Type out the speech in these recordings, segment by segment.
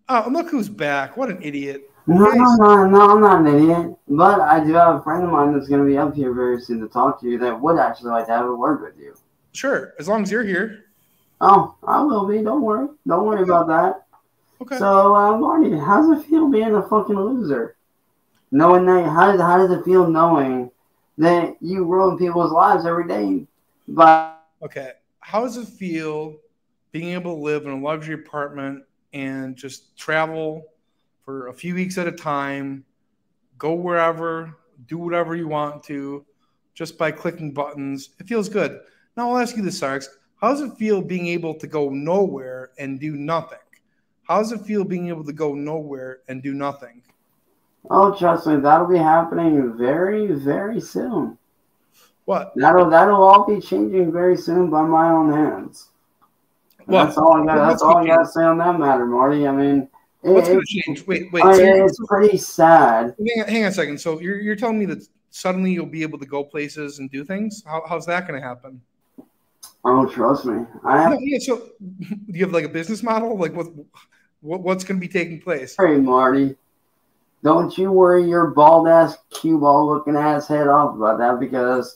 Oh, look who's back. What an idiot. No, I'm not an idiot. But I do have a friend of mine that's going to be up here very soon to talk to you that would actually like to have a word with you. Sure, as long as you're here. Oh, I will be. Don't worry. Don't worry about that. Okay. So, Marty, how does it feel being a fucking loser? Knowing that, how does it feel knowing that you ruin people's lives every day? Okay. How does it feel being able to live in a luxury apartment and just travel for a few weeks at a time, go wherever, do whatever you want to, just by clicking buttons? It feels good. Now I'll ask you this, Cyraxx. How does it feel being able to go nowhere and do nothing? How does it feel being able to go nowhere and do nothing? Oh, trust me, that'll be happening very, very soon. What? That'll all be changing very soon by my own hands. What? That's all I got. That's all I got to say on that matter, Marty. I mean, what's going to change? Wait. It's pretty sad. Hang on a second. So you're telling me that suddenly you'll be able to go places and do things? How's that going to happen? Oh, trust me. So do you have like a business model? Like what's going to be taking place? Hey, Marty, don't you worry your bald ass, cue ball looking ass head off about that, because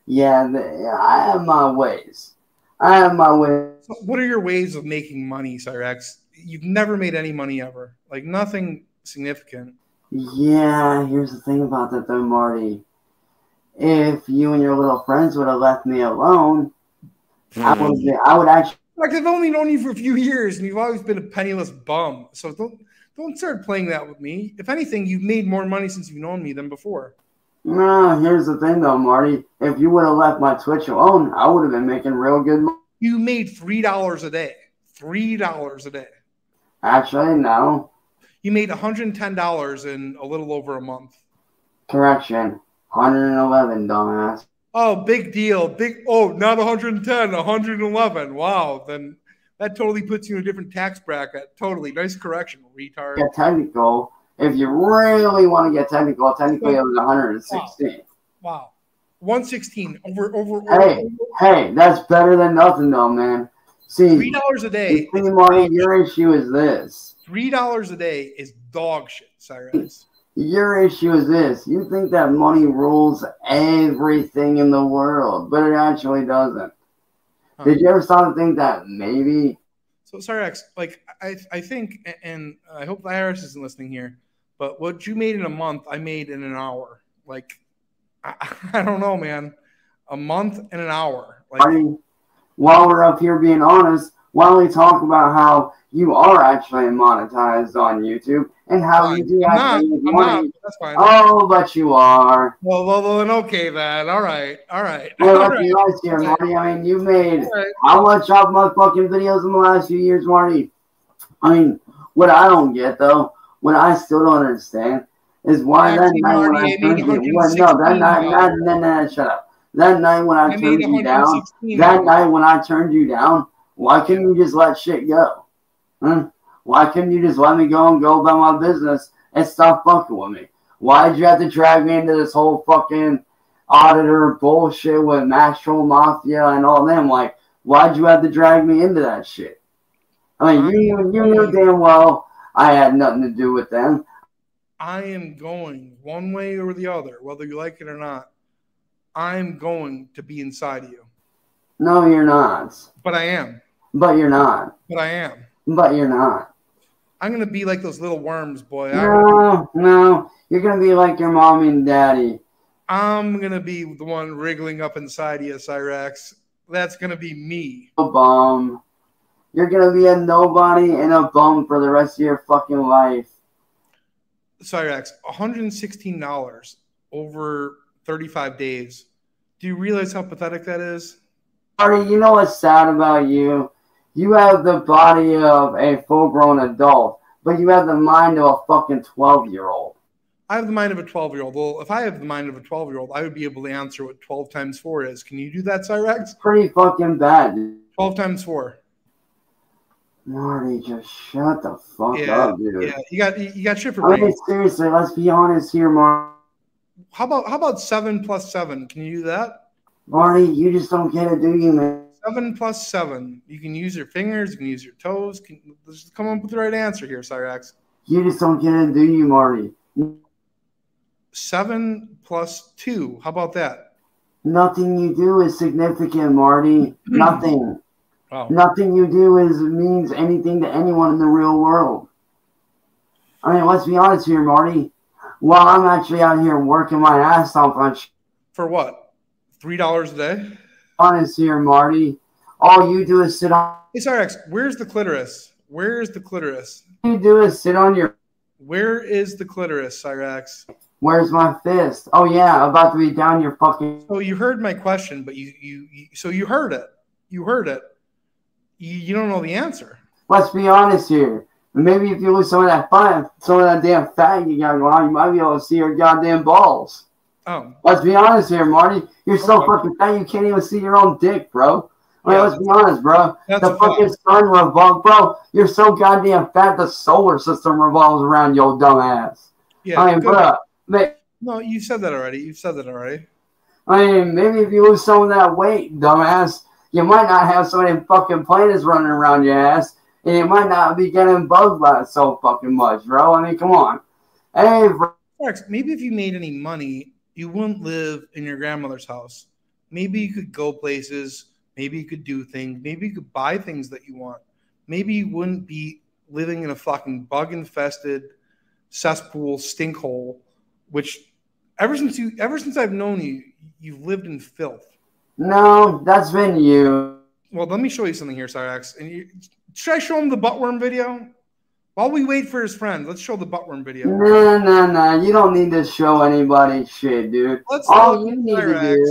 I have my ways. So what are your ways of making money, Cyraxx? You've never made any money ever. Like nothing significant. Yeah, here's the thing about that though, Marty. If you and your little friends would have left me alone, I would actually. Like, I've only known you for a few years, and you've always been a penniless bum. So don't start playing that with me. If anything, you've made more money since you've known me than before. No, here's the thing though, Marty. If you would have left my Twitch alone, I would have been making real good money. You made $3 a day. $3 a day. Actually, no. You made $110 in a little over a month. Correction. 111, dumbass. Oh, big deal. Not 110, 111. Wow. Then that totally puts you in a different tax bracket. Totally. Nice correction, retard. Get technical. If you really want to get technical, technically it was 116. Wow. 116 over. Hey, that's better than nothing though, man. See, $3 a day. See, Marty, your issue is this. $3 a day is dog shit, Cyraxx. Your issue is this. You think that money rules everything in the world, but it actually doesn't. Huh. Did you ever start to think that maybe? So, Cyraxx, like, I think, and I hope the IRS isn't listening here, but what you made in a month, I made in an hour. Like, I don't know, man. A month and an hour. Like, while we're up here being honest, why don't we talk about how you are actually monetized on YouTube and how you do actually make money? That's fine. Oh, but you are. Well, then okay, then. All right. Well, let's be honest here, Marty. I mean, you made how much off my fucking videos in the last few years, Marty? I mean, what I don't get, though, what I still don't understand is why that night when I turned you shut up. That night when I turned you down, why couldn't you just let shit go? Huh? Why couldn't you just let me go and go about my business and stop fucking with me? Why did you have to drag me into this whole fucking auditor bullshit with Mastro Mafia and all them? Like, why'd you have to drag me into that shit? I mean, you knew damn well I had nothing to do with them. I am going one way or the other, whether you like it or not. I'm going to be inside of you. No, you're not. But I am. But you're not. But I am. But you're not. I'm going to be like those little worms, boy. No. You're going to be like your mommy and daddy. I'm going to be the one wriggling up inside of you, Cyraxx. That's going to be me. A bum. You're going to be a nobody and a bum for the rest of your fucking life. Cyraxx, $116 over 35 days. Do you realize how pathetic that is? Marty, you know what's sad about you? You have the body of a full-grown adult, but you have the mind of a fucking 12-year-old. I have the mind of a 12-year-old. Well, if I have the mind of a 12-year-old, I would be able to answer what 12 times 4 is. Can you do that, Cyraxx? Pretty fucking bad, dude. 12 times 4. Marty, just shut the fuck up, dude. Yeah, you got shit for brains. I mean, seriously, let's be honest here, Marty. How about 7 plus 7? Can you do that? Marty, you just don't get it, do you, man? 7 plus 7. You can use your fingers. You can use your toes. Let's just come up with the right answer here, Cyrax. You just don't get it, do you, Marty? 7 plus 2. How about that? Nothing you do is significant, Marty. Nothing. Oh. Nothing you do means anything to anyone in the real world. I mean, let's be honest here, Marty. While I'm actually out here working my ass off on for what? $3 a day? Honest here, Marty. All you do is sit on. Hey, Cyrax, where's the clitoris? Where is the clitoris? All you do is sit on your. Where is the clitoris, Cyrax? Where's my fist? Oh yeah, about to be down your fucking. So you heard my question, but so you heard it. You heard it. You don't know the answer. Let's be honest here. Maybe if you lose some of that damn fat you got going on, you might be able to see your goddamn balls. Oh. Let's be honest here, Marty. You're so fucking fat you can't even see your own dick, bro. I mean, let's be honest, bro. The fucking sun revolves, bro. You're so goddamn fat the solar system revolves around your dumb ass. Yeah, I mean, bro. No, you said that already. You've said that already. I mean, maybe if you lose some of that weight, dumbass, you might not have so many fucking planets running around your ass. And you might not be getting bugged by it so fucking much, bro. I mean, come on. Hey, bro. Maybe if you made any money, you wouldn't live in your grandmother's house. Maybe you could go places. Maybe you could do things. Maybe you could buy things that you want. Maybe you wouldn't be living in a fucking bug-infested cesspool stinkhole, which ever since I've known you, you've lived in filth. No, that's been you. Well, let me show you something here, Cyrax. Should I show him the buttworm video? While we wait for his friend, let's show the buttworm video. No. You don't need to show anybody shit, dude. All you need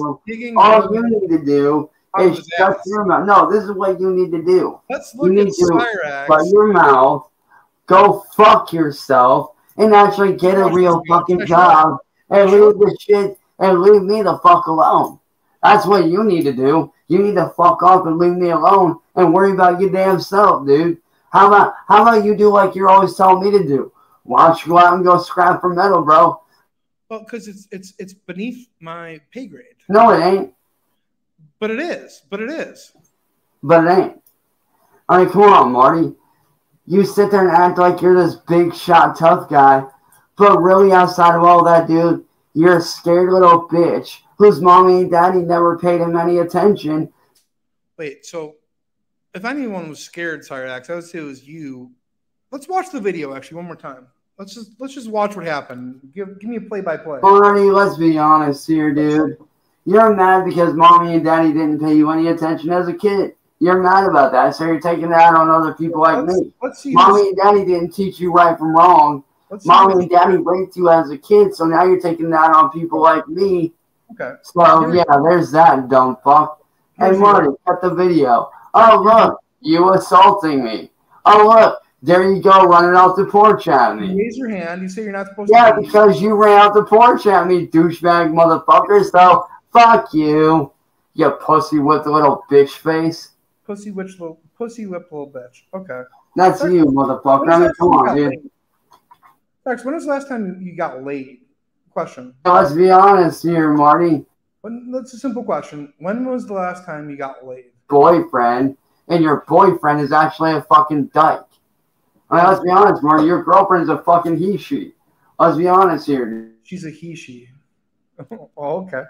to do is shut your mouth. No, this is what you need to do. Let's look at Cyrax. Shut your mouth, go fuck yourself, and actually get a real fucking job and leave this shit and leave me the fuck alone. That's what you need to do. You need to fuck off and leave me alone and worry about your damn self, dude. How about you do like you're always telling me to do? Why don't you go out and go scrap for metal, bro? Well, because it's beneath my pay grade. No, it ain't. But it is. But it is. But it ain't. I mean, come on, Marty. You sit there and act like you're this big shot tough guy, but really outside of all that, dude, you're a scared little bitch whose mommy and daddy never paid him any attention. Wait, so if anyone was scared, Cyrax, I would say it was you. Let's watch the video actually one more time. Let's just watch what happened. Give me a play-by-play. Marty, let's be honest here, dude. You're mad because mommy and daddy didn't pay you any attention as a kid. You're mad about that, so you're taking that out on other people like me. Mommy and daddy didn't teach you right from wrong. Mommy and daddy raped you as a kid, so now you're taking that on people like me. Okay. So, yeah, there's that, dumb fuck. Hey, Marty, cut the video. Oh, look, you assaulting me. Oh, look, there you go, running out the porch at me. You raise your hand. You say you're not supposed to. Yeah, because you ran out the porch at me, douchebag motherfucker. So, fuck you, you pussy whipped little bitch face. Pussy whipped little bitch. Okay. That's you, motherfucker. I mean, come on, dude. Rex, when was the last time you got laid? Question. Let's be honest here, Marty. That's a simple question. When was the last time you got laid? Boyfriend, and your boyfriend is actually a fucking dyke. I mean, let's be honest, Marty. Your girlfriend's a fucking he-she. Let's be honest here, dude. She's a he-she. Oh, okay.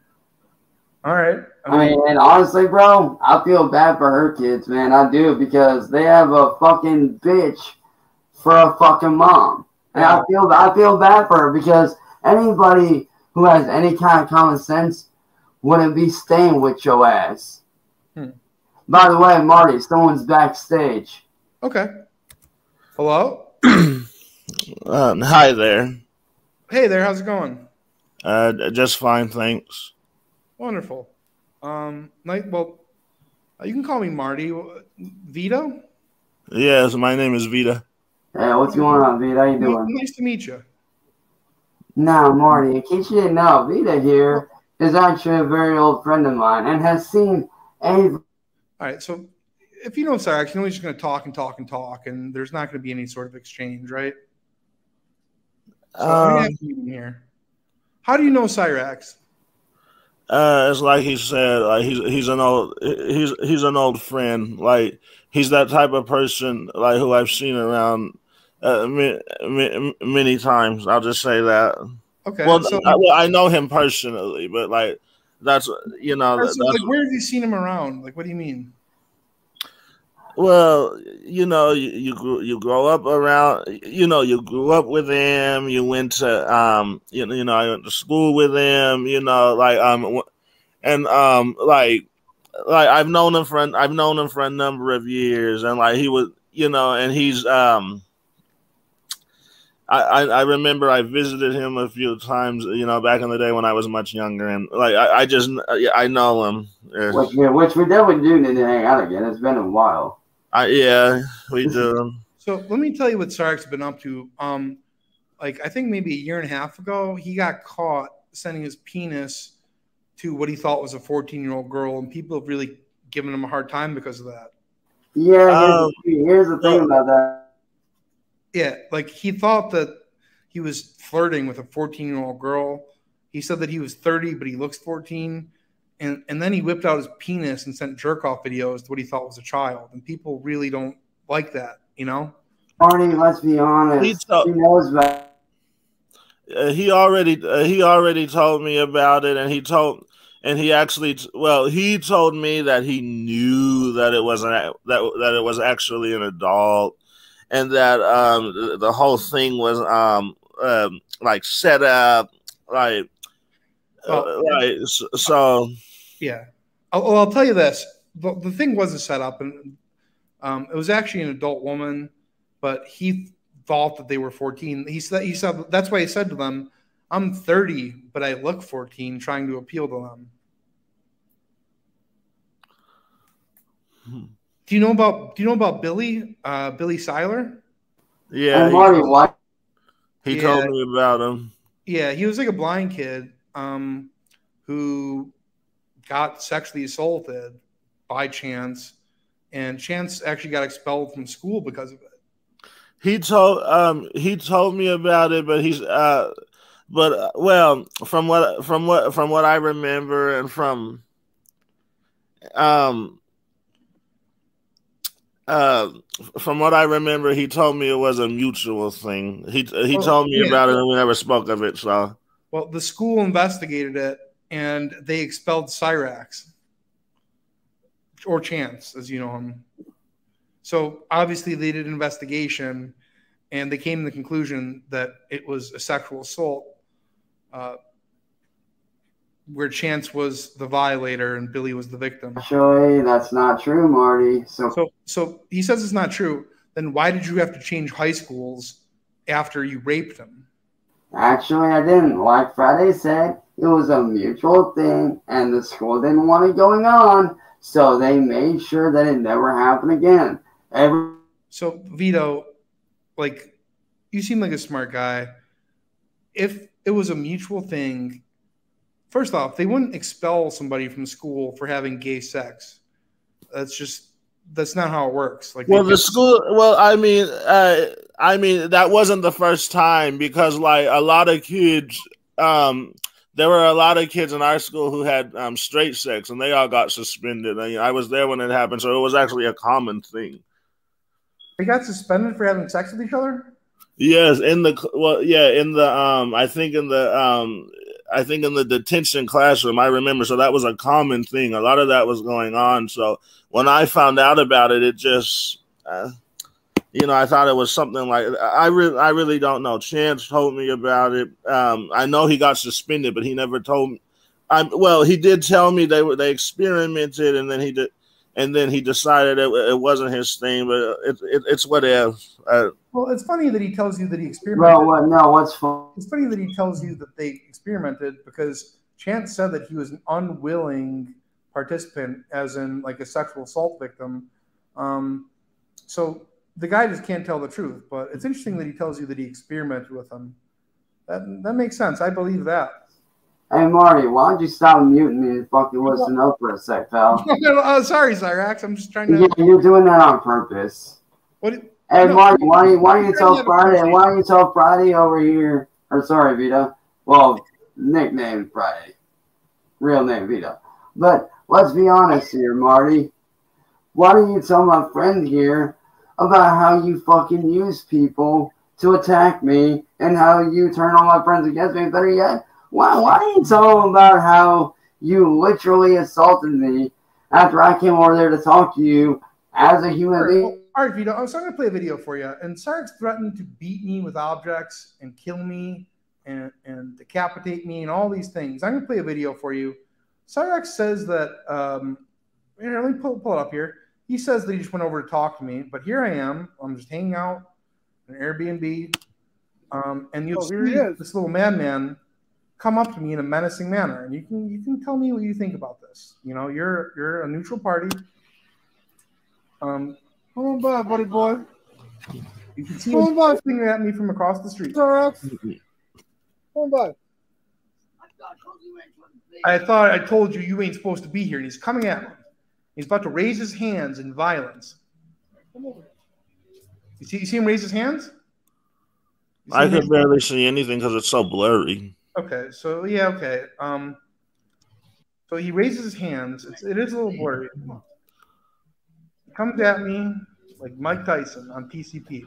All right. I mean, and honestly, bro, I feel bad for her kids, man. I do, because they have a fucking bitch for a fucking mom. And I feel bad for her, because anybody who has any kind of common sense wouldn't be staying with your ass. By the way, Marty, someone's backstage. Okay. Hello? Hi there. Hey there, how's it going? Just fine, thanks. Wonderful. Well, you can call me Marty. Vida? Yes, my name is Vida. Hey, what's going on, Vida? How you doing? Nice to meet you. Now, Marty, in case you didn't know, Vida here is actually a very old friend of mine and has seen a... All right, so if you know Cyrax, you know he's just going to talk and talk and talk, and there's not going to be any sort of exchange, right? So here. How do you know Cyrax? It's like he said, like he's an old friend. Like he's that type of person, like who I've seen around many times. I'll just say that. Okay. Well, So I know him personally, but like that's like, where have you seen him around? Like, what do you mean? Well, you grow up around, you grew up with him. You went to I went to school with him. And I've known him for a number of years, and like he was, and he's I remember I visited him a few times, back in the day when I was much younger, and like I know him. Which we definitely do need to hang out again. It's been a while. Yeah, we do. So let me tell you what Cyraxx has been up to. Like I think maybe a year and a half ago, he got caught sending his penis to what he thought was a 14-year-old girl, and people have really given him a hard time because of that. Yeah, here's the thing about that. Yeah, like he thought that he was flirting with a 14-year-old girl. He said that he was 30, but he looks 14. And then he whipped out his penis and sent jerk-off videos to what he thought was a child. And people really don't like that, Marty, let's be honest. He knows about he already told me about it, and he told me that he knew that it wasn't that it was actually an adult, and that the whole thing was like set up, like so. Yeah. I'll tell you this. The thing wasn't set up, and it was actually an adult woman, but he thought that they were 14. He said that's why he said to them, "I'm 30, but I look 14," trying to appeal to them. Do you know about Billy? Billy Seiler? Yeah. Marty, what? He told me about him. Yeah, he was like a blind kid who got sexually assaulted by Chance, and Chance actually got expelled from school because of it. He told me about it, but from what I remember, and from what I remember, he told me it was a mutual thing. He told me about it, and we never spoke of it. So, well, the school investigated it, and they expelled Cyraxx, or Chance, as you know him. So obviously they did an investigation, and they came to the conclusion that it was a sexual assault, where Chance was the violator and Billy was the victim. Actually, that's not true, Marty. So he says it's not true. Then why did you have to change high schools after you raped him? Actually, I didn't. Like Friday said, it was a mutual thing, and the school didn't want it going on, so they made sure that it never happened again. So, Vito, like, you seem like a smart guy. If it was a mutual thing, first off, they wouldn't expel somebody from school for having gay sex. That's not how it works. Like, well, the school. Well, I mean, that wasn't the first time, because like a lot of kids, there were a lot of kids in our school who had straight sex, and they all got suspended. I was there when it happened, so it was actually a common thing. They got suspended for having sex with each other? Yes, in the I think in the detention classroom, I remember. So that was a common thing. A lot of that was going on. So when I found out about it, it just, I thought it was something like, I really don't know. Chance told me about it. I know he got suspended, but he never told me. Well, he did tell me they experimented, and then he decided it wasn't his thing, but it's whatever. Well, it's funny that he tells you that he experimented. Well, no, what's funny? It's funny that he tells you that they experimented, because Chance said that he was an unwilling participant, as in like a sexual assault victim. So the guy just can't tell the truth. But it's interesting that he tells you that he experimented with him. That makes sense. I believe that. Hey, Marty, why don't you stop muting me and fucking listen up for a sec, pal? Sorry, Cyraxx. I'm just trying to. Yeah, you're doing that on purpose. Hey, Marty, why don't you tell Friday? Why don't you tell Friday over here? Or sorry, Vida. Well, nickname Friday. real name Vida. But let's be honest here, Marty. Why don't you tell my friend here about how you fucking use people to attack me and how you turn all my friends against me? Better yet, why don't you tell them about how you literally assaulted me after I came over there to talk to you as a human being? All right, Vida, so I'm going to play a video for you. And Cyrax threatened to beat me with objects and kill me and decapitate me and all these things. I'm going to play a video for you. Cyrax says that, here, let me pull it up here. He says that he just went over to talk to me, but here I am. I'm just hanging out in an Airbnb, and you'll see this little madman come up to me in a menacing manner, and you can tell me what you think about this. You know, you're a neutral party. Come on by, buddy boy. You can see him finger at me from across the street. Cyrax. Come on by. I thought I told you you ain't supposed to be here, and he's coming at me. He's about to raise his hands in violence. You see him raise his hands? I could barely see anything because it's so blurry. Okay, so yeah, okay. So he raises his hands. It is a little blurry. He comes at me like Mike Tyson on PCP.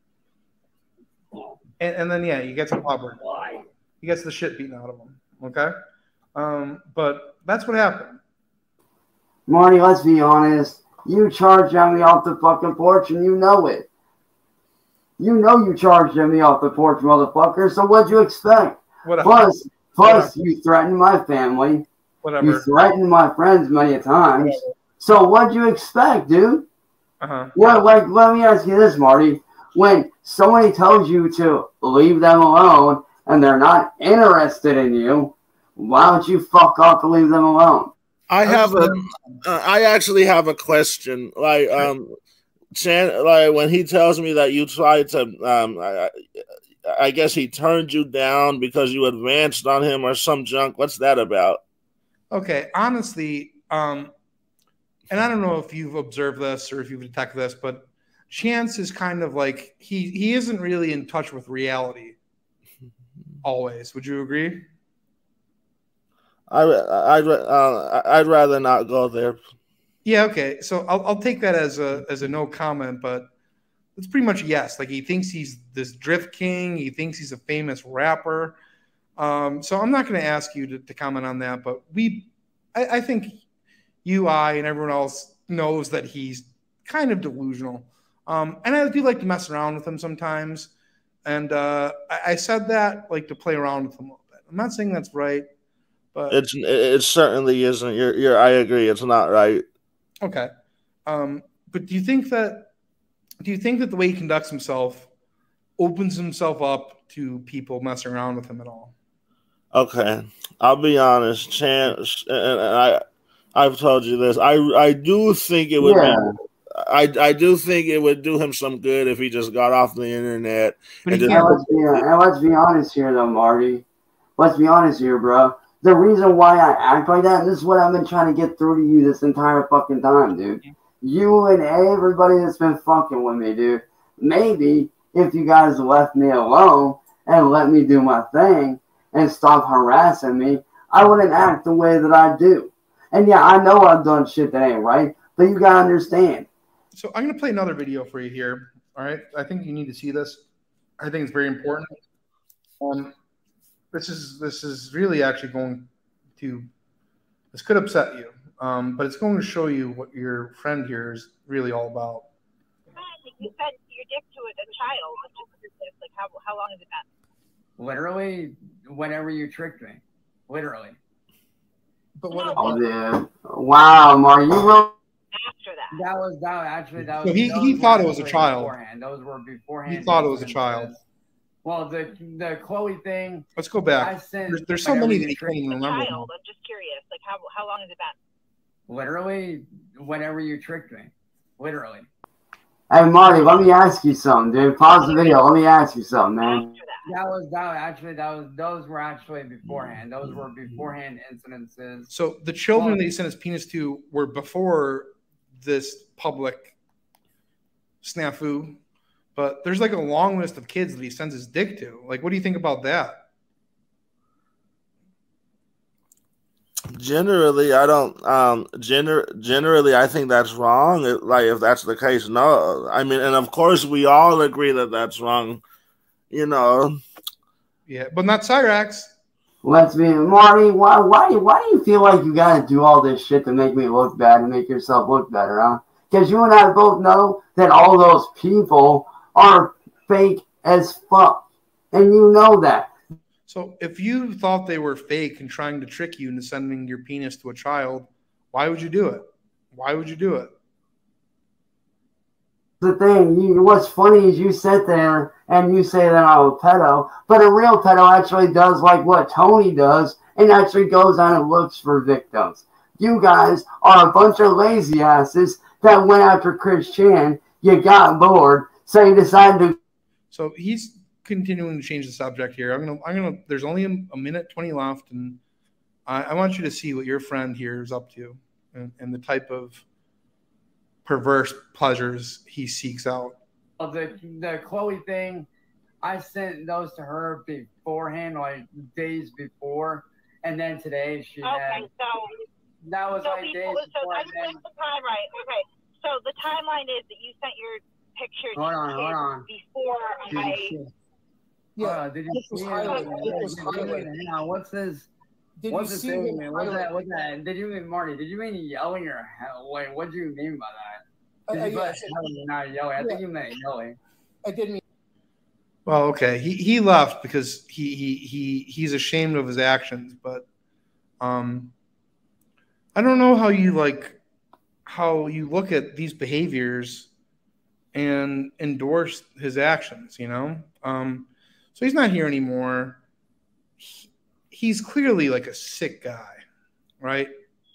And then, yeah, he gets a clobbered. He gets the shit beaten out of him, okay? But that's what happened. Marty, let's be honest. You charged at me off the fucking porch and you know it. You know you charged at me off the porch, motherfucker. So what'd you expect? Plus, you threatened my family. Whatever. You threatened my friends many times. Whatever. So what'd you expect, dude? Well, like, let me ask you this, Marty. When somebody tells you to leave them alone and they're not interested in you, why don't you fuck off and leave them alone? I actually have a question. Like, like when he tells me that you tried to, I guess he turned you down because you advanced on him or some junk. What's that about? Okay, honestly, and I don't know if you've observed this or if you've detected this, but Chance is kind of like he isn't really in touch with reality. Always, would you agree? I'd rather not go there. Yeah, okay. So I'll take that as a no comment, but it's pretty much yes. Like he thinks he's this drift king. He thinks he's a famous rapper. So I'm not going to ask you to comment on that, but I think I and everyone else knows that he's kind of delusional. And I do like to mess around with him sometimes. And I said that like to play around with him a little bit. I'm not saying that's right, but it certainly isn't. I agree. It's not right. Okay. But do you think that the way he conducts himself opens himself up to people messing around with him at all? Okay. I'll be honest, Chance, and I've told you this. I do think it would I do think it would do him some good if he just got off the internet. Let's be honest here, though, Marty. Let's be honest here, bro. The reason why I act like that, and this is what I've been trying to get through to you this entire fucking time, dude. You and everybody that's been fucking with me, dude. Maybe if you guys left me alone and let me do my thing and stop harassing me, I wouldn't act the way that I do. And yeah, I know I've done shit that ain't right, but you gotta understand. So I'm gonna play another video for you here. All right, I think you need to see this. I think it's very important. This is really actually going to. This could upset you, but it's going to show you what your friend here is really all about. You said your dick to a child. Like how long has it been? Literally, whenever you tricked me. Literally. But what? Oh, yeah. Wow, Marty, you wrote. After that. That was. So he thought it was a child. Beforehand. Those were beforehand. He thought it was a child. Well, the Chloe thing. Let's go back. There's so many that he can't even remember. Child, I'm just curious. Like how long has it been? Literally, whenever you tricked me. Literally. Hey, Marty, let me ask you something, dude. Pause the video. Let me ask you something, man. Those were actually beforehand. Those were beforehand incidences. So the children that he sent his penis to were before this public snafu, but there's like a long list of kids that he sends his dick to. Like, what do you think about that? Generally, I don't. Generally, I think that's wrong. Like, if that's the case, no. I mean, and of course, we all agree that that's wrong. You know. Yeah, but not Cyrax. Let's be Marty. Why do you feel like you gotta do all this shit to make me look bad and make yourself look better, huh? Because you and I both know that all those people are fake as fuck, and you know that. So if you thought they were fake and trying to trick you into sending your penis to a child, why would you do it? Why would you do it? The thing, what's funny is you sit there and you say that I'm a pedo, but a real pedo actually does like what Tony does and actually goes on and looks for victims. You guys are a bunch of lazy asses that went after Chris Chan. You got bored, so you decided to. So he's continuing to change the subject here. I'm gonna. There's only a minute 20 left, and I want you to see what your friend here is up to, and the type of perverse pleasures he seeks out. The Chloe thing, I sent those to her beforehand, like days before, and then today she had. So that was like days before. I just got the time right. Okay, so the timeline is that you sent your pictures hold on. Before Yeah, did you see it? What's this? What's the thing? What's that? Did you mean Marty? Did you mean yelling your hell? Wait, what do you mean by that? Not yelling. I think you meant yelling. I didn't mean. Well, okay, he left because he's ashamed of his actions, but I don't know how you look at these behaviors and endorse his actions, you know? So he's not here anymore. He's clearly like a sick guy, right?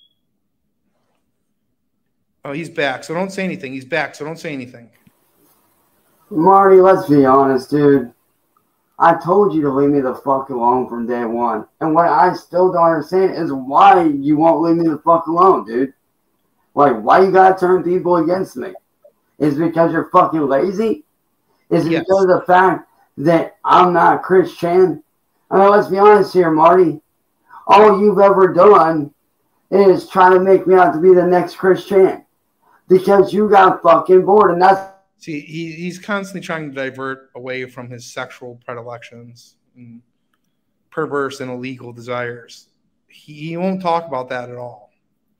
Oh, he's back, so don't say anything. He's back, so don't say anything. Marty, let's be honest, dude. I told you to leave me the fuck alone from day one. And what I still don't understand is why you won't leave me the fuck alone, dude. Like, why you gotta turn people against me? Is it because you're fucking lazy? Is it because of the fact that I'm not Chris Chan? I mean, let's be honest here, Marty. All you've ever done is try to make me out to be the next Chris Chan. Because you got fucking bored, and that's... See, he's constantly trying to divert away from his sexual predilections and perverse and illegal desires. He won't talk about that at all.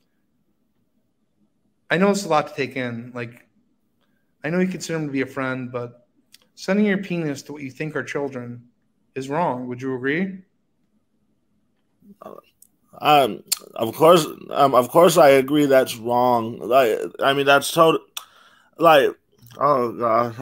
I know it's a lot to take in. Like, I know you consider him to be a friend, but sending your penis to what you think are children is wrong. Would you agree? Of course, I agree. That's wrong. Like, I mean, that's total. Like, oh God,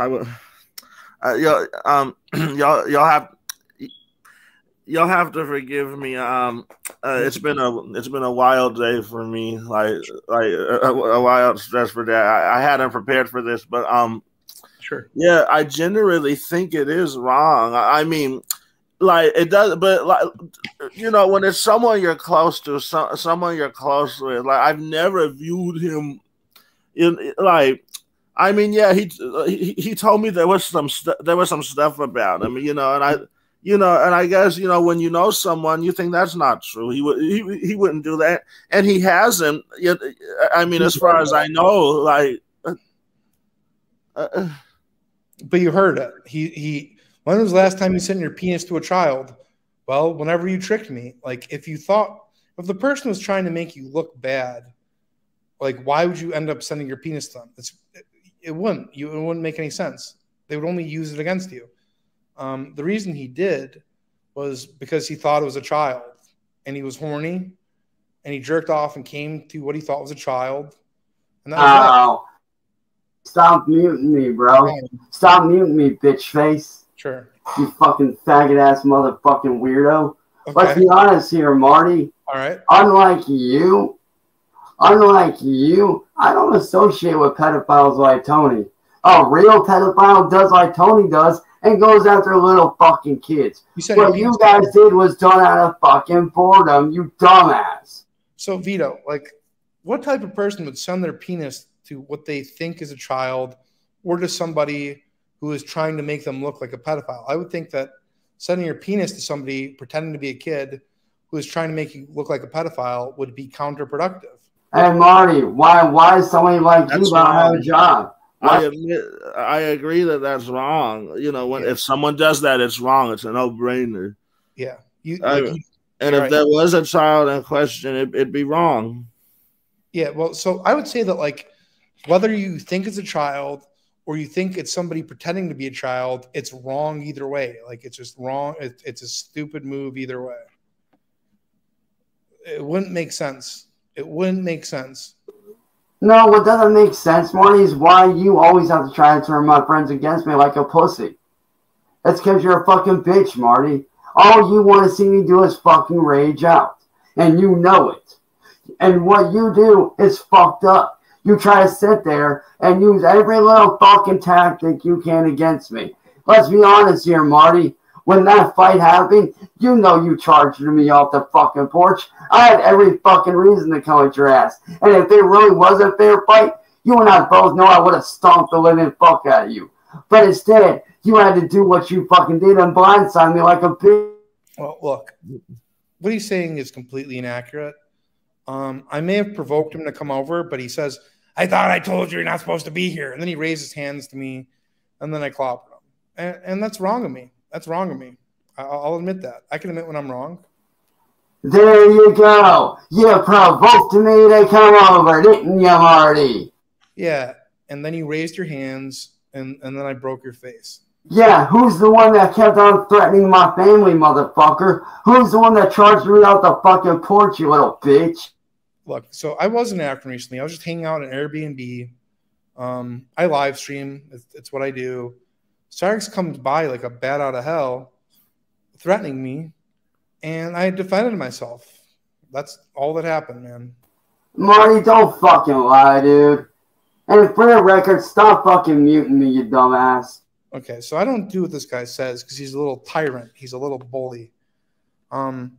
y'all have to forgive me. It's been a wild day for me. Like a wild, stressful day. I hadn't prepared for this, but sure. Yeah, I generally think it is wrong. I mean, like it does, but like you know, when it's someone you're close to, someone you're close with, like I've never viewed him in like. I mean, yeah, he told me there was some stuff about him, you know, and I guess, you know, when you know someone, you think that's not true. He wouldn't do that, and he hasn't. I mean, as far as I know, like. But you heard it. When was the last time you sent your penis to a child? Well, whenever you tricked me. Like, if the person was trying to make you look bad, like, why would you end up sending your penis to them? It wouldn't make any sense. They would only use it against you. The reason he did was because he thought it was a child, and he was horny, and he jerked off and came to what he thought was a child, and that was that. Stop muting me, bro. Stop muting me, bitch face. Sure. You fucking faggot ass motherfucking weirdo. Okay. Let's be honest here, Marty. All right. Unlike you, I don't associate with pedophiles like Tony. A real pedophile does like Tony does and goes after little fucking kids. What you guys did was done out of fucking boredom, you dumbass. So, Vito, like, what type of person would send their penis to what they think is a child or to somebody who is trying to make them look like a pedophile? I would think that sending your penis to somebody pretending to be a kid who is trying to make you look like a pedophile would be counterproductive. Hey Marty, why is somebody like you don't have a job? I agree that that's wrong. You know, if someone does that, it's wrong. It's a no-brainer. Yeah. And if there was a child in question, it'd be wrong. Yeah, well, so I would say that, like, whether you think it's a child or you think it's somebody pretending to be a child, it's wrong either way. Like, it's just wrong. It's a stupid move either way. It wouldn't make sense. It wouldn't make sense. No, what doesn't make sense, Marty, is why you always have to try to turn my friends against me like a pussy. That's because you're a fucking bitch, Marty. All you want to see me do is fucking rage out. And you know it. And what you do is fucked up. You try to sit there and use every little fucking tactic you can against me. Let's be honest here, Marty. When that fight happened, you know you charged me off the fucking porch. I had every fucking reason to come at your ass. And if it really was a fair fight, you and I both know I would have stomped the living fuck out of you. But instead, you had to do what you fucking did and blindside me like a bitch. Well, look, what he's saying is completely inaccurate. I may have provoked him to come over, but he says, I thought I told you you're not supposed to be here. And then he raised his hands to me, and then I clobbered him. And that's wrong of me. That's wrong of me. I'll admit that. I can admit when I'm wrong. There you go. You provoked me to come over, didn't you, Marty? Yeah, and then you raised your hands, and then I broke your face. Yeah, who's the one that kept on threatening my family, motherfucker? Who's the one that charged me out the fucking porch, you little bitch? Look, so I wasn't acting recently. I was just hanging out in Airbnb. I live stream. It's what I do. Cyrax comes by like a bat out of hell, threatening me, and I defended myself. That's all that happened, man. Marty, don't fucking lie, dude. And for the record, stop fucking muting me, you dumbass. Okay, so I don't do what this guy says because he's a little tyrant. He's a little bully. I'm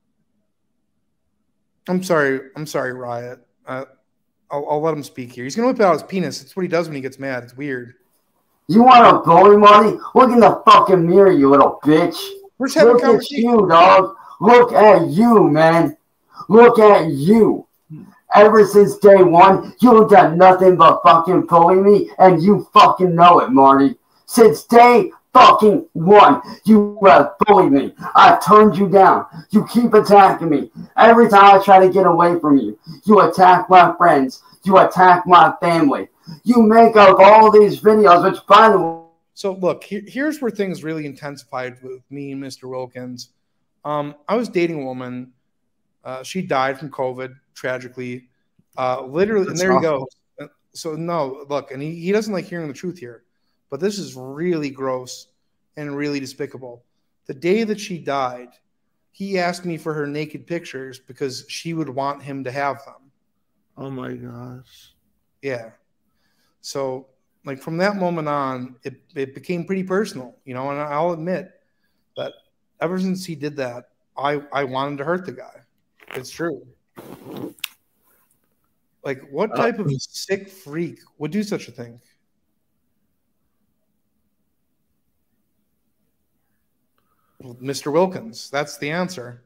sorry, Riot. I'll let him speak here. He's gonna whip out his penis. It's what he does when he gets mad. It's weird. You want a bully, Marty? Look in the fucking mirror, you little bitch. We're just having Look a conversation. at you, dog. Look at you, man. Look at you. Ever since day one, you've done nothing but fucking bully me, and you fucking know it, Marty. Since day fucking one, you have bullied me. I turned you down. You keep attacking me. Every time I try to get away from you, you attack my friends. You attack my family. You make up all these videos, which, by the way... So, look, here's where things really intensified with me and Mr. Wilkins. I was dating a woman. She died from COVID, tragically. Literally, and there he goes. So, no, look, and he doesn't like hearing the truth here. But this is really gross and really despicable. The day that she died, he asked me for her naked pictures because she would want him to have them. Oh, my gosh. Yeah. So, like, from that moment on, it became pretty personal, you know, and I'll admit that ever since he did that, I wanted to hurt the guy. It's true. Like, what type of sick freak would do such a thing? Well, Mr. Wilkins, that's the answer.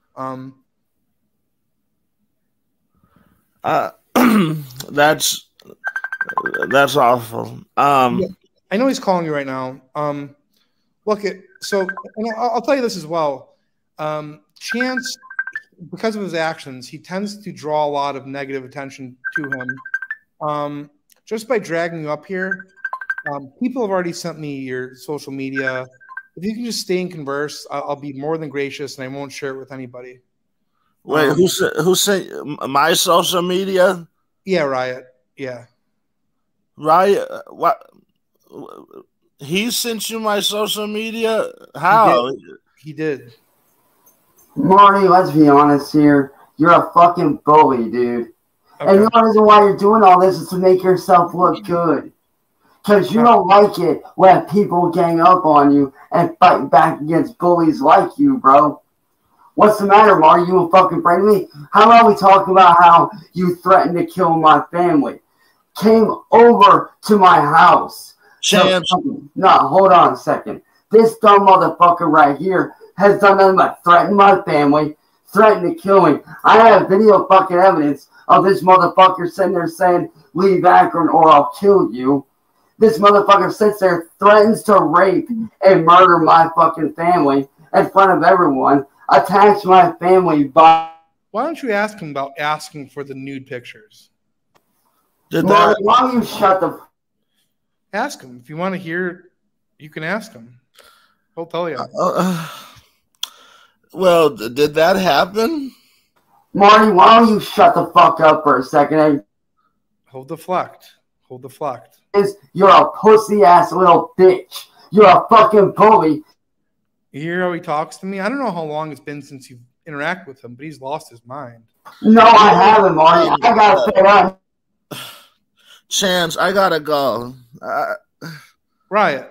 That's awful. Yeah, I know he's calling you right now. Look, so I'll tell you this as well. Chance, because of his actions, he tends to draw a lot of negative attention to him. Just by dragging you up here, people have already sent me your social media. If you can just stay and converse, I'll be more than gracious, and I won't share it with anybody. Wait, who sent my social media? Yeah, Riot. Yeah. Riot? What? He sent you my social media? How? He did. Marty, let's be honest here. You're a fucking bully, dude. Okay. And the only reason why you're doing all this is to make yourself look good. Because you don't like it when people gang up on you and fight back against bullies like you, bro. What's the matter, Marty? You fucking afraid of me? How about we talk about how you threatened to kill my family? Came over to my house. Chance. No, hold on a second. This dumb motherfucker right here has done nothing but threaten my family, threatened to kill me. I have video fucking evidence of this motherfucker sitting there saying, leave Akron or I'll kill you. This motherfucker sits there, threatens to rape and murder my fucking family in front of everyone, attacks my family by... Why don't you ask him about asking for the nude pictures? Why don't you shut the... Ask him. If you want to hear, you can ask him. He'll tell you. Well, did that happen? Marty, why don't you shut the fuck up for a second? Hold deflect. Hold deflect. You're a pussy-ass little bitch. You're a fucking bully. You hear how he talks to me? I don't know how long it's been since you've interacted with him, but he's lost his mind. No, I haven't, Marty. I got fed up. Chance, I gotta go. Riot.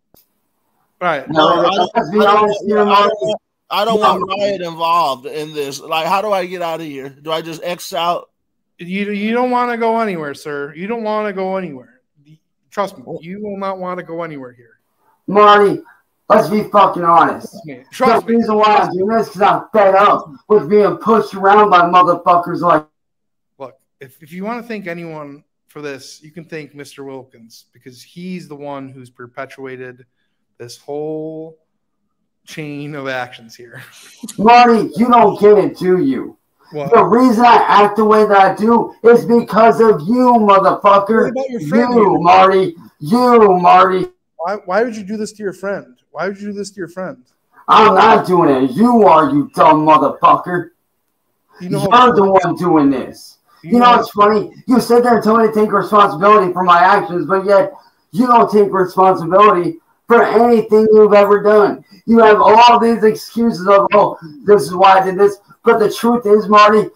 No, let's be honest here, Marty. I don't want Riot involved in this. Like, how do I get out of here? Do I just X out? You don't want to go anywhere, sir. You don't want to go anywhere. Trust me, you will not want to go anywhere here. Marty, let's be fucking honest. Trust me. The reason why I'm doing this is because I'm fed up with being pushed around by motherfuckers like... Look, if you want to thank anyone for this, you can thank Mr. Wilkins, because he's the one who's perpetuated this whole chain of actions here. Marty, you don't get it, do you? What? The reason I act the way that I do is because of you, motherfucker. You, Marty. You, Marty. Why would you do this to your friend? Why would you do this to your friend? I'm not doing it. You are, you dumb motherfucker. You're the one doing this. You know what's funny? You sit there and tell me to take responsibility for my actions, but yet you don't take responsibility for anything you've ever done. You have all these excuses of, oh, this is why I did this. But the truth is, Marty.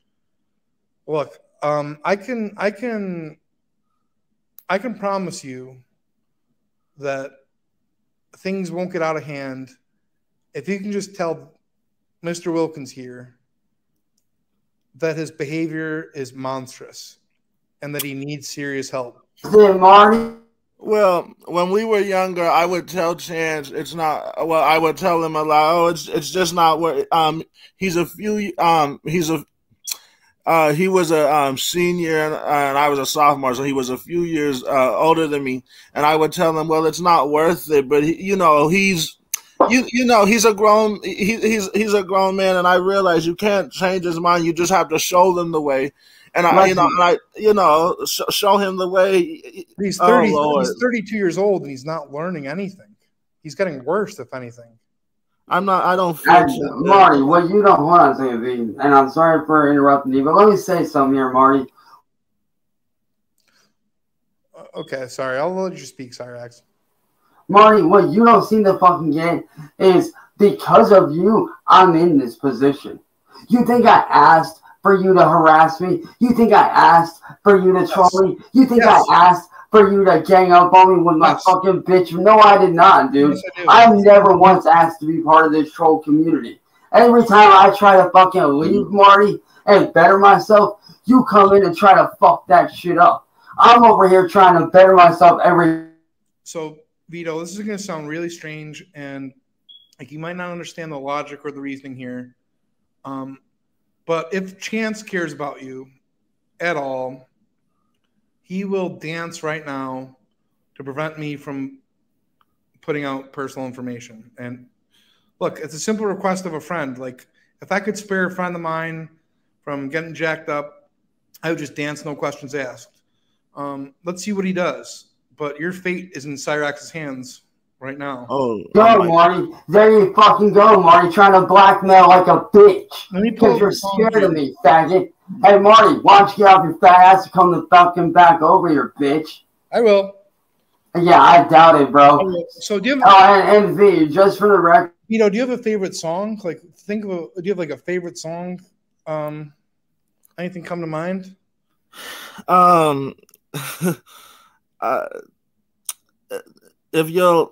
Look, I can promise you that things won't get out of hand if you can just tell Mr. Wilkins here that his behavior is monstrous and that he needs serious help. Marty. Well, when we were younger, I would tell Chance it's not. Well, I would tell him a lot. Oh, it's just not what. He was a senior and I was a sophomore, so he was a few years older than me. And I would tell him, well, it's not worth it. But he's a grown he's a grown man, and I realize you can't change his mind. You just have to show them the way. And show him the way. He's 30. He's 32 years old, and he's not learning anything. He's getting worse, if anything. I don't feel Marty, what you don't hold on a second, V, and I'm sorry for interrupting you, but let me say something here, Marty. Okay, sorry. I'll let you speak, Cyrax. Marty, what you don't seem to fucking get is because of you, I'm in this position. You think I asked for you to harass me? You think I asked for you to troll me? You think I asked for you to gang up on me with my fucking bitch? No, I did not, dude. Yes, I've never once asked to be part of this troll community. Every time I try to fucking leave, Marty, and better myself, you come in and try to fuck that shit up. I'm over here trying to better myself every... So, Vito, this is going to sound really strange, and like you might not understand the logic or the reasoning here. But if Chance cares about you at all, he will dance right now to prevent me from putting out personal information. And look, it's a simple request of a friend. Like, if I could spare a friend of mine from getting jacked up, I would just dance, no questions asked. Let's see what he does. But your fate is in Cyrax's hands right now. Go, Marty. There you fucking go, Marty, trying to blackmail like a bitch. Because you're scared of me, faggot. Hey, Marty, why don't you get off your fat ass and come the fucking back over here, bitch? I will. Yeah, I doubt it, bro. So do you have and V, just for the record. You know, do you have a favorite song? Like, do you have like a favorite song? Anything come to mind? If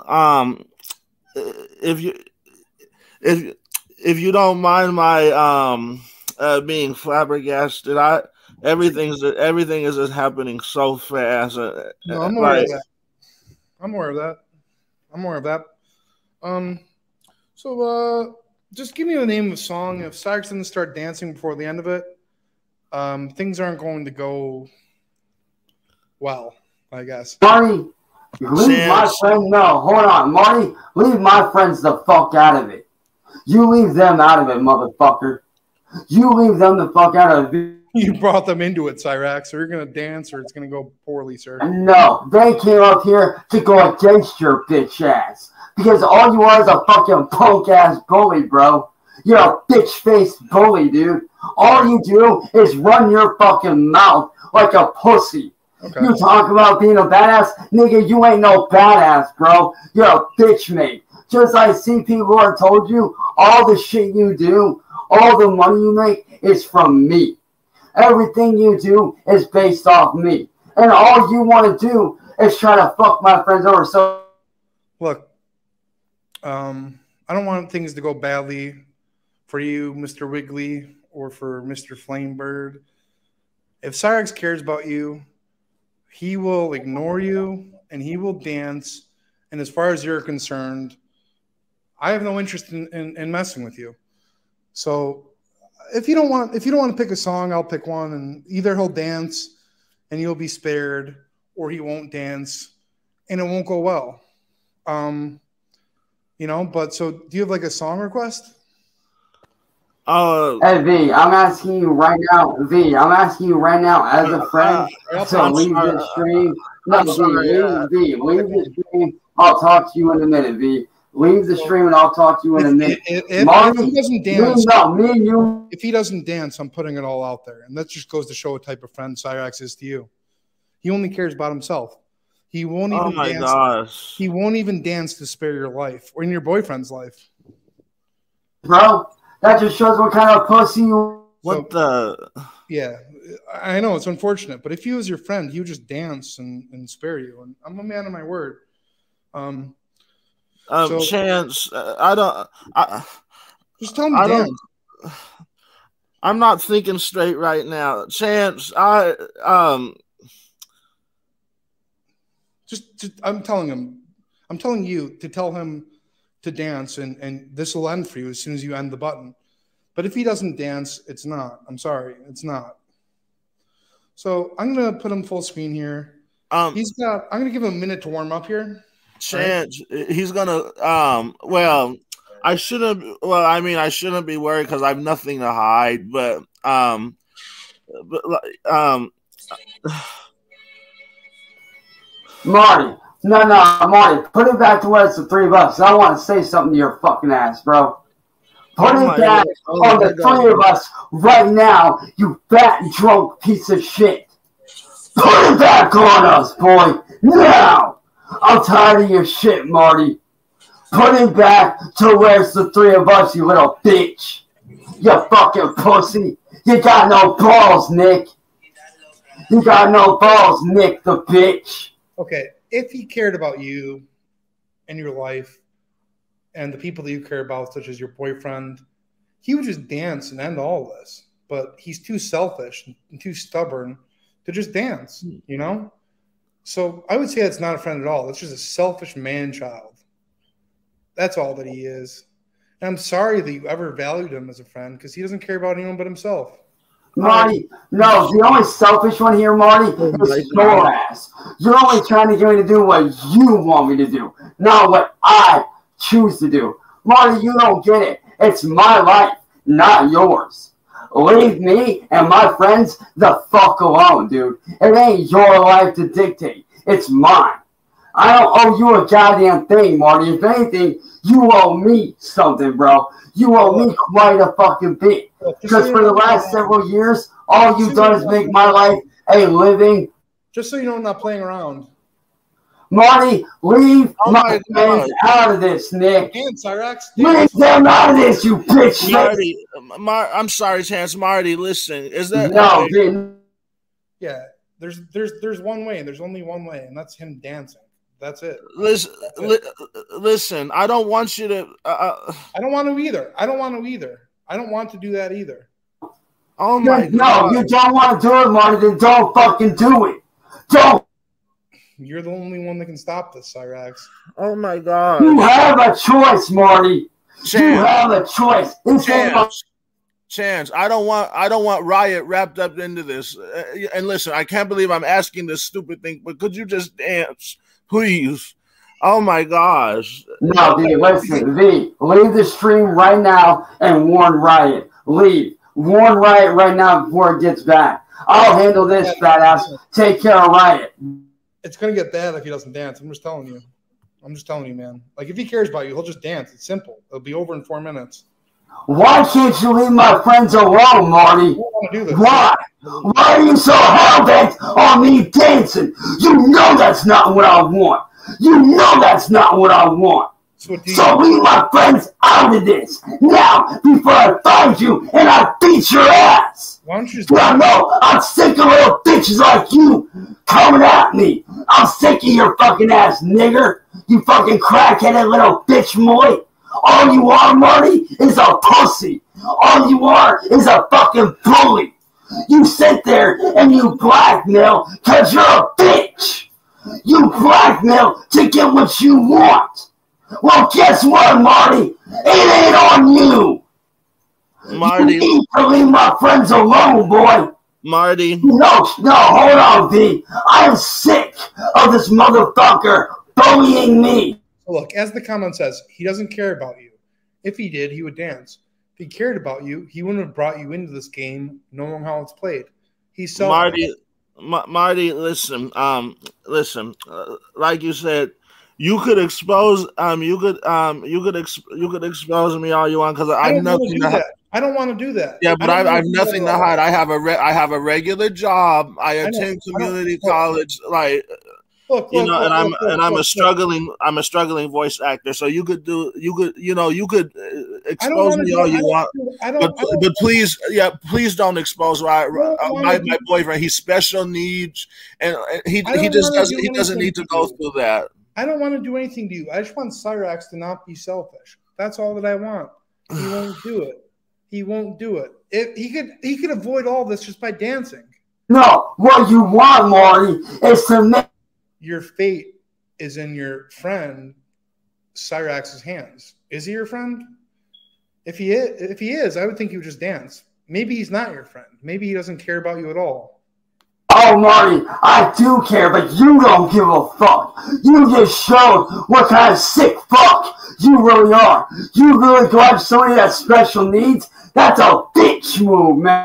you don't mind my being flabbergasted, everything is just happening so fast. No, I'm aware of that. I'm aware of that. So just give me the name of a song. If Cyraxx doesn't start dancing before the end of it, things aren't going to go well, I guess. Marty, leave my friend. No, hold on, Marty. Leave my friends the fuck out of it. You leave them out of it, motherfucker. You leave them the fuck out of it. You brought them into it, Cyraxx. So you're gonna dance, or it's gonna go poorly, sir. No, they came up here to go against your bitch ass. Because all you are is a fucking punk ass bully, bro. You're a bitch faced bully, dude. All you do is run your fucking mouth like a pussy. Okay. You talk about being a badass, nigga, you ain't no badass, bro. You're a bitch, mate. Just like see people who have told you, all the shit you do, all the money you make is from me. Everything you do is based off me. And all you want to do is try to fuck my friends over. So, look, I don't want things to go badly for you, Mr. Wiggly, or for Mr. Flamebird. If Cyraxx cares about you, he will ignore you and he will dance. And as far as you're concerned, I have no interest in messing with you. So if you don't want to pick a song, I'll pick one, and either he'll dance and you'll be spared, or he won't dance and it won't go well. You know, but so do you have like a song request? Hey V, I'm asking you right now. V, I'm asking you right now as a friend to leave this stream. No, V, leave the stream. I'll talk to you in a minute, V. Leave the stream and I'll talk to you in a minute. If he doesn't dance, me and you. If he doesn't dance, I'm putting it all out there, and that just goes to show what type of friend Cyraxx is to you. He only cares about himself. He won't even dance. Gosh. He won't even dance to spare your life or in your boyfriend's life. Bro, that just shows what kind of pussy you. Yeah, I know it's unfortunate, but if he was your friend, he would just dance and spare you. And I'm a man of my word. Chance, just tell him to dance. I'm not thinking straight right now. Chance, Just I'm telling you to tell him to dance, and this will end for you as soon as you end the button. But if he doesn't dance, it's not. I'm sorry, it's not. So I'm gonna put him full screen here. I'm gonna give him a minute to warm up here. Chance, right? He's gonna. Well, I shouldn't. Well, I mean, I shouldn't be worried because I have nothing to hide. But Marty, no, Marty, put it back to where it's the three of us. I want to say something to your fucking ass, bro. Put it back on the three of us right now, you fat drunk piece of shit. Put it back on us, boy, now. I'm tired of your shit, Marty. Put it back to where it's the three of us, you little bitch. You fucking pussy. You got no balls, Nick. You got no balls, Nick the bitch. Okay, if he cared about you and your life and the people that you care about, such as your boyfriend, he would just dance and end all of this. But he's too selfish and too stubborn to just dance, you know? So I would say that's not a friend at all. That's just a selfish man-child. That's all that he is. And I'm sorry that you ever valued him as a friend because he doesn't care about anyone but himself. Marty, no, the only selfish one here, Marty, is your ass. You're only trying to get me to do what you want me to do, not what I choose to do. Marty, you don't get it. It's my life, not yours. Leave me and my friends the fuck alone, dude. It ain't your life to dictate. It's mine. I don't owe you a goddamn thing, Marty. If anything, you owe me something, bro. You owe me quite a fucking bit. Because for the last several years, all you've done is make my life a living. Just so you know, I'm not playing around. Marty, leave my friends out of this, Nick. Cyraxx, leave them out of this, you bitch. Marty, I'm sorry, Chance. Marty, listen. Is that no? Yeah, there's one way. There's only one way, and that's him dancing. That's it. Listen. I don't want you to. I don't want to either. I don't want to do that either. Oh my God. No, you don't want to do it, Marty. Then don't fucking do it. Don't. You're the only one that can stop this, Cyraxx. Oh my God. You have a choice, Marty. You have a choice. Chance, I don't want Riot wrapped up into this. And listen, I can't believe I'm asking this stupid thing, but could you just dance, please? Oh my gosh. No, V, listen, V, leave the stream right now and warn Riot. Leave. Warn Riot right now before it gets back. I'll handle this, fat ass. Take care of Riot. It's gonna get bad if he doesn't dance. I'm just telling you. I'm just telling you, man. Like, if he cares about you, he'll just dance. It's simple. It'll be over in 4 minutes. Why can't you leave my friends alone, Marty? Why? Why are you so hell-bent on me dancing? You know that's not what I want. You know that's not what I want. So leave my friends out of this now before I find you and I beat your ass. Why don't you just I know I'm sick of little bitches like you coming at me. I'm sick of your fucking ass, nigger. You fucking crackheaded little bitch moy. All you are, Marty, is a pussy. All you are is a fucking bully. You sit there and you blackmail because you're a bitch. You blackmail to get what you want. Well, guess what, Marty? It ain't on you. Marty. You need to leave my friends alone, boy. Marty. No, hold on, V. I am sick of this motherfucker bullying me. Look, as the comment says, he doesn't care about you. If he did, he would dance. If he cared about you, he wouldn't have brought you into this game knowing how it's played. He's selfish. Marty, listen, like you said, you could expose you could expose me all you want because I have nothing to hide. I don't want to do that. Yeah, but I have nothing to hide. I have a regular job. I attend community college. Like, I'm a struggling voice actor. So you could expose me all you want. But please don't expose my boyfriend. He's special needs, and he doesn't need to go through that. I don't want to do anything to you. I just want Cyrax to not be selfish. That's all that I want. He won't do it. He won't do it. He could avoid all this just by dancing. No, what you want, Marty, is to make your fate is in your friend Cyrax's hands. Is he your friend? If he is, I would think he would just dance. Maybe he's not your friend. Maybe he doesn't care about you at all. Oh, Marty, I do care, but you don't give a fuck. You just showed what kind of sick fuck you really are. You really go after somebody that has special needs? That's a bitch move, man.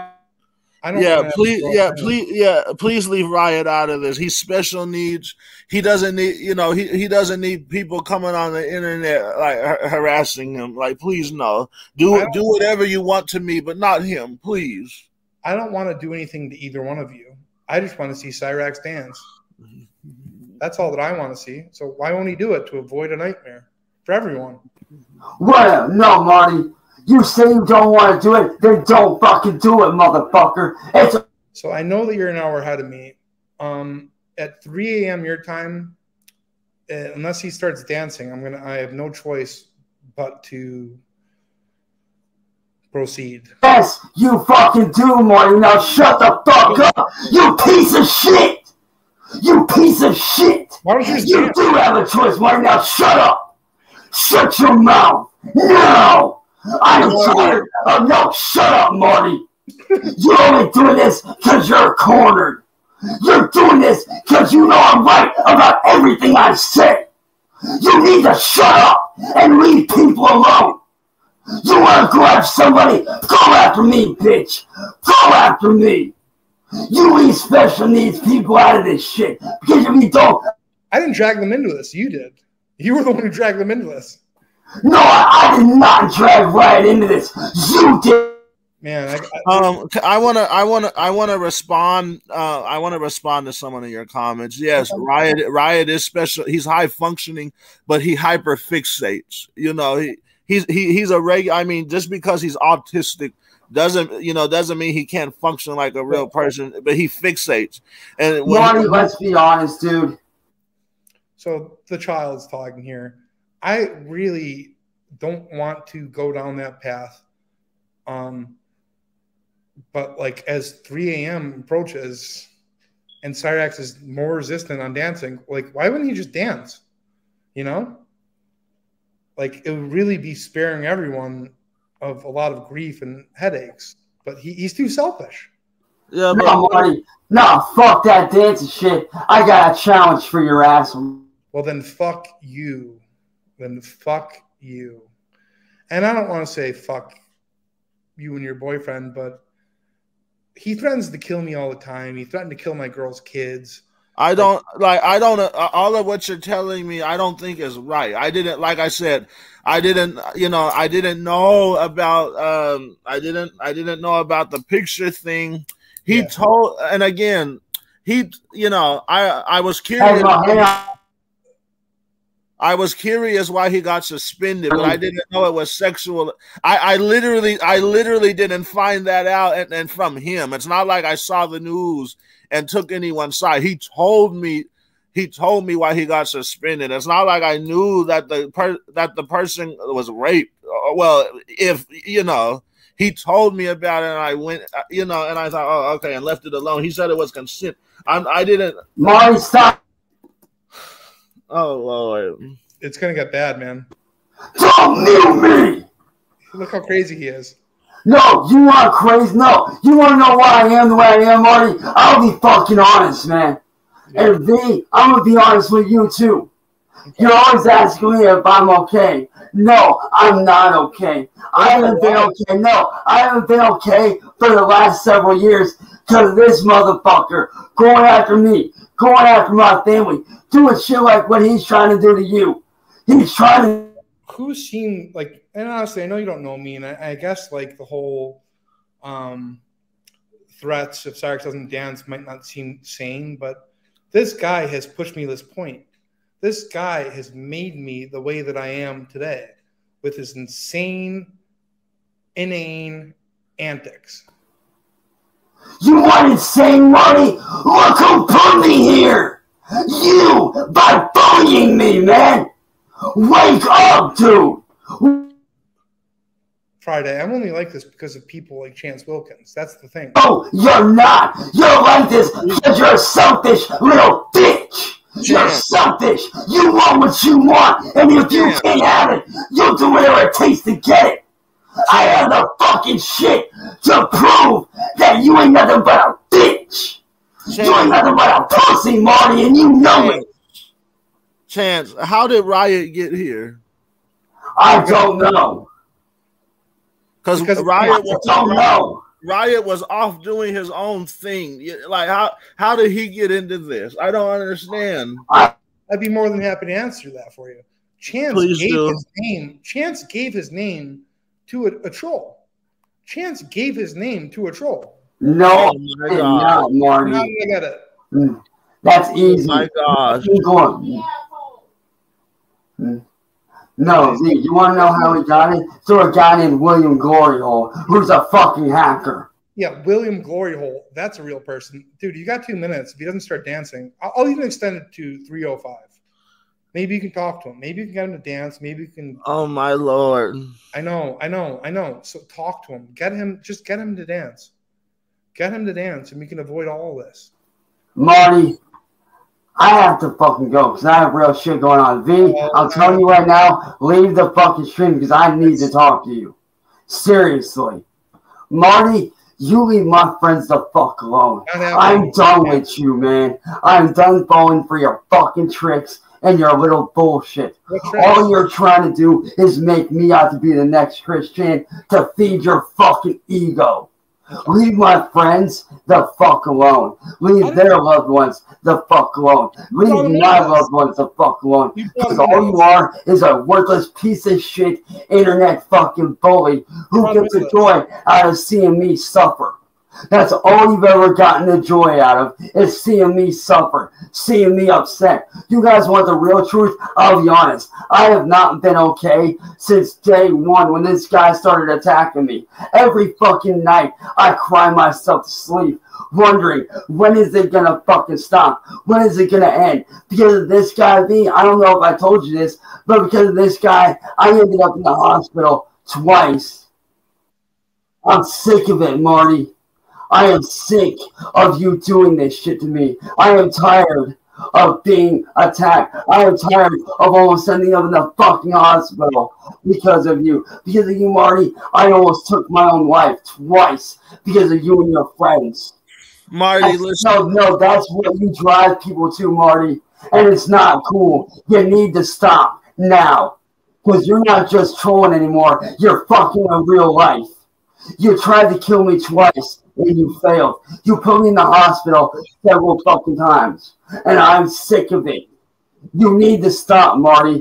Please leave Riot out of this. He's special needs. He doesn't need, he doesn't need people coming on the internet like harassing him. Like, please no. Do whatever you want to me, but not him, please. I don't want to do anything to either one of you. I just want to see Cyrax dance. That's all that I want to see. So why won't he do it? To avoid a nightmare for everyone. Well, no, Marty. You say you don't want to do it, then don't fucking do it, motherfucker. So I know that you're an hour ahead of me. At 3 a.m. your time, unless he starts dancing, I have no choice but to proceed. Yes, you fucking do, Marty. Now shut the fuck up, you piece of shit. You piece of shit. Why don't you do have a choice, Marty. Now shut up. Shut your mouth. No. I'm tired of no. Shut up, Marty. You're only doing this because you're cornered. You're doing this because you know I'm right about everything I say. You need to shut up and leave people alone. You want to go after somebody? Go after me, bitch. Go after me. You leave special needs people out of this shit. Because if you don't... I didn't drag them into this. You did. You were the one who dragged them into this. No, I did not drag Riot into this. You did. Man, I want to respond. I want to respond to some of your comments. Yes, Riot is special. He's high functioning, but he hyper fixates. He's a regular. I mean, just because he's autistic doesn't mean he can't function like a real person. But he fixates. And Marty, let's be honest, dude. So the child's talking here. I really don't want to go down that path. But like as 3 a.m. approaches and Cyrax is more resistant on dancing, like why wouldn't he just dance? like it would really be sparing everyone of a lot of grief and headaches. But he's too selfish. Yeah, no, Marty. No, fuck that dancing shit. I got a challenge for your ass. Well, then fuck you. Then fuck you. And I don't want to say fuck you and your boyfriend, but he threatens to kill me all the time. He threatened to kill my girl's kids. I don't all of what you're telling me, I don't think is right. I didn't, like I said, I didn't know about I didn't know about the picture thing. He told, and again, I was curious. I was curious why he got suspended, but I didn't know it was sexual. I literally didn't find that out and from him. It's not like I saw the news and took anyone's side. He told me why he got suspended. It's not like I knew that the person was raped. Well, if he told me about it and I went, and I thought, oh, okay, and left it alone. He said it was consent. I didn't. Marty, stop. Oh Lord, it's gonna get bad, man. Don't mute me. Look how crazy he is. No, you aren't crazy. No, you want to know why I am the way I am, Marty? I'll be fucking honest, man. Yeah. And V, I'm gonna be honest with you too. Okay. You're always asking me if I'm okay. No, I'm not okay. I haven't been okay. No, I haven't been okay for the last several years because of this motherfucker going after me, going after my family, doing shit like what he's trying to do to you. He's trying to. Who's seen, like, and honestly, I know you don't know me, and I guess, like, the whole threats if Cyraxx doesn't dance might not seem sane, but this guy has pushed me to this point. This guy has made me the way that I am today with his insane, inane antics. You want insane, Marty? Look who put me here! You, by bullying me, man! Wake up, dude! Friday, I'm only like this because of people like Chance Wilkins. That's the thing. Oh, you're not! You're like this because you're a selfish little bitch! You're selfish! You want what you want, and if you can't have it, you'll do whatever it takes to get it! I have the fucking shit to prove that you ain't nothing but a bitch! You ain't nothing but a pussy, Marty, and you know it! Chance, how did Riot get here? I don't know. Because Riot was off doing his own thing. Like, how did he get into this? I don't understand. I'd be more than happy to answer that for you. Chance gave his name to a troll. Chance gave his name to a troll. No, not Marty. Now I got it. That's easy. Oh my gosh. No, Z, you want to know how he got it? Through a guy named William Gloryhole, who's a fucking hacker. Yeah, William Gloryhole. That's a real person. Dude, you got 2 minutes. If he doesn't start dancing, I'll even extend it to 3:05. Maybe you can talk to him. Maybe you can get him to dance. Maybe you can. Oh, my Lord. I know. So talk to him. Just get him to dance. Get him to dance, and we can avoid all of this. Marty, I have to fucking go because I have real shit going on. V, I'll tell you right now, leave the fucking stream because I need to talk to you. Seriously. Marty, you leave my friends the fuck alone. I'm done with you, man. I'm done falling for your fucking tricks and your little bullshit. All you're trying to do is make me out to be the next Christian to feed your fucking ego. Leave my friends the fuck alone. Leave their loved ones the fuck alone. Leave my loved ones the fuck alone. Because all you are is a worthless piece of shit internet fucking bully who gets the joy out of seeing me suffer. That's all you've ever gotten the joy out of is seeing me suffer, seeing me upset. You guys want the real truth? I'll be honest. I have not been okay since day one when this guy started attacking me. Every fucking night I cry myself to sleep wondering when is it gonna fucking stop? When is it gonna end? Because of this guy, I don't know if I told you this, but because of this guy, I ended up in the hospital twice. I'm sick of it, Marty. I am sick of you doing this shit to me. I am tired of being attacked. I am tired of almost ending up in the fucking hospital because of you. Because of you, Marty, I almost took my own life twice because of you and your friends. Marty, listen. No, that's what you drive people to, Marty. And it's not cool. You need to stop now. Because you're not just trolling anymore. You're fucking in real life. You tried to kill me twice, and you failed. You put me in the hospital several fucking times. And I'm sick of it. You need to stop, Marty.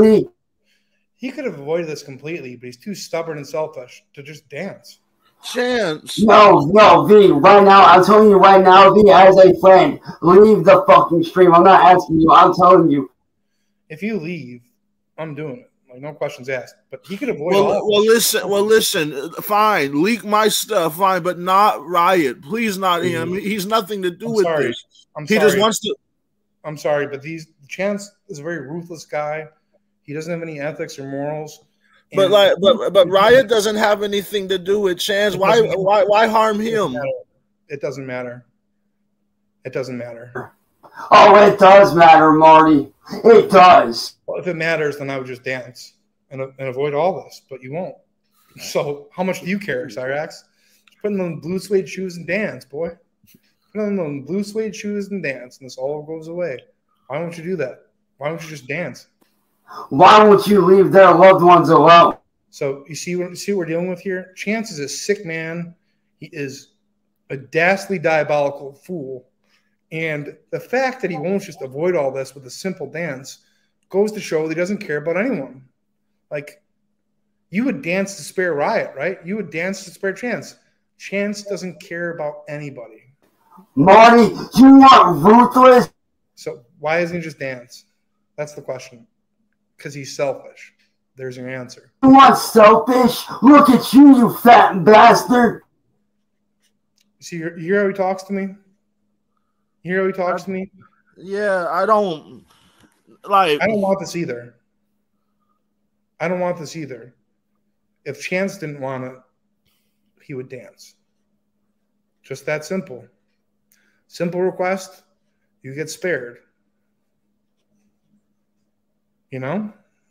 He could have avoided this completely, but he's too stubborn and selfish to just dance. Chance. No, V, right now, I'm telling you right now, V, as a friend, leave the fucking stream. I'm not asking you, I'm telling you. If you leave, I'm doing it. Like, no questions asked. But he could avoid all. Listen, fine. Leak my stuff, fine, but not Riot. Please, not him. He's nothing to do with this. He just wants to. I'm sorry, but Chance is a very ruthless guy. He doesn't have any ethics or morals. But Riot doesn't have anything to do with Chance. Why harm him? It doesn't matter. It doesn't matter. Oh, it does matter, Marty. It does. Well, if it matters, then I would just dance and avoid all this, but you won't. So how much do you care, Cyrax? Put on the blue suede shoes and dance, boy. Put on the blue suede shoes and dance, and this all goes away. Why don't you do that? Why don't you just dance? Why won't you leave their loved ones alone? So you see what we're dealing with here? Chance is a sick man. He is a dastardly, diabolical fool. And the fact that he won't just avoid all this with a simple dance goes to show that he doesn't care about anyone. Like, you would dance to spare Riot, right? You would dance to spare Chance. Chance doesn't care about anybody. Marty, you want ruthless? So why doesn't he just dance? That's the question. Because he's selfish. There's your answer. You want selfish? Look at you, you fat bastard. See, you hear how he talks to me? You hear how he talks to me? Yeah, I don't want this either. I don't want this either. If Chance didn't want it, he would dance. Just that simple. Simple request, you get spared. You know?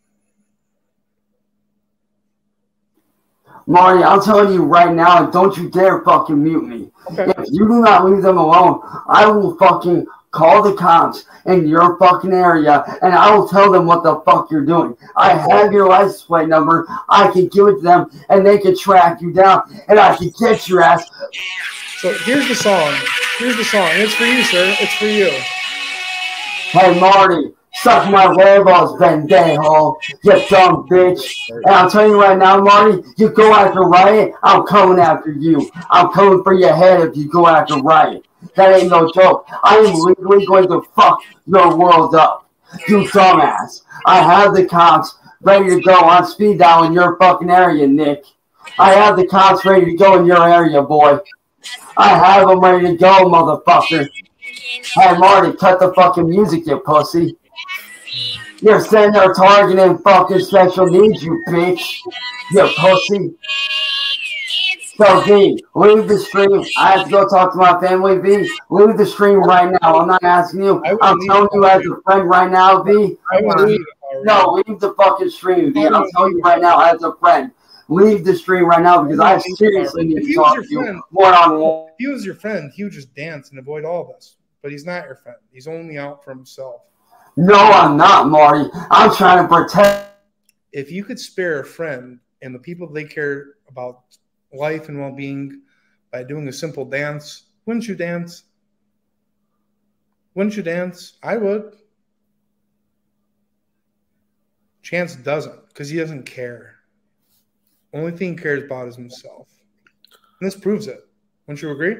Marty, I'm telling you right now, don't you dare fucking mute me. Okay. If you do not leave them alone, I will fucking call the cops in your fucking area, and I will tell them what the fuck you're doing. I have your license plate number. I can give it to them, and they can track you down, and I can get your ass. So here's the song. Here's the song. It's for you, sir. It's for you. Hey, Marty. Suck my rainbows, pendejo, you dumb bitch. And I'm telling you right now, Marty, you go after Riot, I'm coming after you. I'm coming for your head if you go after Riot. That ain't no joke. I am legally going to fuck your world up. You dumbass. I have the cops ready to go on speed dial in your fucking area, Nick. I have the cops ready to go in your area, boy. I have them ready to go, motherfucker. Hey, Marty, cut the fucking music, you pussy. You're sitting there targeting fucking special needs, you bitch. You pussy. So, V, leave the stream. I have to go talk to my family, V. Leave the stream right now. I'm not asking you. I'm telling you as a friend right now, V. No, leave the fucking stream, V. I'm telling you right now as a friend. Leave the stream right now because I seriously need to talk to you one-on-one. If he was your friend, he would just dance and avoid all this. But he's not your friend. He's only out for himself. No, I'm not, Marty. I'm trying to protect. If you could spare a friend and the people they care about life and well-being by doing a simple dance, wouldn't you dance? Wouldn't you dance? I would. Chance doesn't because he doesn't care. Only thing he cares about is himself. And this proves it. Wouldn't you agree?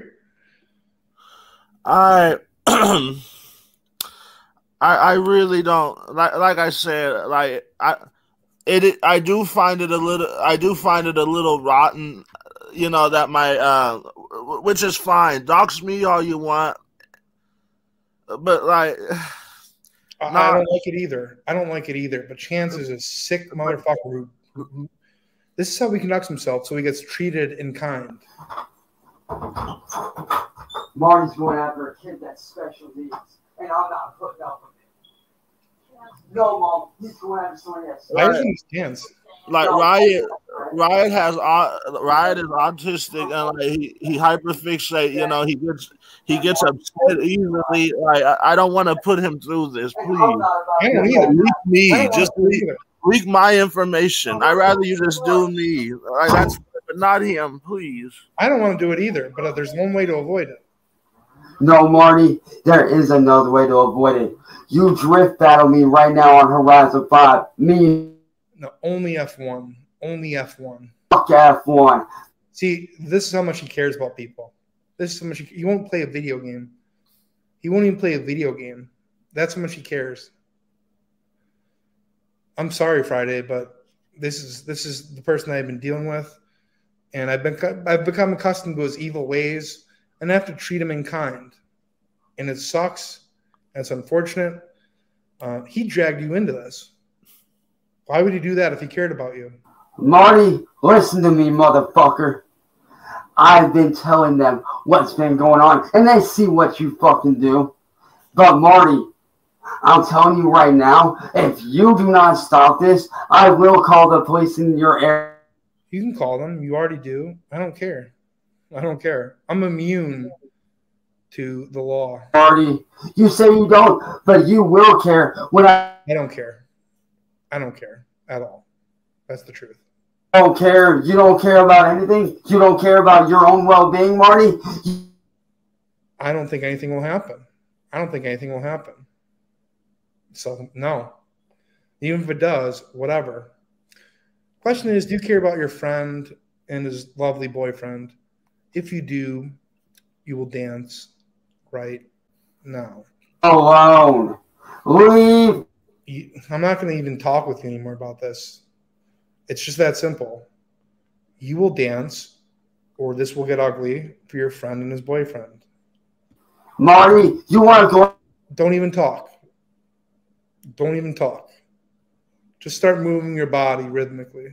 I really don't like I said, like I do find it a little rotten, you know, that my which is fine. Dox me all you want. But like I don't like it either. I don't like it either. But Chance is a sick motherfucker who this is how he conducts himself, so he gets treated in kind. Marty's going after a kid that's special needs. and I'm not putting up with it. No, Mom, he's going to have someone else. I understand. Like Riot is autistic and like he hyperfixate. You know, he gets upset easily. Like I don't want to put him through this. Please, I don't either. leak me. Just leak my information. I'd rather you just do me. Like, that's but not him, please. I don't want to do it either, but there's one way to avoid it. No, Marty, there is another way to avoid it. You drift battle me right now on Horizon 5. Me. No, only F1. Only F1. Fuck F1. See, this is how much he cares about people. This is how much he won't play a video game. He won't even play a video game. That's how much he cares. I'm sorry, Friday, but this is the person I've been dealing with, and I've become accustomed to his evil ways, and I have to treat him in kind. And it sucks, and it's unfortunate. He dragged you into this. Why would he do that if he cared about you? Marty, listen to me, motherfucker. I've been telling them what's been going on, and they see what you fucking do. But Marty, I'm telling you right now, if you do not stop this, I will call the police in your area. You can call them. You already do. I don't care. I don't care. I'm immune to the law. Marty, you say you don't, but you will care when I don't care. I don't care at all. That's the truth. Don't care. You don't care about anything. You don't care about your own well-being, Marty. I don't think anything will happen. I don't think anything will happen. So, no. Even if it does, whatever. Question is, do you care about your friend and his lovely boyfriend? If you do, you will dance right now. Alone. Leave. I'm not going to even talk with you anymore about this. It's just that simple. You will dance, or this will get ugly for your friend and his boyfriend. Marty, you want to go? Don't even talk. Don't even talk. Just start moving your body rhythmically.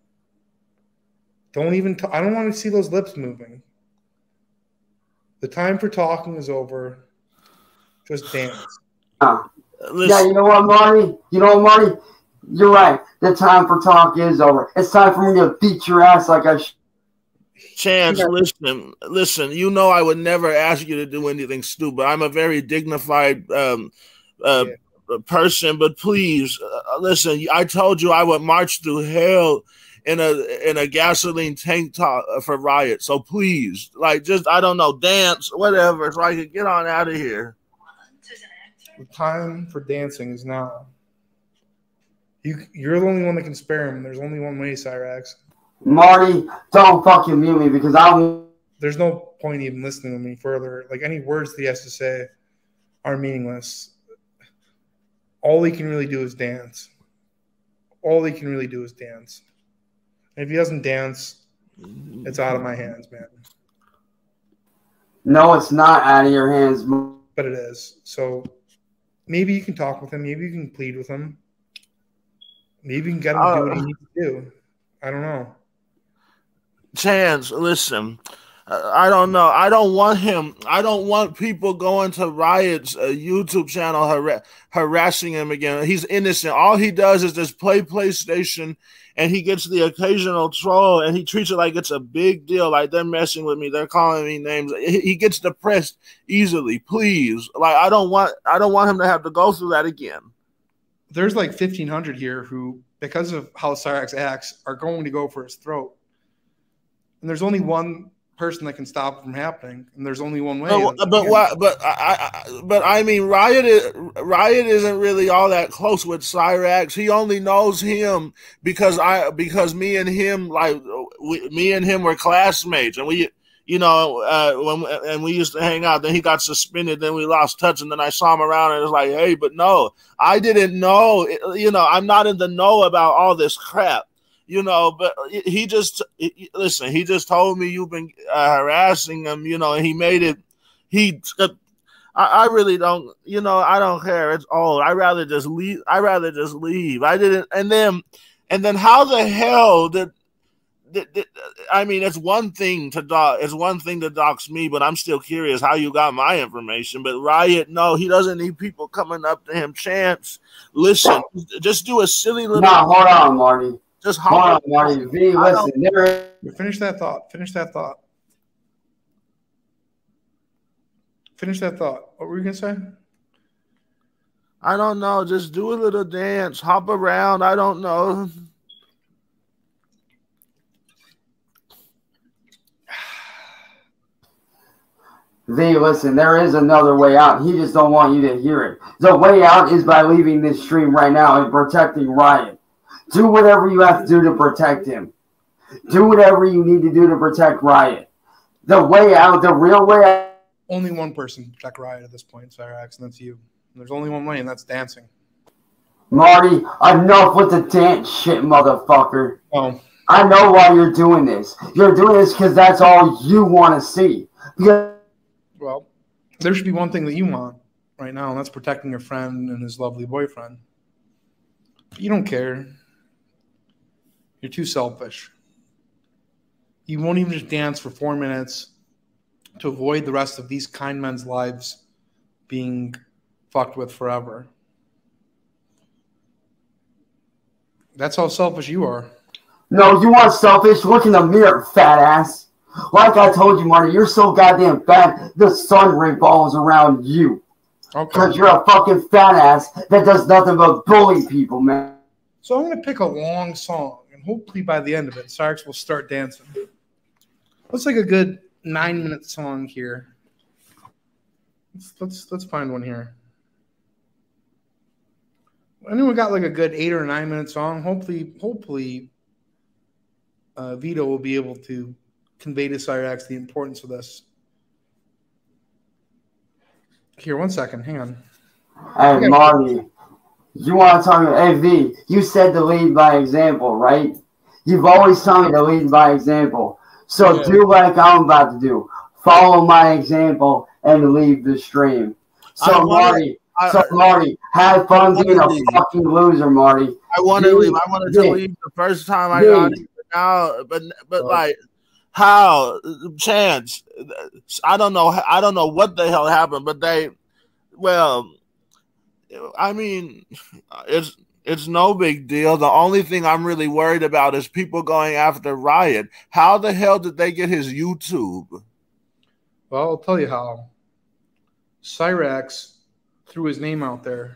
Don't even talk. I don't want to see those lips moving. The time for talking is over. Just dance. Yeah, you know what, Marty? You know what, Marty? You're right. The time for talk is over. It's time for me to beat your ass like I should. Chance, listen. You know I would never ask you to do anything stupid. I'm a very dignified person, but please, listen. I told you I would march through hell in a gasoline tank top for Riot. So please, like, just I don't know, dance, whatever, so I can get on out of here. The time for dancing is now. You're the only one that can spare him. There's only one way, Cyrax. Marty, don't fucking mute me because I'm. There's no point even listening to me further. Like, any words that he has to say are meaningless. All he can really do is dance. All he can really do is dance. And if he doesn't dance, it's out of my hands, man. No, it's not out of your hands. But it is. So maybe you can talk with him. Maybe you can plead with him. Maybe you can get him to do what he needs to do. I don't know. Chance, listen. I don't know. I don't want him. I don't want people going to Riot's YouTube channel harassing him again. He's innocent. All he does is just play PlayStation, and he gets the occasional troll, and he treats it like it's a big deal. Like, they're messing with me. They're calling me names. He gets depressed easily. Please, like, I don't want him to have to go through that again. There's like 1,500 here who, because of how Cyrax acts, are going to go for his throat. And there's only one person that can stop it from happening, and there's only one way. But I mean, Riot isn't really all that close with Cyrax. He only knows him because me and him were classmates, and we. You know, when we used to hang out, then he got suspended, then we lost touch, and then I saw him around, and it was like, hey, but no, I didn't know. You know, I'm not in the know about all this crap, you know, but he just told me you've been harassing him, you know, and he made it, I really don't, you know, I don't care. It's old. I'd rather just leave. I didn't, and then how the hell I mean, it's one thing to dox me, but I'm still curious how you got my information. But Riot, no, he doesn't need people coming up to him. Chance, listen, just do a silly little. No, hold on, Marty. Just hold on, Marty. V, listen. Finish that thought. Finish that thought. Finish that thought. What were you gonna say? I don't know. Just do a little dance, hop around. I don't know. V, listen, there is another way out. He just don't want you to hear it. The way out is by leaving this stream right now and protecting Riot. Do whatever you have to do to protect him. Do whatever you need to do to protect Riot. The way out, the real way out. Only one person can protect Riot at this point, Cyrax, and that's you. And there's only one way, and that's dancing. Marty, enough with the dance shit, motherfucker. Oh. I know why you're doing this. You're doing this because that's all you want to see. Well, there should be one thing that you want right now, and that's protecting your friend and his lovely boyfriend. But you don't care. You're too selfish. You won't even just dance for 4 minutes to avoid the rest of these kind men's lives being fucked with forever. That's how selfish you are. No, you are selfish. Look in the mirror, fat ass. Like I told you, Marty, you're so goddamn fat, the sun revolves around you. Okay. Because you're a fucking fat ass that does nothing but bully people, man. So I'm going to pick a long song, and hopefully by the end of it, Cyrax will start dancing. Looks like a good 9-minute song here. Let's find one here. Anyone got like a good 8 or 9 minute song? Hopefully, Vida will be able to convey to Cyrax the importance of this. Here, 1 second. Hang on. Hey, Marty, you want to talk about, hey, V, you said to lead by example, right? You've always told me to lead by example. So yeah. Do like I'm about to do. Follow my example and leave the stream. So, Marty, have fun being a fucking loser, Marty. I want to leave. I wanted to leave the first time I got it. Now, but like, how? Chance? I don't know. I don't know what the hell happened, but I mean, it's no big deal. The only thing I'm really worried about is people going after Riot. How the hell did they get his YouTube? Well, I'll tell you how. Cyrax threw his name out there.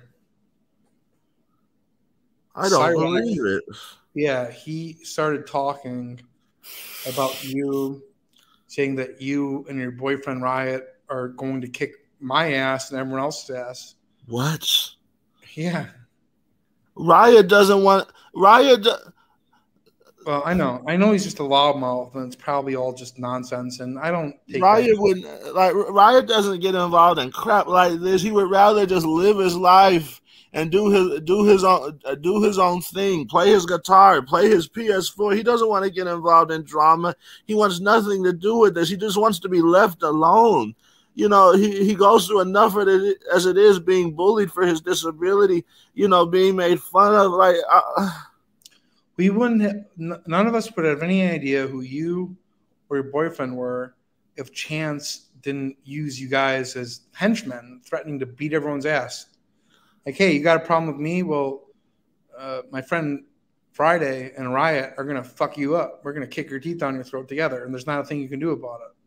I don't believe it. Yeah, he started talking about you, saying that you and your boyfriend Riot are going to kick my ass and everyone else's ass. What? Yeah. Riot doesn't want Riot. Well, I know he's just a loudmouth, and it's probably all just nonsense. And I don't take Riot would Riot doesn't get involved in crap like this. He would rather just live his life and do his own thing, play his guitar, play his PS4. He doesn't want to get involved in drama. He wants nothing to do with this. He just wants to be left alone. You know, he goes through enough of it as it is, being bullied for his disability, you know, being made fun of. Like, we wouldn't have, none of us would have any idea who you or your boyfriend were if Chance didn't use you guys as henchmen, threatening to beat everyone's ass. Like, hey, you got a problem with me? Well, my friend Friday and Riot are going to fuck you up. We're going to kick your teeth down your throat together, and there's not a thing you can do about it.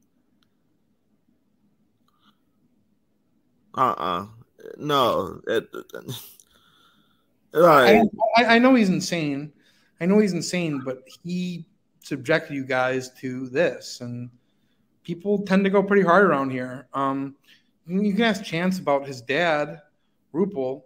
No. I know he's insane. I know he's insane, but he subjected you guys to this, and people tend to go pretty hard around here. You can ask Chance about his dad, Rupel.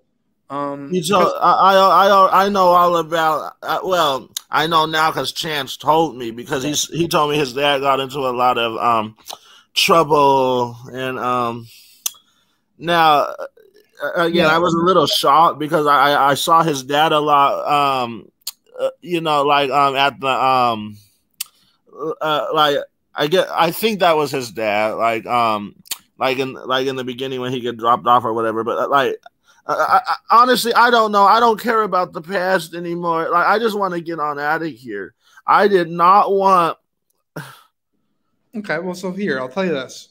I know all about. Well, I know now because Chance told me, because he told me his dad got into a lot of trouble, and now again, I was a little shocked because I saw his dad a lot. You know, like at the like I think that was his dad. Like in the beginning when he get dropped off or whatever. But like Honestly, I don't know. I don't care about the past anymore. Like, I just want to get on out of here. I did not want. Okay, well, so here, I'll tell you this.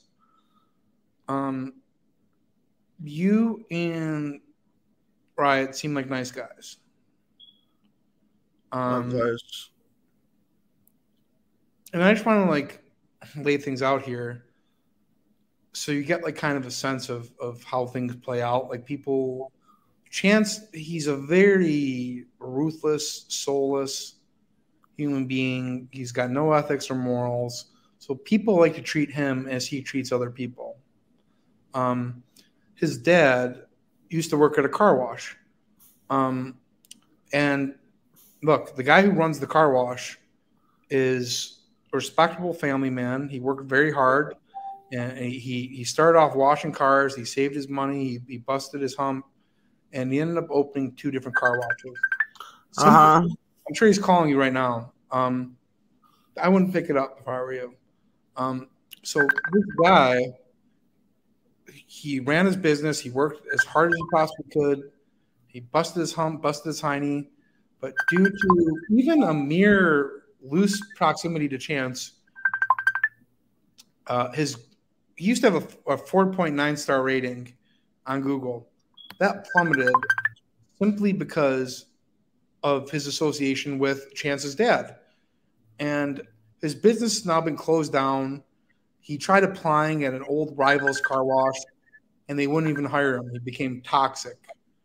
You and Riot seem like nice guys. Okay. And I just want to like lay things out here, so you get like kind of a sense of how things play out. Like people, Chance, he's a very ruthless, soulless human being. He's got no ethics or morals. So people like to treat him as he treats other people. His dad used to work at a car wash. And look, the guy who runs the car wash is a respectable family man. He worked very hard, and he started off washing cars. He saved his money. He busted his hump, and he ended up opening 2 different car washes. I'm sure he's calling you right now. I wouldn't pick it up if I were you. So this guy, he ran his business. He worked as hard as he possibly could. He busted his hump, busted his hiney. But due to even a mere loose proximity to Chance, he used to have a 4.9 star rating on Google. That plummeted simply because of his association with Chance's dad. And his business has now been closed down. He tried applying at an old rival's car wash, and they wouldn't even hire him. He became toxic.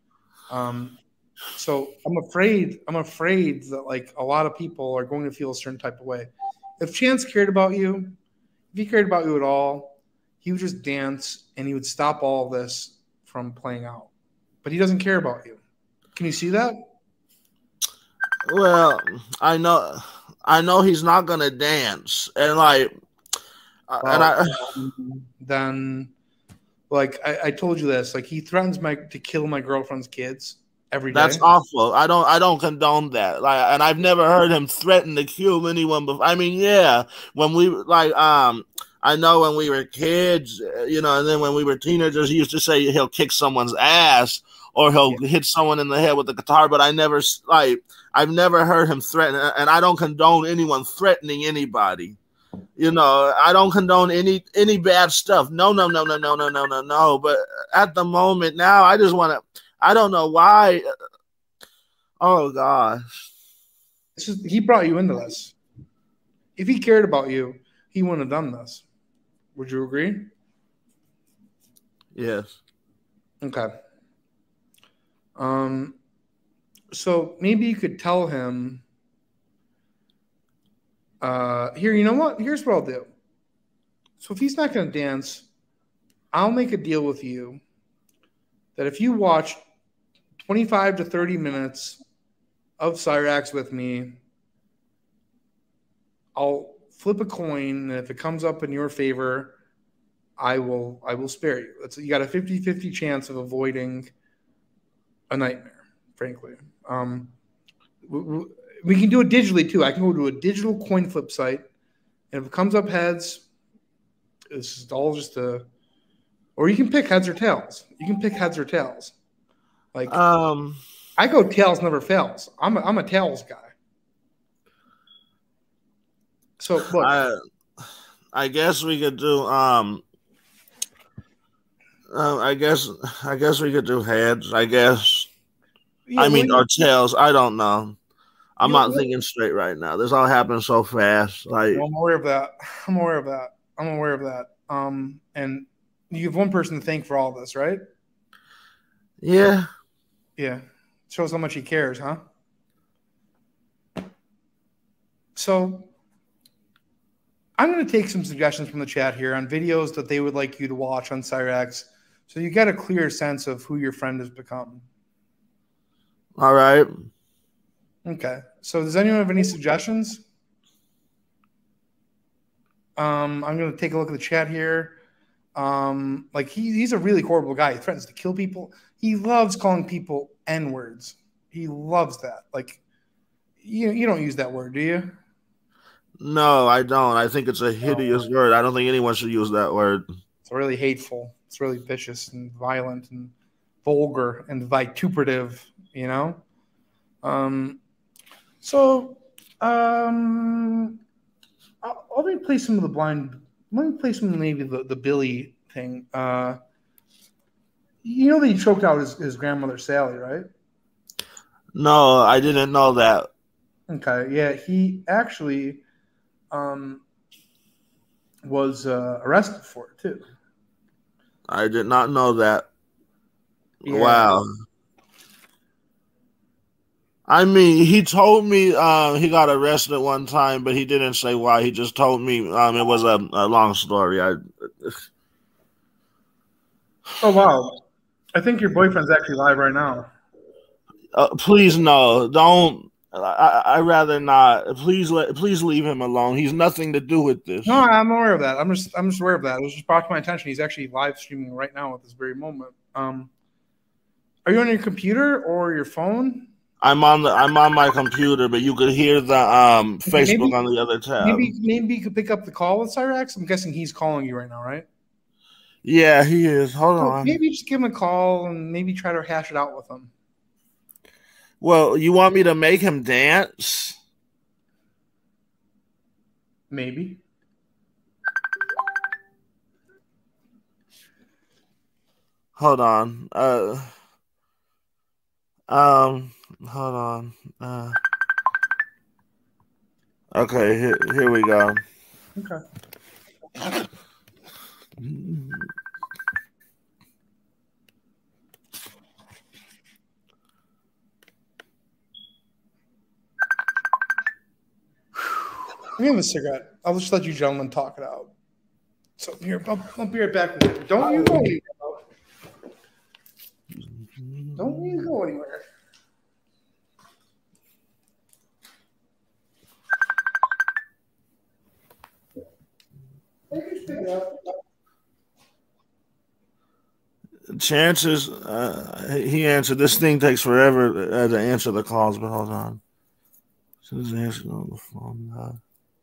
So I'm afraid that like a lot of people are going to feel a certain type of way. If Chance cared about you, if he cared about you at all, he would just dance and he would stop all this from playing out. But he doesn't care about you. Can you see that? Well, I know he's not gonna dance, and like, then, like I told you this, like he threatens to kill my girlfriend's kids every day. That's awful. I don't condone that. Like, and I've never heard him threaten to kill anyone before. I mean, yeah, when we like, I know when we were kids, you know, and then when we were teenagers, he used to say he'll kick someone's ass or he'll hit someone in the head with the guitar. But I've never heard him threaten, and I don't condone anyone threatening anybody. You know, I don't condone any bad stuff. No. But at the moment now, I just want to. I don't know why. Oh gosh, he brought you into this. If he cared about you, he wouldn't have done this. Would you agree? Yes. Okay. So maybe you could tell him. Here, you know what? Here's what I'll do. So if he's not going to dance, I'll make a deal with you that if you watch 25 to 30 minutes of Cyrax with me, I'll flip a coin, and if it comes up in your favor, I will spare you. You got a 50-50 chance of avoiding a nightmare, frankly. We can do it digitally too. I can go to a digital coin flip site, and if it comes up heads, it's all just or you can pick heads or tails. You can pick heads or tails. Like I go tails never fails. I'm a tails guy. So look, I guess we could do I guess we could do heads. I guess. Yeah, I mean, or tails. I don't know. I'm not thinking straight right now. This all happened so fast. Like, I'm aware of that. And you have one person to thank for all this, right? Yeah. Yeah. Shows how much he cares, huh? So I'm going to take some suggestions from the chat here on videos that they would like you to watch on Cyrax, so you get a clear sense of who your friend has become. All right. Okay. So does anyone have any suggestions? I'm going to take a look at the chat here. Like he's a really horrible guy. He threatens to kill people. He loves calling people N-words. He loves that. Like you don't use that word, do you? No, I don't. I think it's a hideous word. I don't think anyone should use that word. It's really hateful. It's really vicious and violent and vulgar and vituperative, you know. So let me play some of the blind. Let me play some of maybe the Billy thing. You know that he choked out his grandmother Sally, right? No, I didn't know that. Okay, yeah, he actually was arrested for it too. I did not know that. Yeah. Wow. I mean, he told me he got arrested one time, but he didn't say why. He just told me it was a long story. Oh, wow. I think your boyfriend's actually live right now. Please, no. Don't. I rather not. Please leave him alone. He's nothing to do with this. No, I'm aware of that. I'm just aware of that. It was just brought to my attention. He's actually live streaming right now at this very moment. Are you on your computer or your phone? I'm on my computer, but you could hear the Facebook on the other tab. Maybe you could pick up the call with Cyrax. I'm guessing he's calling you right now, right? Yeah, he is. Hold on. Maybe just give him a call and maybe try to hash it out with him. Well, you want me to make him dance? Maybe. Hold on. Hold on. Okay, here we go. Okay. Let me have a cigarette. I'll just let you gentlemen talk it out. So here, I'll be right back with you. Don't you go anywhere. Don't you go anywhere. Chances he answered. This thing takes forever to answer the calls, but hold on. So he's answering on the phone now.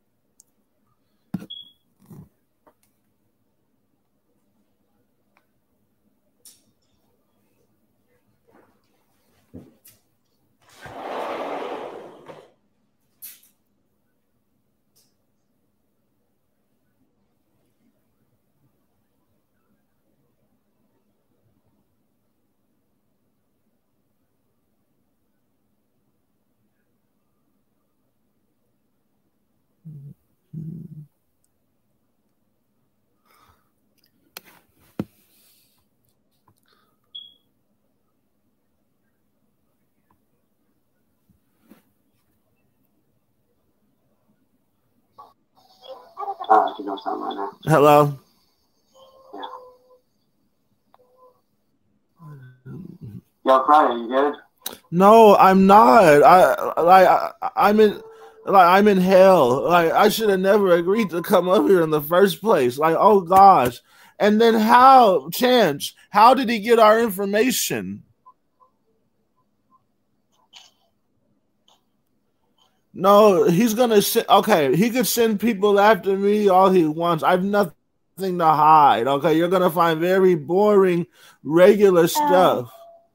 Hello. Yo, Friday, you good? No, I'm not. I'm in hell. Like, I should have never agreed to come up here in the first place. Like, oh gosh. And then how did he get our information? No, he's gonna okay, he could send people after me all he wants. I've nothing to hide. Okay, you're gonna find very boring, regular stuff.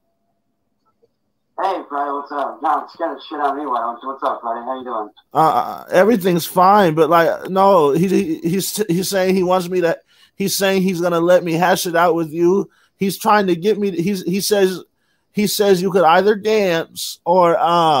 Hey, Friday, what's up? No, I'm scared of shit out anyway. What's up, Friday? How you doing? Everything's fine, but like, no, he's saying he wants me to. He's saying he's gonna let me hash it out with you. He's trying to get me. He says you could either dance or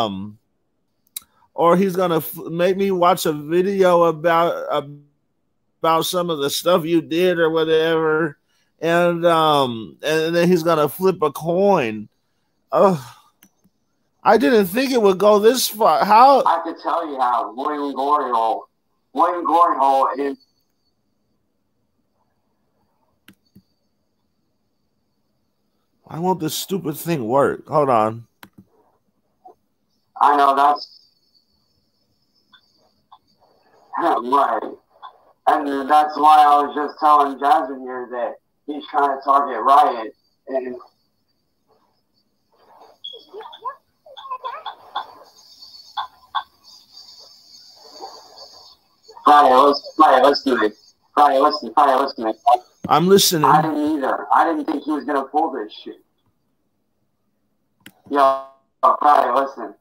he's gonna make me watch a video about some of the stuff you did or whatever, and then he's gonna flip a coin. Oh. I didn't think it would go this far. How? I could tell you how. William Glory Hole is. Why won't this stupid thing work? Hold on. I know that's right. And that's why I was just telling Jasmine here that he's trying to target Riot. And Friday, listen to me. Friday, listen to me. I'm listening. I didn't either. I didn't think he was going to pull this shit. Yo, Friday, listen.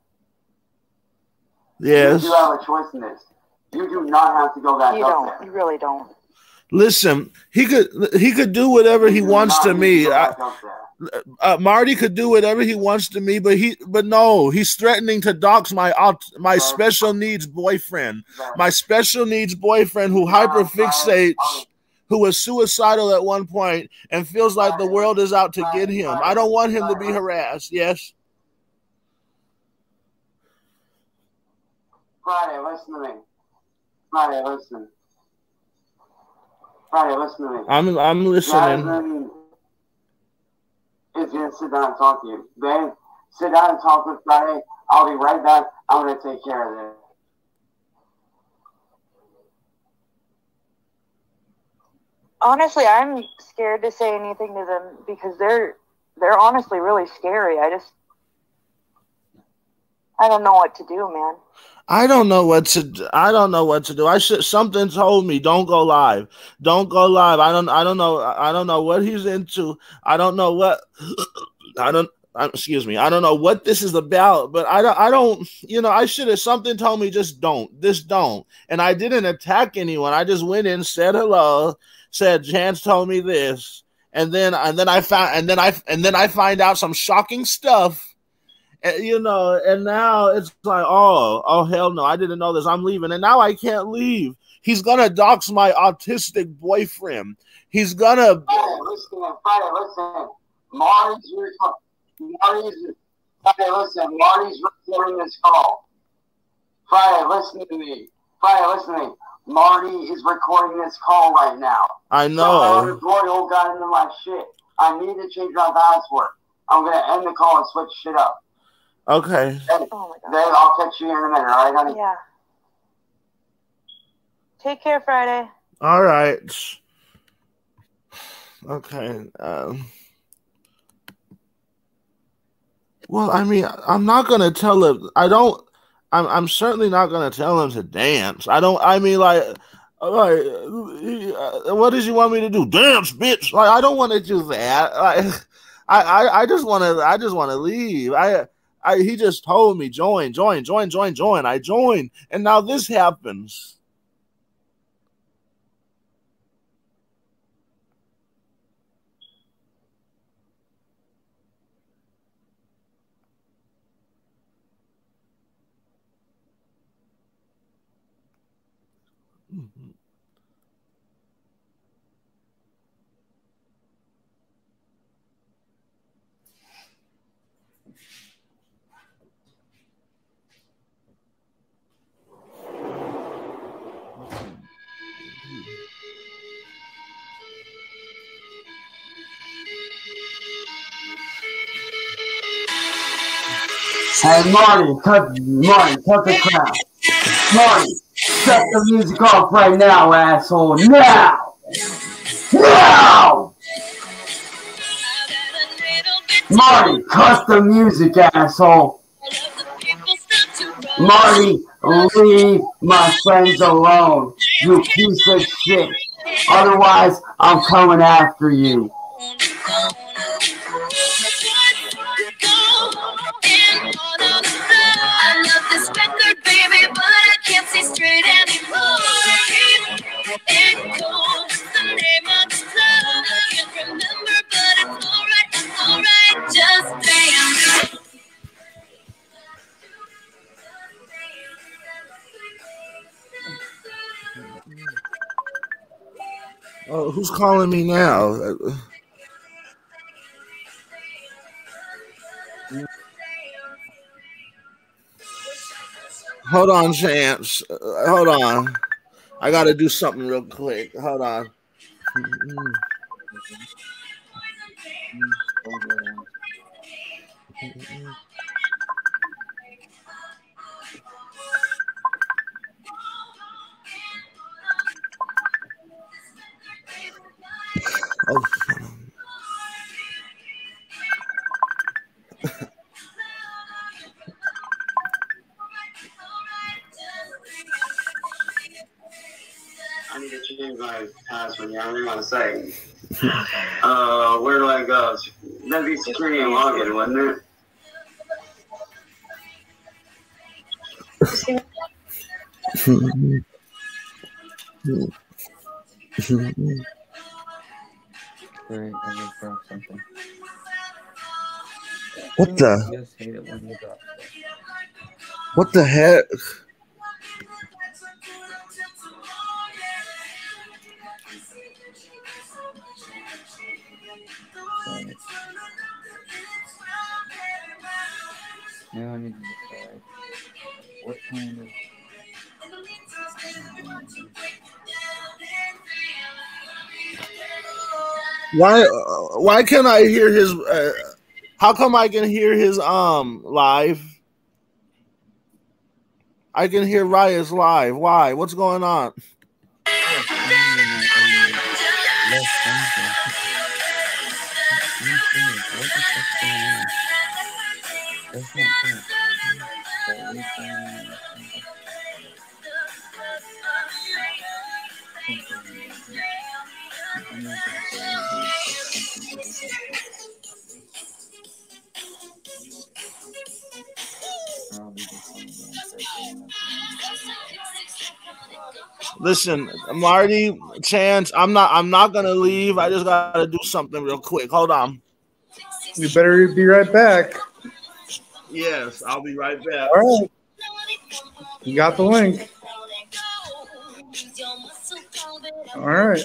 Yes. You do have a choice in this. You do not have to go back up there. You really don't. Listen, he could do whatever he wants to me. Marty could do whatever he wants to me, but no, he's threatening to dox my special needs boyfriend. My special needs boyfriend who hyperfixates, who was suicidal at one point and feels like the world is out to get him. I don't want him to be harassed. Yes. Friday, listen to me. Friday, listen. Friday, listen to me. I'm listening. Jasmine is going to sit down and talk to you. Babe, sit down and talk with Friday. I'll be right back. I'm going to take care of this. Honestly, I'm scared to say anything to them because they're honestly really scary. I don't know what to do, man. I don't know what to do. Something told me don't go live. Don't go live. I don't know what he's into. I don't know what excuse me. I don't know what this is about, but I don't, I should have, something told me just don't. And I didn't attack anyone. I just went in, said hello, said Chance told me this, and then I find out some shocking stuff. And now it's like, oh hell no, I didn't know this. I'm leaving, and now I can't leave. He's gonna dox my autistic boyfriend. He's gonna. Listen. Marty's recording this call. Friday, listen to me. Marty is recording this call right now. I know. Royal got into my shit. I need to change my password. I'm gonna end the call and switch shit up. Okay. Dave, I'll catch you in a minute, all right, honey? Yeah. Take care, Friday. All right. Okay. Well, I mean, I'm not gonna tell him. I'm certainly not gonna tell him to dance. What does he want me to do? Dance, bitch! Like, I don't want to do that. I just want to leave. He just told me join. I joined, and now this happens. Hey, Marty, cut the crap. Marty, shut the music off right now, asshole. Now! Marty, cut the music, asshole. Marty, leave my friends alone, you piece of shit. Otherwise, I'm coming after you. Oh, who's calling me now? Hold on, Chance. Hold on. I got to do something real quick. Hold on. Oh. I need to change my password. Yeah, I don't know how to say. Where do I go? That'd be security and login, wouldn't it? Great, I just dropped something. What the? I just hate it when you drop stuff. What the heck? Sorry. Now I need to decide what kind of. Why can't I hear his? How come I can hear his live? I can hear Raya's live. Why? What's going on? That's not cool. Listen, Marty, Chance, I'm not gonna leave. I just gotta do something real quick. Hold on. You better be right back. Yes, I'll be right back. All right. You got the link. All right.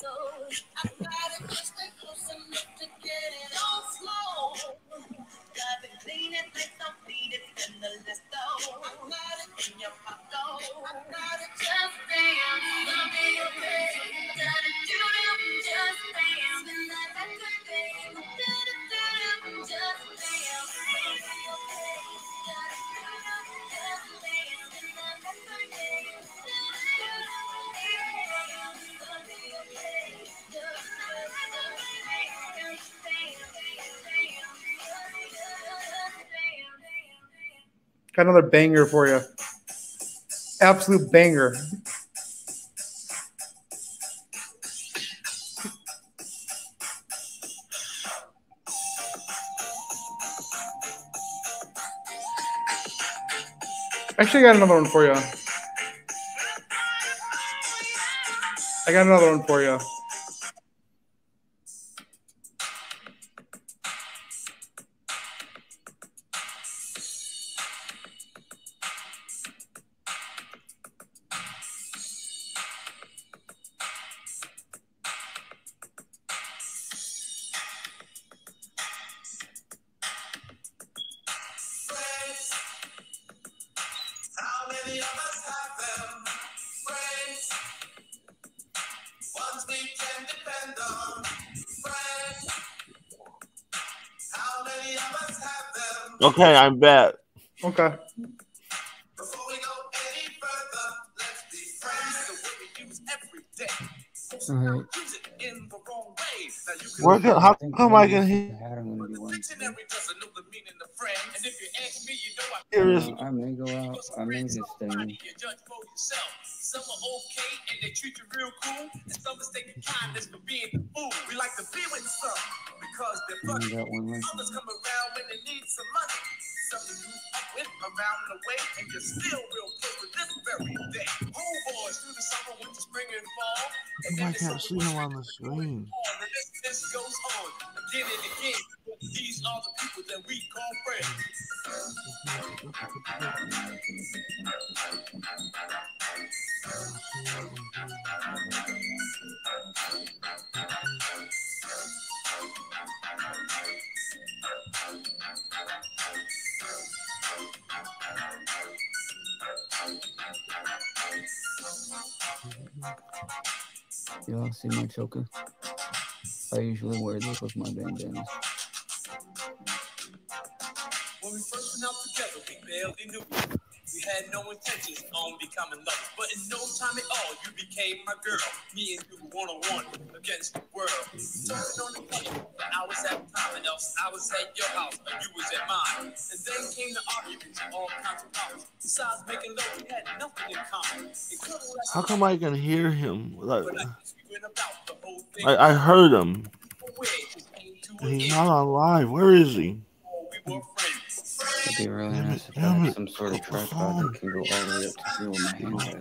Got another banger for you. Absolute banger. Actually, I got another one for you. I got another one for you. Okay, I'm back. Okay. How come I can hear? I may go out. I may just stay in. Some are okay and they treat you real cool, and some mistaken kindness for being the fool. We like to be with some because they're funny. Others come around when they need some money. Something you up with around the way, and you're still real close to this very day. Homeboys through the summer, winter, spring, and fall. And I can't see him on the screen. This goes on again and again. These are the people that we call friends. Y'all see my choker? I usually wear this with my bandanas. When we first went out together, we barely knew. We had no intentions on becoming lovers, but in no time at all, you became my girl. Me and you were one-on-one against the world. Talking on the phone for hours at a time, and else I was at your house, and you was at mine. And then came the arguments, all kinds of problems. Besides making love, we had nothing in common. How come I can hear him? I heard him. He's not on live. Where is he? We were friends. It'd be really nice if I had some sort of tripod that can go all the way up to here with my handheld.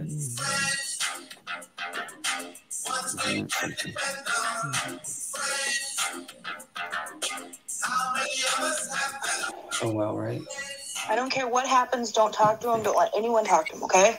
Isn't that something? Oh, well, right? I don't care what happens. Don't talk to him. Don't let anyone talk to him, okay?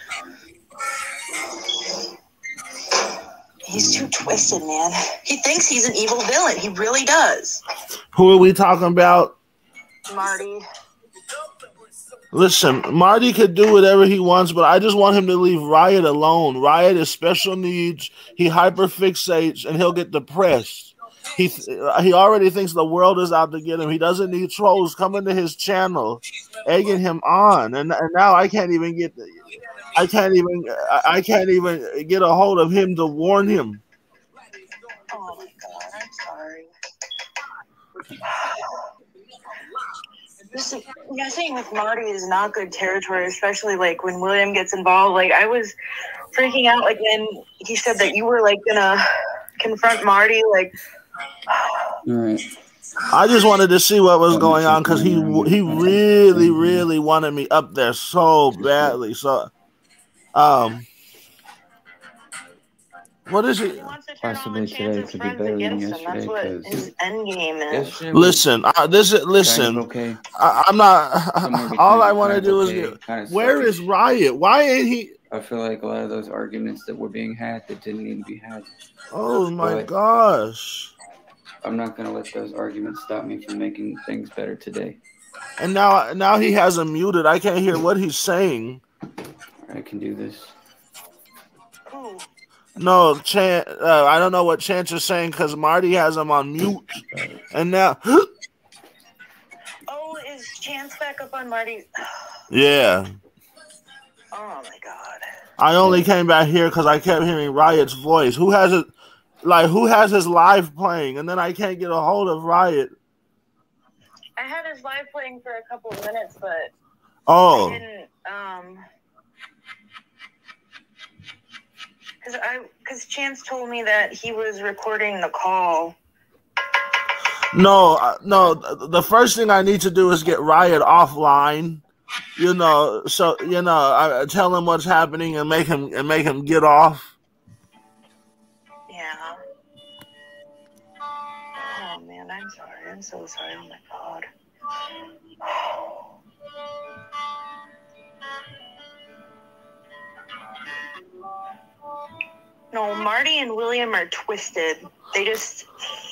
He's too twisted, man. He thinks he's an evil villain. He really does. Who are we talking about? Marty. Listen, Marty could do whatever he wants, but I just want him to leave Riot alone. Riot is special needs. He hyperfixates, and he'll get depressed. He already thinks the world is out to get him. He doesn't need trolls coming to his channel, egging him on. And now I can't even get a hold of him to warn him. Oh my God, I'm sorry. This messing with Marty is not good territory, especially like when William gets involved. Like I was freaking out like when he said that you were like gonna confront Marty. Like, All right. I just wanted to see what was going on because he really wanted me up there so badly. So, what is it? Possibly today could be better than yesterday because his end game is. Listen. Okay. I'm not. All I want to do is where is Riot? Why ain't he? I feel like a lot of those arguments that were being had that didn't need to be had. Oh my gosh. I'm not gonna let those arguments stop me from making things better today. And now he has him muted. I can't hear what he's saying. I can do this. Who? No, I don't know what Chance is saying because Marty has him on mute. And now... Oh, is Chance back up on Marty? Yeah. Oh, my God. I only came back here because I kept hearing Riot's voice. Who has it? Like, who has his live playing? And then I can't get a hold of Riot. I had his live playing for a couple of minutes, but I didn't, because Chance told me that he was recording the call. No. The first thing I need to do is get Riot offline. So I tell him what's happening and make him get off. Yeah. Oh man, I'm sorry. I'm so sorry. Oh my God. No, Marty and William are twisted. They just.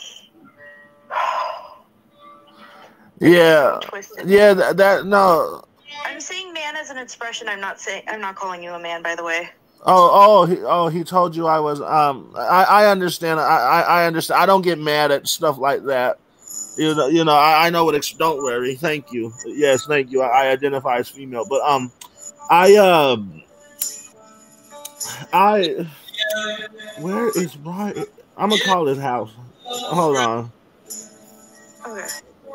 Yeah. Twisted. Yeah. That no. I'm saying man as an expression. I'm not calling you a man, by the way. He told you I was. I understand. I understand. I don't get mad at stuff like that. I know what. Don't worry. Thank you. Yes, thank you. I identify as female, but where is Brian? I'm gonna call his house. Hold on. Okay.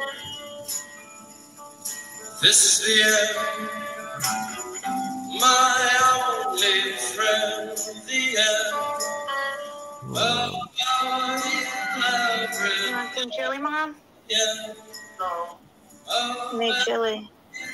This is the end, my only friend, the end of our You want some chili, Mom? Yeah. I made chili.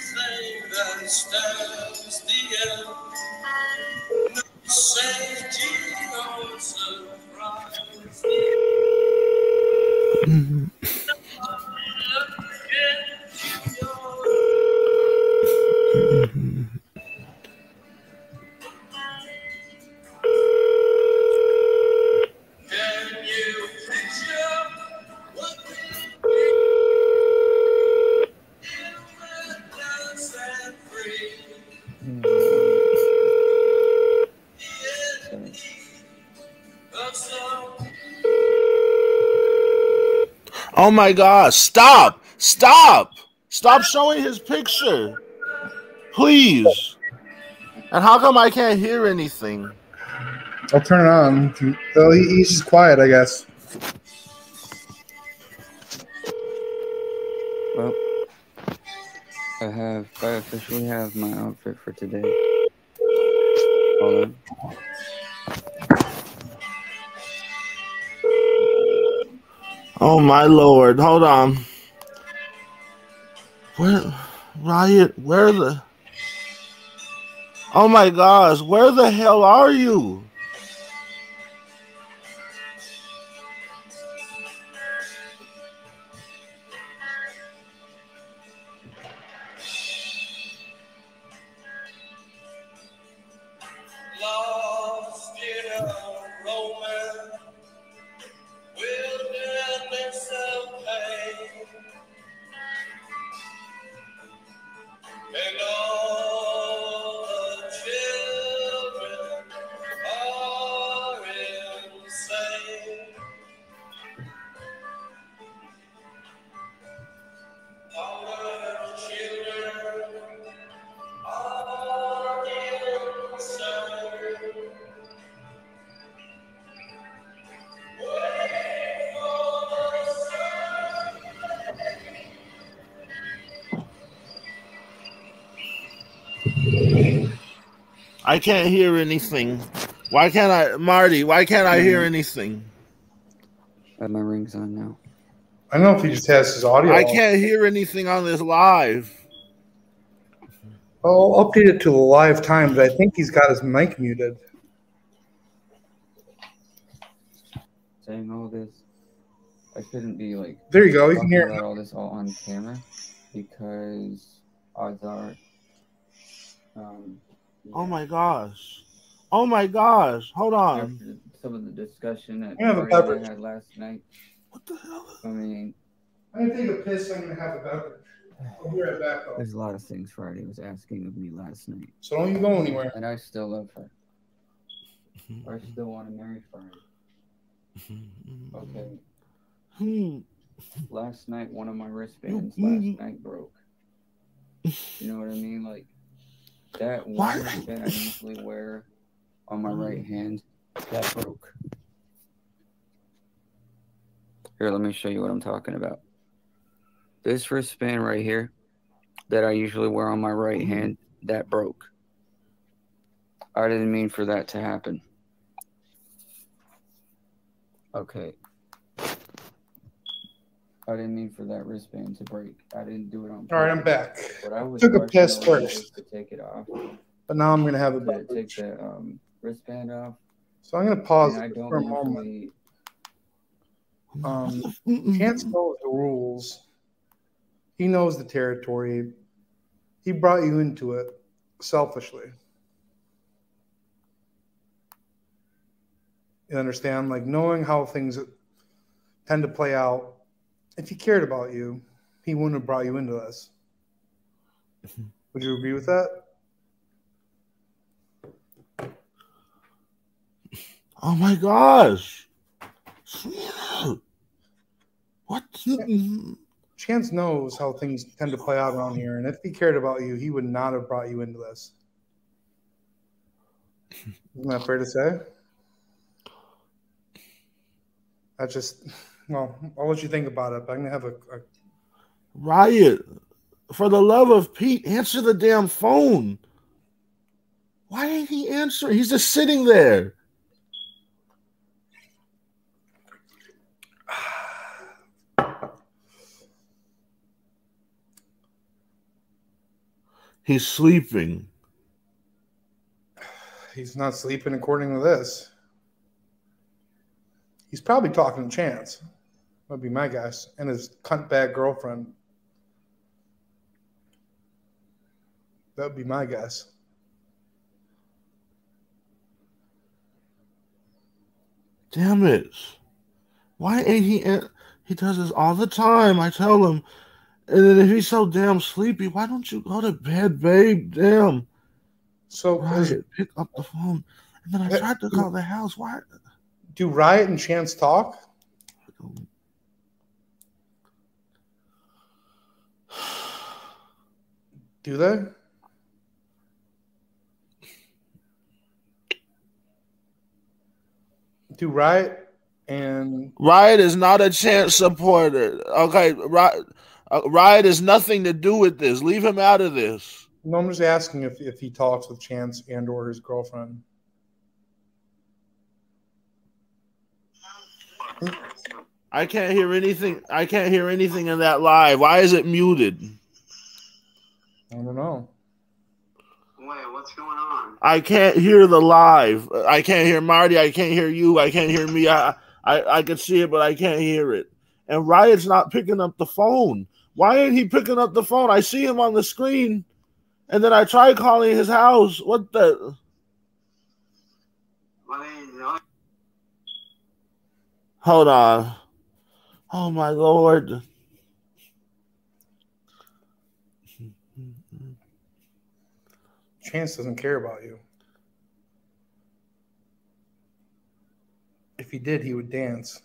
Oh my gosh, stop showing his picture, please. And how come I can't hear anything? I'll turn it on. Oh, he's just quiet, I guess. Well, I officially have my outfit for today. Hold on. Oh my Lord, hold on. Riot, where the... Oh my gosh, where the hell are you? Lost in a romance, wilderness of pain, and all the children are insane. All the children are insane. Wait for the sun. I can't hear anything. Why can't I, Marty, why can't I hear anything? My ring's on now. I don't know if he just has his audio. I can't hear anything on this live. I'll update it to the live time, but I think he's got his mic muted. Saying all this, I shouldn't be like. There you go. You can talking hear about it. all this all on camera because odds are. Oh my gosh. Oh my gosh. Hold on. After some of the discussion that You have a Marty and beverage. I had last night. What the hell? I mean, I'm going to take a piss. I'm going to have a beverage. I'll be right back, though. there's a lot of things Friday was asking of me last night. So don't you go anywhere. And I still love her. I still want to marry Friday. Okay. Last night, one of my wristbands last night broke. You know what I mean? Like, that one wristband I usually wear on my right hand, that broke. Here, let me show you what I'm talking about. This wristband right here that I usually wear on my right hand, that broke. I didn't mean for that to happen. Okay. I didn't mean for that wristband to break. I didn't do it on purpose. All right, I'm back. But I was Took a piss rushing first. to take it off. But now I'm going to have a To beverage. take the wristband off. So I'm going to pause And I don't for a moment. usually. Chance knows the rules. He knows the territory. He brought you into it selfishly. You understand? Like, knowing how things tend to play out. If he cared about you, he wouldn't have brought you into this. Would you agree with that? Oh my gosh. What? Chance knows how things tend to play out around here, and if he cared about you, he would not have brought you into this. Isn't that fair to say? I just, well, I'll let you think about it, but I'm going to have a Riot. For the love of Pete, answer the damn phone. Why ain't he answering? He's just sitting there. He's sleeping. He's not sleeping according to this. He's probably talking to Chance. That'd be my guess. And his cunt-bag girlfriend. That would be my guess. Damn it. Why ain't he... He does this all the time. I tell him. And then if he's so damn sleepy, why don't you go to bed, babe? Damn. So Riot, pick up the phone. And then I tried to call the house. Why? Do Riot and Chance talk? Do they? Do Riot and... Riot is not a Chance supporter. Okay, Riot has nothing to do with this. Leave him out of this. No, I'm just asking if he talks with Chance and or his girlfriend. I can't hear anything. I can't hear anything in that live. Why is it muted? I don't know. Wait, what's going on? I can't hear the live. I can't hear Marty. I can't hear you. I can't hear me. I can see it, but I can't hear it. And Riot's not picking up the phone. Why ain't he picking up the phone? I see him on the screen, and then I try calling his house. What the? Hold on. Oh, my Lord. Chance doesn't care about you. If he did, he would dance.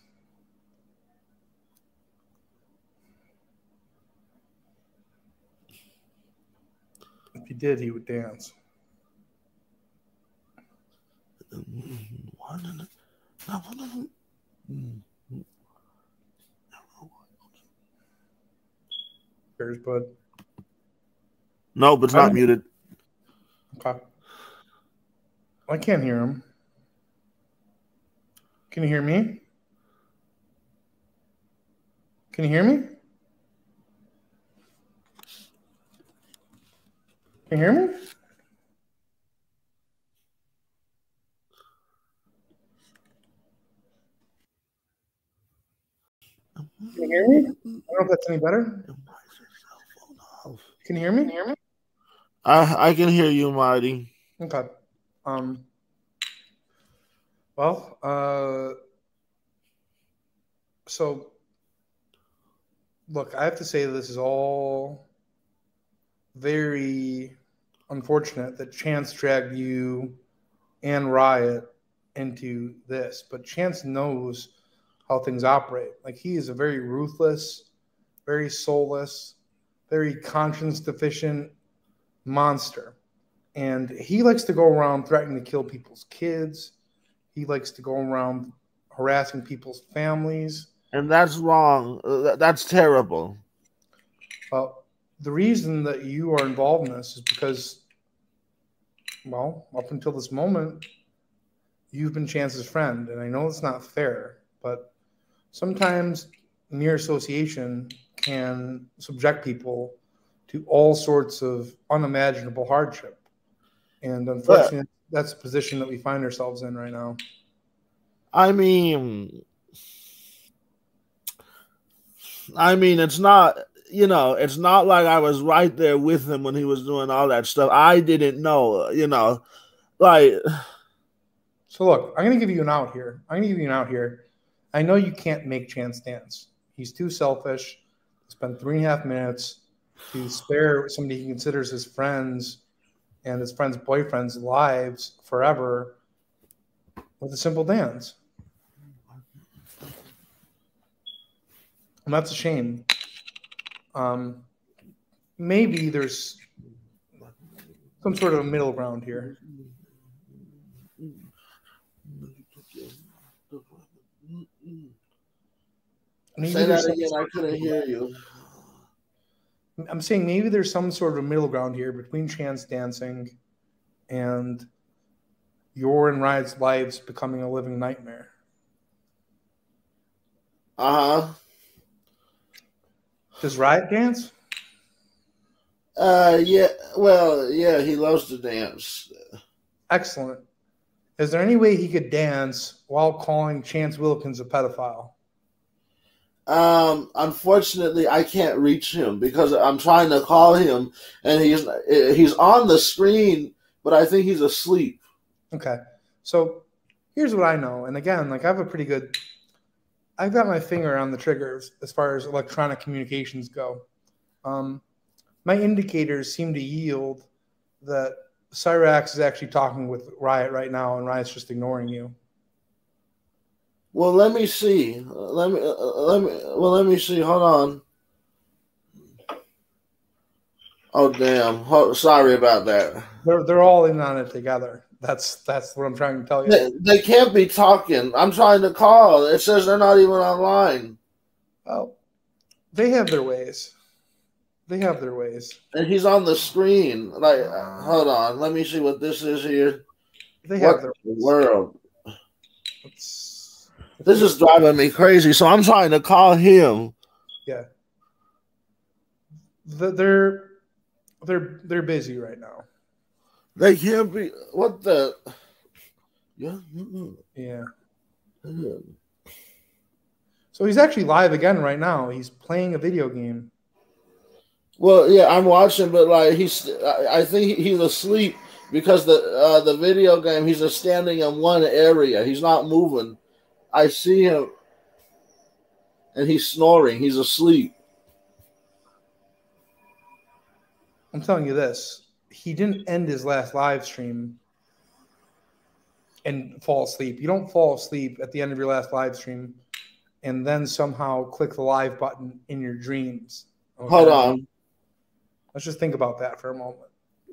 If he did, he would dance. There's Bud. No, but it's not muted. Okay. I can't hear him. Can you hear me? Can you hear me? Can you hear me? Can you hear me? I don't know if that's any better. Can you hear me? I can hear you, Marty. Okay. Well, so look, I have to say this is all very unfortunate that Chance dragged you and Riot into this, but Chance knows how things operate. Like, he is a very ruthless, very soulless, very conscience deficient monster. And he likes to go around threatening to kill people's kids. He likes to go around harassing people's families. And that's wrong. That's terrible. Well, the reason that you are involved in this is because, well, up until this moment, you've been Chance's friend. And I know it's not fair, but sometimes mere association can subject people to all sorts of unimaginable hardship. And unfortunately, that's the position that we find ourselves in right now. I mean, it's not, it's not like I was right there with him when he was doing all that stuff. I didn't know, like. So look, I'm going to give you an out here. I know you can't make Chance dance. He's too selfish. Spend 3.5 minutes to spare somebody he considers his friends and his friends' boyfriends' lives forever with a simple dance. And that's a shame. Maybe there's some sort of a middle ground here. Say that again. I couldn't hear you. I'm saying maybe there's some sort of a middle ground here between Chance dancing and your and Riot's lives becoming a living nightmare. Uh-huh. Does Riot dance? Yeah. Well, yeah, he loves to dance. Excellent. Is there any way he could dance while calling Chance Wilkins a pedophile? Unfortunately, I can't reach him because I'm trying to call him, and he's on the screen, but I think he's asleep. Okay. So here's what I know. And again, like, I've got my finger on the triggers as far as electronic communications go. My indicators seem to yield that Cyrax is actually talking with Riot right now, and Riot's just ignoring you. Well, let me see. Let me see. Hold on. Oh, damn. Sorry about that. They're all in on it together. That's what I'm trying to tell you. They can't be talking. I'm trying to call. It says they're not even online. Oh, they have their ways. And he's on the screen. Like, hold on. Let me see what this is here. They have their ways. World. This is driving me crazy. So I'm trying to call him. Yeah. They're busy right now. They can't be. What the? Yeah. Yeah. So he's actually live again right now. He's playing a video game. Well, yeah, I'm watching, but like I think he's asleep because the video game. He's just standing in one area. He's not moving. I see him, and he's snoring. He's asleep. I'm telling you this. He didn't end his last live stream and fall asleep. You don't fall asleep at the end of your last live stream and then somehow click the live button in your dreams. Okay? Hold on. Let's just think about that for a moment.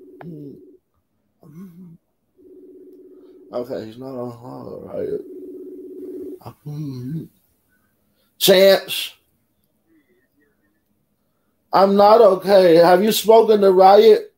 Okay, he's not on. All right. Chance. I'm not okay. Have you spoken to Riot?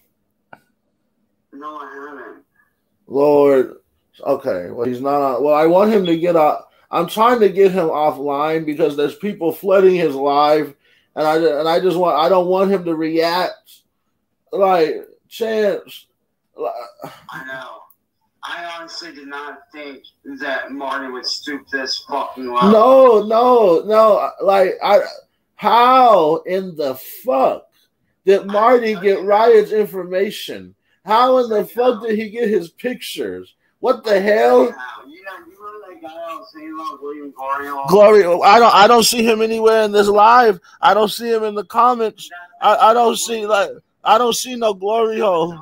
No, I haven't. Lord. Okay. Well, he's not on. Well, I want him to get off. I'm trying to get him offline because there's people flooding his live, and I don't want him to react. Like, Chance. I know. I honestly did not think that Marty would stoop this fucking low. No. Like, how in the fuck did Marty get Riot's information? How in the fuck did he get his pictures? What the hell? You know that guy I was saying about William Glory? Glory, I don't see him anywhere in this live. I don't see him in the comments. I don't see no Glory hole.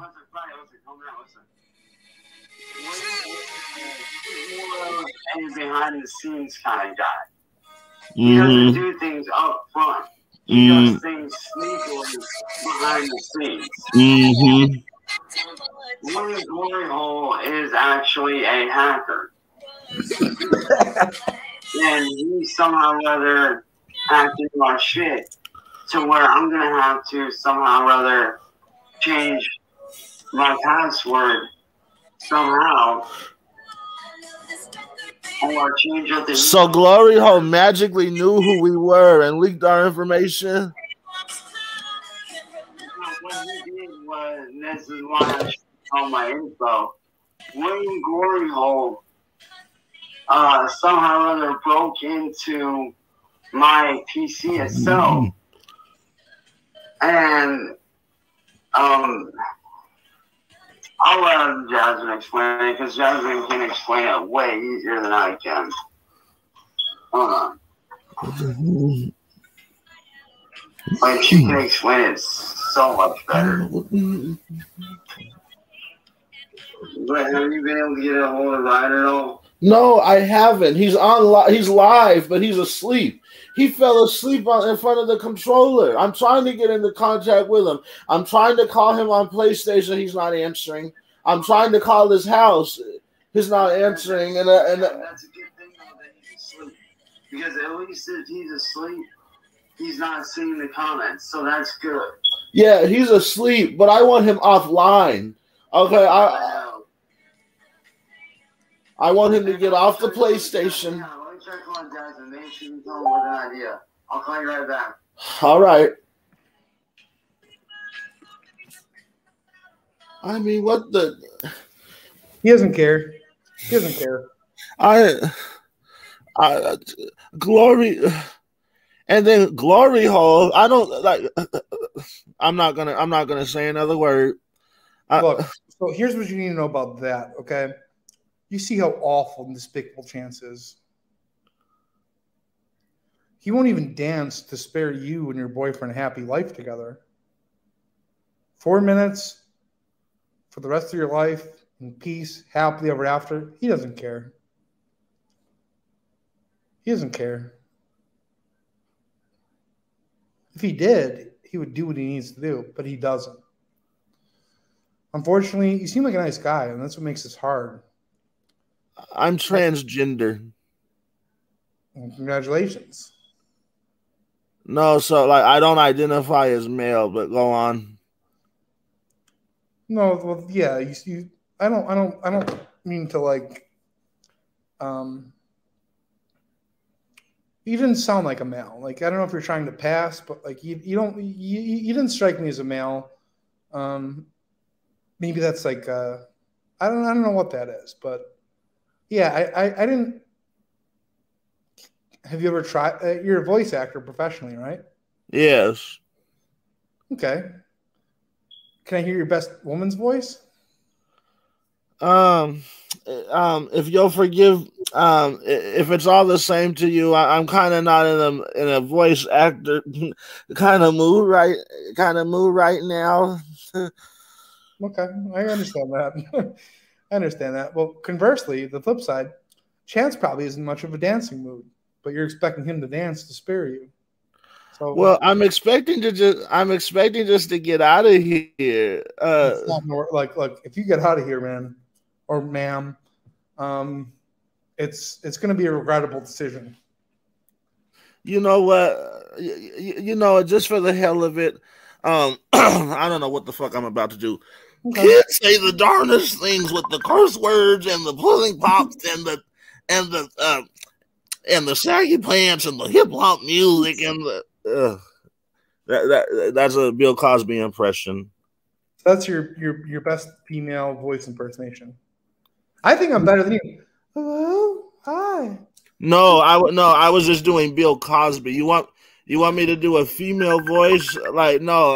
And behind the scenes kind of guy. He doesn't do things up front. He does things sneakily behind the scenes. William Glory Hole is actually a hacker. And he somehow or other hacked into my shit to where I'm going to have to somehow or other change my password somehow. Or change up the So Glory Hole magically knew who we were and leaked our information. What he did was, and this is why I should tell my info. William Glory Hole somehow or other broke into my PC itself, and I'll let Jasmine explain it because Jasmine can explain it way easier than I can. Hold on. Like, she can explain it so much better. But have you been able to get a hold of Ryan at all? No, I haven't. He's he's live, but he's asleep. He fell asleep in front of the controller. I'm trying to get into contact with him. I'm trying to call him on PlayStation. He's not answering. I'm trying to call his house. He's not answering. And that's a good thing, though, that he's asleep. Because at least if he's asleep, he's not seeing the comments. So that's good. Yeah, he's asleep, but I want him offline. Okay, I want him to get off the PlayStation. Yeah, let me try calling Jasmine. Maybe she can tell him with an idea. I'll call you right back. All right. I mean, what the? He doesn't care. He doesn't care. Glory, and then Glory Hole. I don't like. I'm not gonna say another word. Look, so here's what you need to know about that. Okay, you see how awful and despicable Chance is. He won't even dance to spare you and your boyfriend a happy life together. 4 minutes. For the rest of your life, in peace, happily ever after, he doesn't care. He doesn't care. If he did, he would do what he needs to do, but he doesn't. Unfortunately, you seem like a nice guy, and that's what makes this hard. I'm transgender. Well, congratulations. No, so like I don't identify as male, but go on. No, well, yeah, you I don't mean to like you didn't sound like a male. Like I don't know if you're trying to pass, but like you didn't strike me as a male. Maybe that's like I don't know what that is, but yeah, I didn't. Have you ever tried? You're a voice actor professionally, right? Yes. Okay. Can I hear your best woman's voice? If you'll forgive, if it's all the same to you, I'm kind of not in a voice actor kind of mood right now. Okay, I understand that. I understand that. Well, conversely, the flip side, Chance probably isn't much of a dancing mood, but you're expecting him to dance to spare you. So, well, I'm expecting just to get out of here. like if you get out of here, man, or ma'am, it's going to be a regrettable decision. You know what? You know, just for the hell of it, I don't know what the fuck I'm about to do. Okay. Kids say the darndest things with the curse words and the pulling pops and the saggy pants and the hip hop music and the that's a Bill Cosby impression. That's your best female voice impersonation. I think I'm better than you. Hello, hi. No, I was just doing Bill Cosby. You want me to do a female voice? Like, no,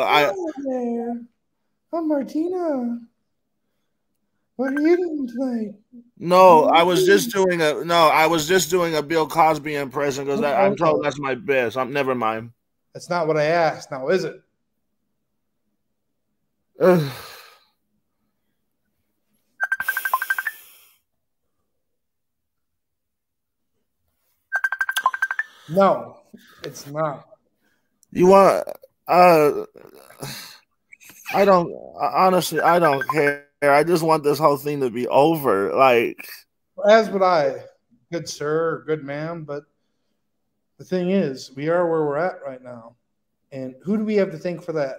I'm Martina. What are you doing tonight? No, I was just doing a Bill Cosby impression because I'm told that's my best. Never mind. That's not what I asked. Now, is it? No, it's not. You want? I don't. Honestly, I don't care. I just want this whole thing to be over. Like, as would I, good sir, good ma'am. But the thing is, we are where we're at right now, and who do we have to thank for that?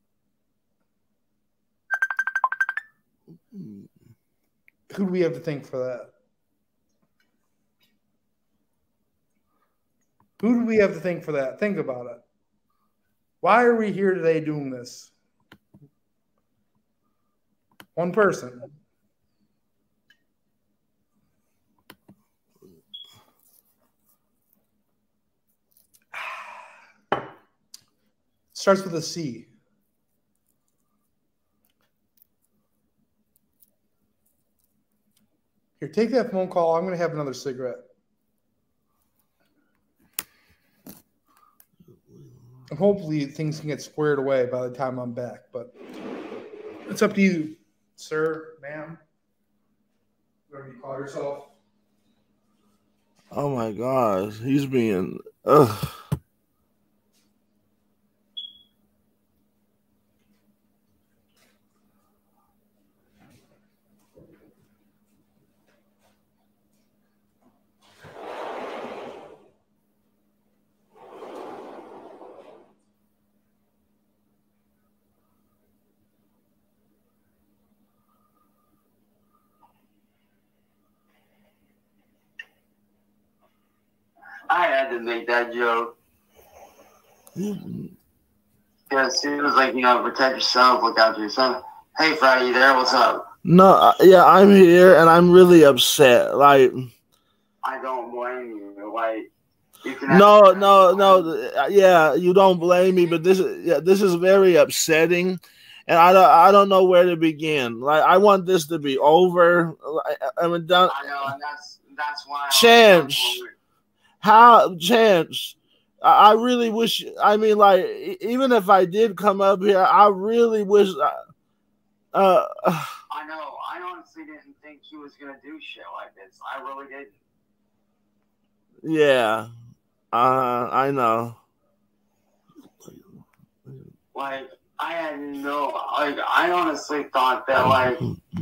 Who do we have to thank for that? Who do we have to thank for that? Think about it. Why are we here today doing this? One person. Starts with a C. Here, take that phone call. I'm going to have another cigarette. And hopefully things can get squared away by the time I'm back. But it's up to you, sir, ma'am, whatever you call yourself. Oh my gosh, he's being ugh. I had to make that joke. Because he was like, protect yourself, look out for yourself. Hey, Friday, you there? What's up? No, yeah, I'm here, and I'm really upset. Like, I don't blame you. Like, you can yeah, you don't blame me, but this is very upsetting, and I don't know where to begin. Like, I want this to be over. I'm done. I know, and that's why. Chance, I really wish. I mean, like, even if I did come up here, I really wish. I know. I honestly didn't think he was gonna do shit like this. I really didn't. Yeah, I know. Like, I had I honestly thought that, like,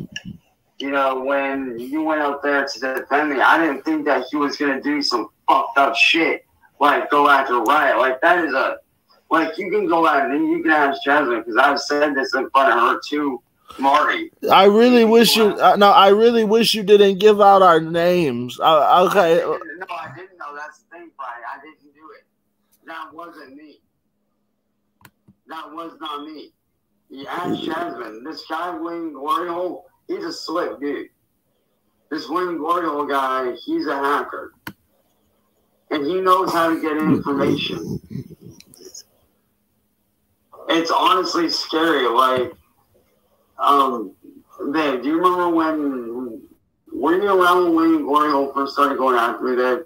when you went out there to defend me, I didn't think that he was gonna do some fucked up shit, like go after Riot. Like, that is you can go out and you can ask Jasmine, because I've said this in front of her too, Marty. I really wish you. I really wish you didn't give out our names. Okay. No, I didn't know. That's the thing, Brian. I didn't do it. That wasn't me. That was not me. You ask Jasmine. This guy, William Glory, he's a slick dude. This William Glory guy, he's a hacker. And he knows how to get information. It's honestly scary. Like, Dave, do you remember when, were you around when William Glory first started going after me, Dave?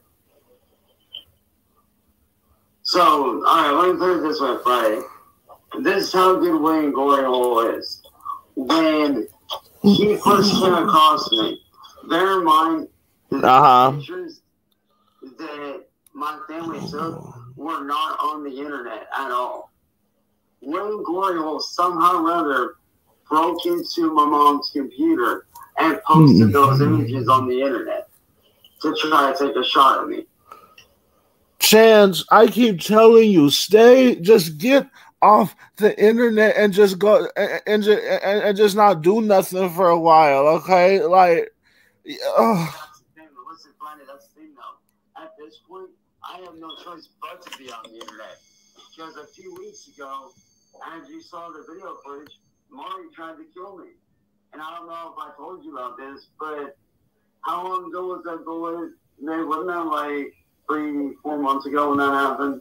So, all right, let me put it this way, Friday. This is how good William Glory is. When he first came across me, bear in mind the pictures that my family took were not on the internet at all. William Glory somehow or other broke into my mom's computer and posted those images on the internet to try to take a shot at me. Chance, I keep telling you, just get off the internet and just go and just not do nothing for a while, okay? Like, Listen, Brandon, that's the thing though. At this point, I have no choice but to be on the internet. Because a few weeks ago, as you saw the video footage, Marty tried to kill me. And I don't know if I told you about this, but how long ago was that bullet? Wasn't that like 3-4 months ago when that happened?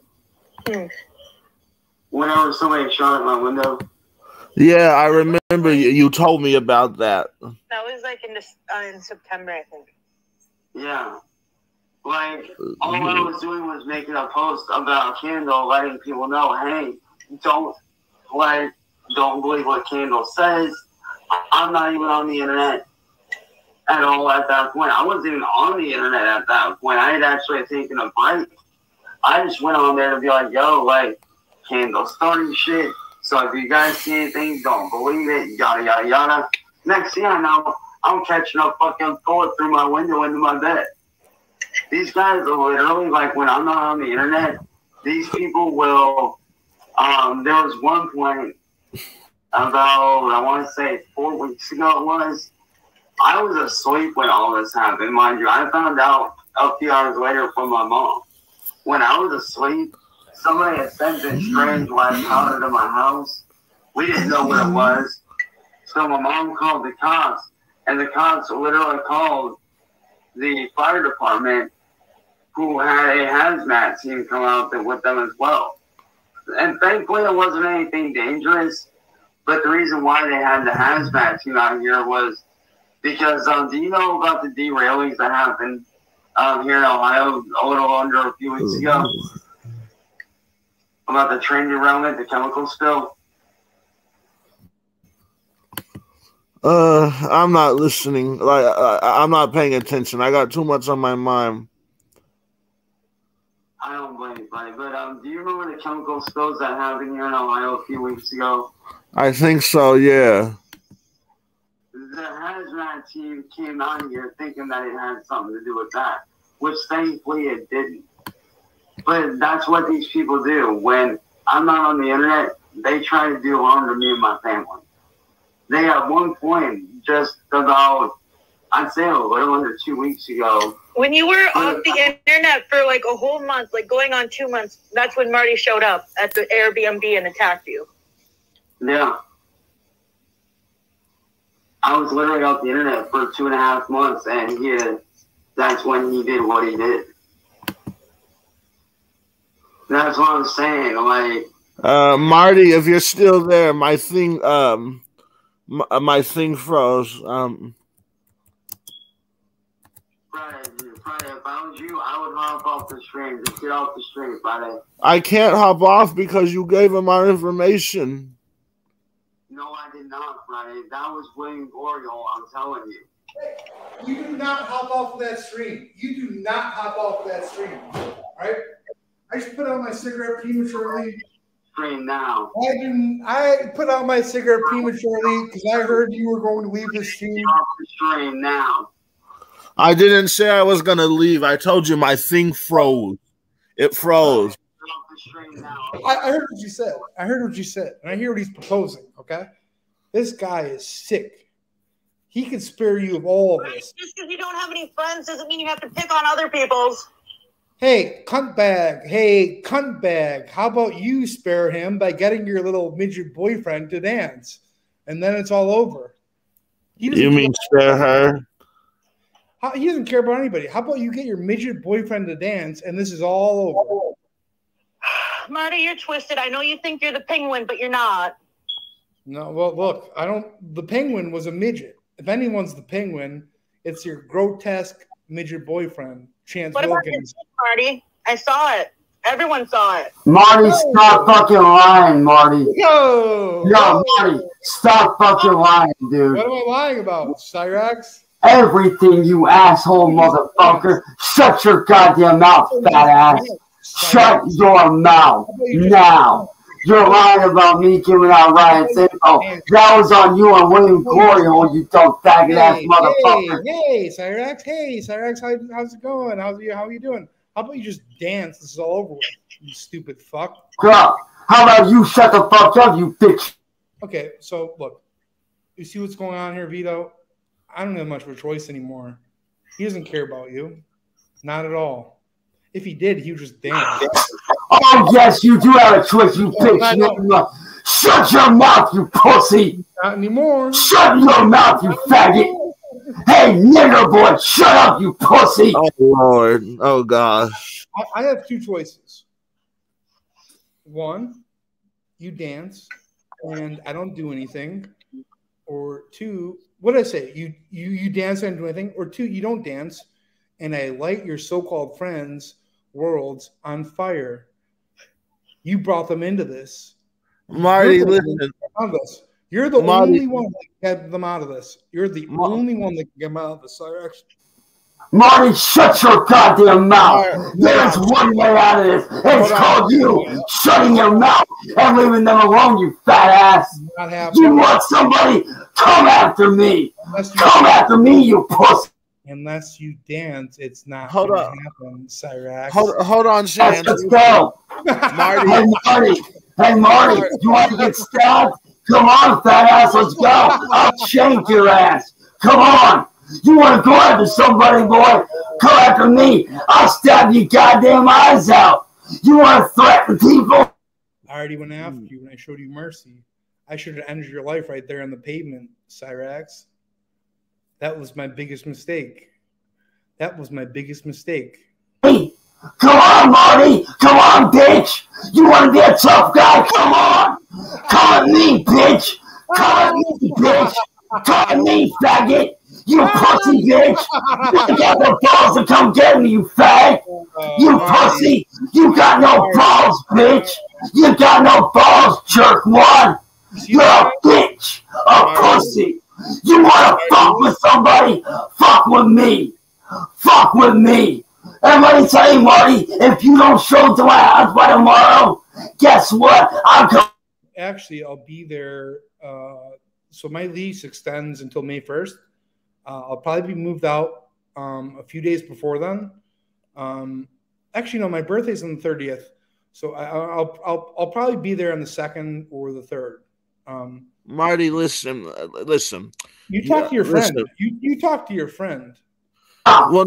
Whenever somebody shot at my window. Yeah, I remember you told me about that. That was like in September, I think. Yeah. Like, all I was doing was making a post about Candle, letting people know, hey, don't believe what Candle says. I'm not even on the internet at all at that point. I wasn't even on the internet at that point. I had actually taken a break. I just went on there to be like, yo, like, Candle starting shit. So if you guys see anything, don't believe it, yada, yada, yada. Next thing I know, I'm catching a fucking bullet through my window into my bed. These guys are literally, like, when I'm not on the internet, these people will, there was one point about, I want to say 4 weeks ago it was, I was asleep when all this happened, mind you. I found out a few hours later from my mom. When I was asleep, somebody had sent this strange white powder to my house. We didn't know what it was. So my mom called the cops, and the cops literally called the fire department, who had a hazmat team come out there with them as well. And thankfully it wasn't anything dangerous, but the reason why they had the hazmat team out here was because, do you know about the derailings that happened here in Ohio a little under a few weeks ago? About the train derailment, the chemical spill? I'm not listening. Like, I'm not paying attention. I got too much on my mind. I don't blame you, buddy. But do you remember the chemical spills that happened here in Ohio a few weeks ago? I think so, yeah. The hazmat team came out here thinking that it had something to do with that, which thankfully it didn't. But that's what these people do. When I'm not on the internet, they try to do harm to me and my family. They at one point, just about, I'd say a little under 2 weeks ago. When you were off the internet for like a whole month, like going on 2 months, that's when Marty showed up at the Airbnb and attacked you. Yeah. I was literally off the internet for 2.5 months, and that's when he did what he did. That's what I'm saying. Like, Marty, if you're still there, my thing froze. Friday, if I was you, I would hop off the stream. Just get off the stream, Friday. I can't hop off because you gave him our information. No, I did not, Friday. That was William Goriel, I'm telling you. Hey, you do not hop off of that stream. You do not hop off of that stream. All right? I just put out my cigarette prematurely. Stream now. I put out my cigarette prematurely because I heard you were going to leave the stream. Get off the stream now. I didn't say I was going to leave. I told you my thing froze. It froze. Get off the stream now. I heard what you said. I heard what you said. And I hear what he's proposing, okay? This guy is sick. He can spare you of all of this. Just because you don't have any friends doesn't mean you have to pick on other people's. Hey, cunt bag. Hey, cunt bag. How about you spare him by getting your little midget boyfriend to dance? And then it's all over. You mean spare her? He doesn't care about anybody. How about you get your midget boyfriend to dance and this is all over? Marty, you're twisted. I know you think you're the penguin, but you're not. No, well, look, the penguin was a midget. If anyone's the penguin, it's your grotesque midget boyfriend, Chance What Wilkins. about your Marty? I saw it. Everyone saw it. Marty, stop fucking lying, Marty. Yo, Marty, stop fucking lying, dude. What am I lying about, Cyrax? Everything, you asshole motherfucker. Shut your goddamn mouth, fat ass. Shut your mouth now. You're lying about me giving out Ryan's info. That was on you and William Glory hole, you dumb faggot ass motherfucker. Hey, Cyrax. Hey, Cyrax. How's it going? How are you doing? How about you just dance? This is all over with, you stupid fuck. Girl, how about you shut the fuck up, you bitch? Okay, so look, you see what's going on here, Vito? I don't have much of a choice anymore. He doesn't care about you. Not at all. If he did, he would just dance. Oh, yes, you do have a choice, you bitch. Shut your mouth, you pussy. Not anymore. Shut your mouth, you faggot. Hey, nigger boy, shut up, you pussy. Oh, Lord. Oh, gosh. I have two choices. One, you dance, and I don't do anything. Or two, what did I say? You dance and do anything. Or two, you don't dance, and I light your so-called friends' worlds on fire. You brought them into this. Marty, listen. You're the only one that can get them out of this. You're the only one that can get them out of this. Marty, shut your goddamn mouth. There's one way out of this. It's called you shutting your mouth and leaving them alone, you fat ass. You want somebody? Come after me. Come after me, you pussy. Unless you dance, it's not going to happen, Cyrax. Hold on, Shane. Let's go. Marty. Hey, Marty, you want to get stabbed? Come on, fat ass, let's go. I'll shank your ass. Come on. You want to go after somebody, boy? Come after me. I'll stab your goddamn eyes out. You want to threaten people? I already went after you when I showed you mercy. I should have ended your life right there on the pavement, Cyrax. That was my biggest mistake. That was my biggest mistake. Hey, come on, Marty. Come on, bitch. You want to be a tough guy? Come on. Come at me, bitch. Come at me, bitch. Come at me, faggot. You pussy bitch. You got the balls to come get me, you fag. You pussy. You got no balls, bitch. You got no balls, jerk one. You're a bitch. A pussy. You want to fuck with somebody? Fuck with me. Fuck with me. And let me tell you, Marty, if you don't show to my house by tomorrow, guess what? I'll go. Actually, I'll be there. So my lease extends until May 1st. I'll probably be moved out a few days before then. Actually, no, my birthday's on the 30th. So I'll probably be there on the 2nd or the 3rd. Marty, listen. You talk to your friend. You talk to your friend. Well,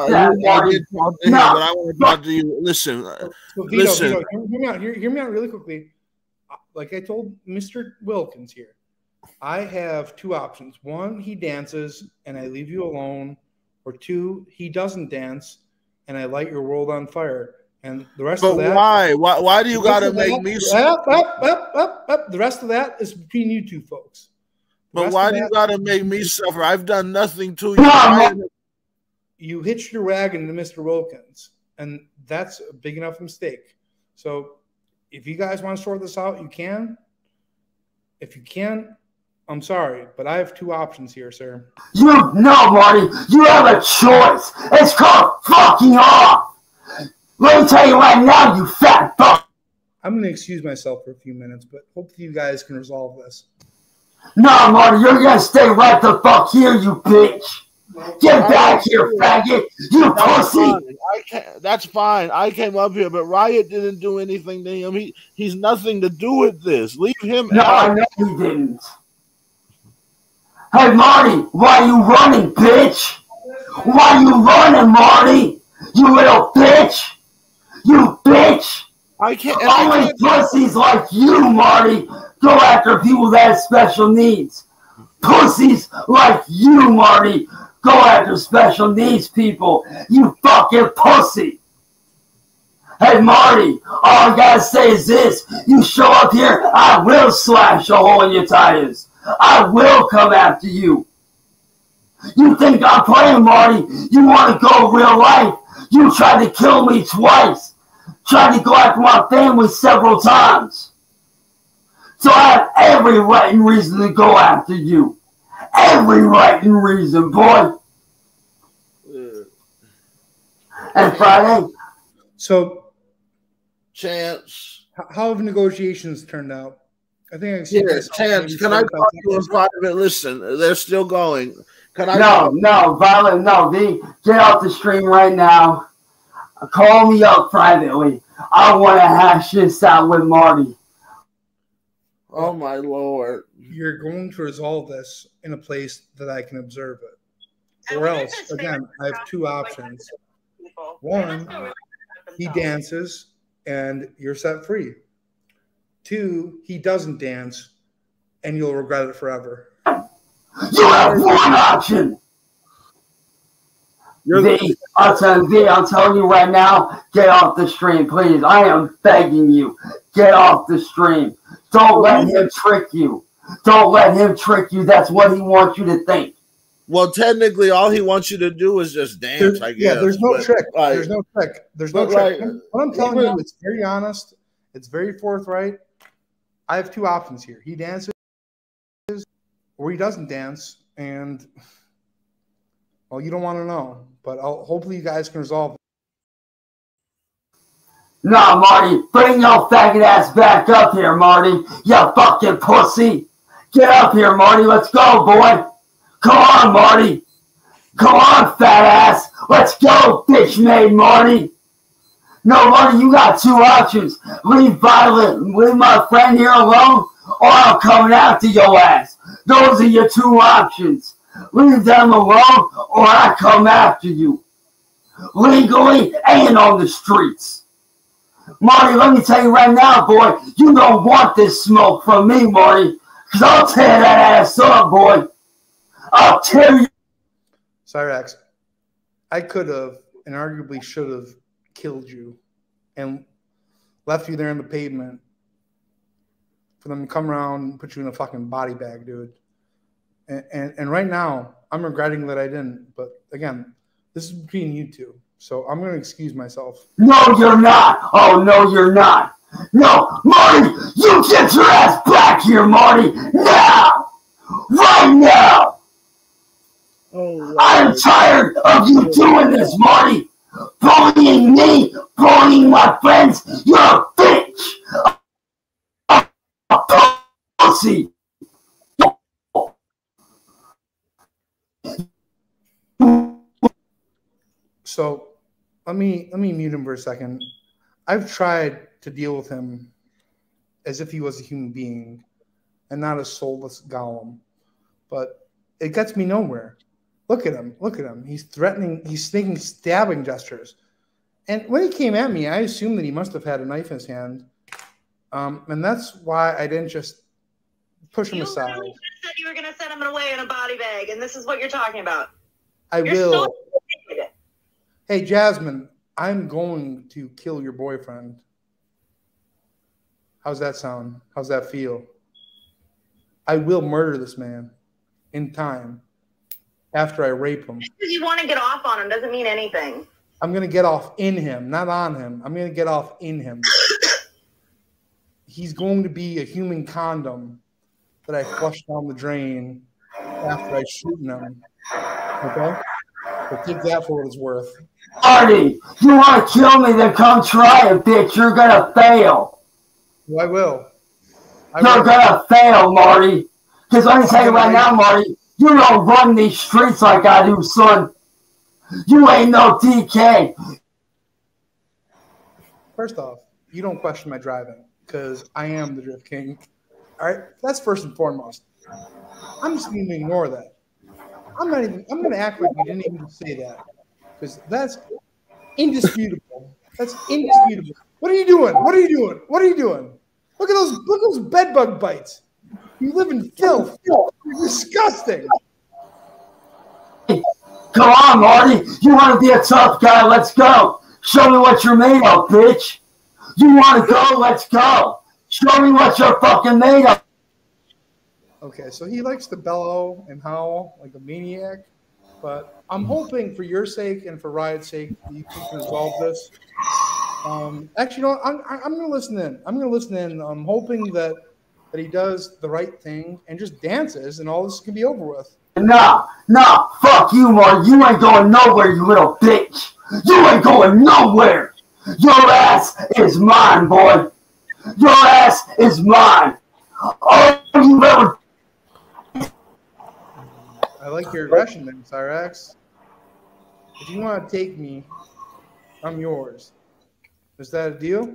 I did talk to him, but I want to talk to you. Listen, so Vito, hear me out really quickly. Like I told Mr. Wilkins here, I have two options. One, he dances and I leave you alone. Or two, he doesn't dance and I light your world on fire. And the rest of that. But why do you got to make me? The rest of that is between you two folks. But why do you got to make me suffer? I've done nothing to you. You hitched your wagon to Mr. Wilkins, and that's a big enough mistake. So if you guys want to sort this out, you can. If you can't, I'm sorry, but I have two options here, sir. No, Marty, you have a choice. It's called fucking off. Let me tell you right now, you fat fuck. I'm going to excuse myself for a few minutes, but hopefully you guys can resolve this. No, Marty, you're going to stay right the fuck here, you bitch. Get back here, faggot. You pussy. That's fine. I came up here, but Riot didn't do anything to him. He's nothing to do with this. Leave him out. I know he didn't. Hey, Marty, why you running, bitch? Why you running, Marty? You little bitch. You bitch! I can't. Only pussies like you, Marty, go after people that have special needs. Pussies like you, Marty, go after special needs people. You fucking pussy. Hey, Marty, all I gotta say is this. You show up here, I will slash a hole in your tires. I will come after you. You think I'm playing, Marty? You want to go real life? You tried to kill me twice. Tried to go after my family several times. So I have every right and reason to go after you. Every right and reason, boy. And Friday. So, Chance. how have negotiations turned out? I think I see Chance. Can I call you in private? Listen, they're still going. Can I? No, Violet, no. Get off the stream right now. Call me up privately. I want to hash this out with Marty. Oh my Lord! You're going to resolve this in a place that I can observe it, or else, again, I have two options. One, he dances and you're set free. Two, he doesn't dance and you'll regret it forever. You have one option. I'm telling you right now, get off the stream, please. I am begging you. Get off the stream. Don't let him trick you. Don't let him trick you. That's what he wants you to think. Well, technically, all he wants you to do is just dance, I guess. Yeah, there's no trick. There's no trick. There's no trick. What I'm telling you, it's very honest. It's very forthright. I have two options here. He dances or he doesn't dance. And, well, you don't want to know. But hopefully you guys can resolve it. Nah, Marty, bring your faggot ass back up here, Marty. You fucking pussy. Get up here, Marty. Let's go, boy. Come on, Marty. Come on, fat ass. Let's go, bitch made Marty. No, Marty, you got two options. Leave Violet, leave my friend here alone, or I'm coming after your ass. Those are your two options. Leave them alone, or I come after you. Legally and on the streets. Marty, let me tell you right now, boy, you don't want this smoke from me, Marty, because I'll tear that ass up, boy. I'll tear you. Cyrax, I could have and arguably should have killed you and left you there on the pavement for them to come around and put you in a fucking body bag, dude. And right now, I'm regretting that I didn't. But again, this is between you two. So I'm going to excuse myself. No, you're not. Oh, no, you're not. No, Marty, you get your ass back here, Marty. Now. Right now. Oh, I'm tired of you doing this, Marty. Bullying me, bullying my friends. You're a bitch. A pussy. So let me mute him for a second. I've tried to deal with him as if he was a human being and not a soulless golem, but it gets me nowhere. Look at him. Look at him. He's threatening. He's making stabbing gestures. And when he came at me, I assumed that he must have had a knife in his hand. And that's why I didn't just push him aside. You said you were going to send him away in a body bag, and this is what you're talking about. I will. Hey, Jasmine, I'm going to kill your boyfriend. How's that sound? How's that feel? I will murder this man in time after I rape him. Just because you want to get off on him doesn't mean anything. I'm going to get off in him, not on him. I'm going to get off in him. He's going to be a human condom that I flush down the drain after I shoot him. Okay? So take that for what it's worth. Marty, you want to kill me, then come try it, bitch. You're going to fail. Well, I will. You're going to fail, Marty. Because let me tell you right now, Marty, you don't run these streets like I do, son. You ain't no DK. First off, you don't question my driving because I am the Drift King. All right? That's first and foremost. I'm just going to ignore that. I'm going to act like you didn't even say that because that's indisputable. That's indisputable. What are you doing? What are you doing? What are you doing? Look at those bed bug bites. You live in filth. You're disgusting. Come on, Marty. You want to be a tough guy? Let's go. Show me what you're made of, bitch. You want to go? Let's go. Show me what you're fucking made of. Okay, so he likes to bellow and howl like a maniac, but I'm hoping for your sake and for Riot's sake that you can resolve this. Actually, no, I'm going to listen in. I'm going to listen in. I'm hoping that he does the right thing and just dances, and all this can be over with. Nah, fuck you, Marty. You ain't going nowhere, you little bitch. You ain't going nowhere. Your ass is mine, boy. Your ass is mine. All you ever. I like your aggression there, Cyrax. If you want to take me, I'm yours. Is that a deal?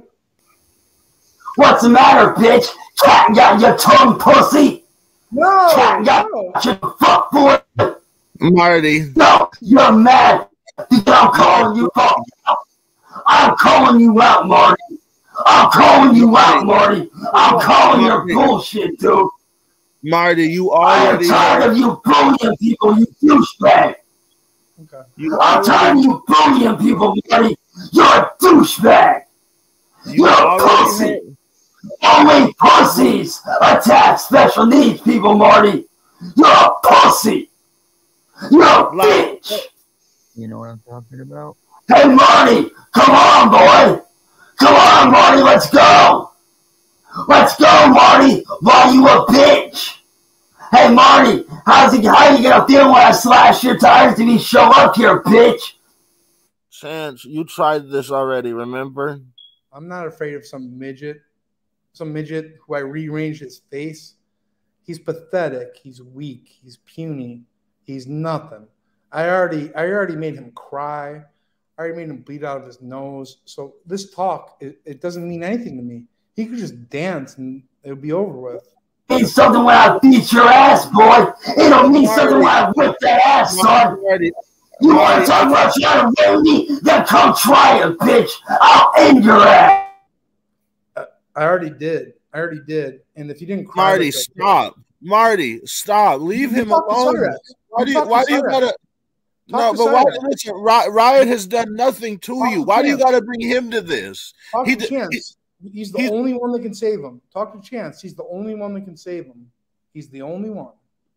What's the matter, bitch? Cat got your tongue, pussy. No, Cat got your fuck boy. Marty. No, you're mad because I'm calling you fuck. I'm calling you out, Marty. I'm calling you out, Marty. I'm calling your bullshit, dude. Marty, you already. I'm tired of you bullying people, you douchebag. Okay. I'm tired of you bullying people, Marty. You're a douchebag. You're a pussy. Only pussies attack special needs people, Marty. You're a pussy. You're a bitch. You know what I'm talking about? Hey, Marty, come on, boy. Come on, Marty, let's go. Let's go, Marty. Why you a bitch? Hey, Marty, how you gonna feel when I slash your tires if you show up here, bitch? Chance, you tried this already, remember? I'm not afraid of some midget who I rearranged his face. He's pathetic. He's weak. He's puny. He's nothing. I already made him cry. I already made him bleed out of his nose. So this talk, it doesn't mean anything to me. He could just dance and it would be over with. It means something when I beat your ass, boy. It don't mean something when I whip that ass, son. You want to talk about trying to win me? Then come try it, bitch. I'll end your ass. I already did. And if you didn't cry, Marty, stop. Marty, stop. Leave him alone. Why do you gotta? No, but why? Listen, Riot has done nothing to you. Why do you gotta bring him to this? Talk to Chance. He's the only one that can save him. Talk to Chance. He's the only one that can save him. He's the only one.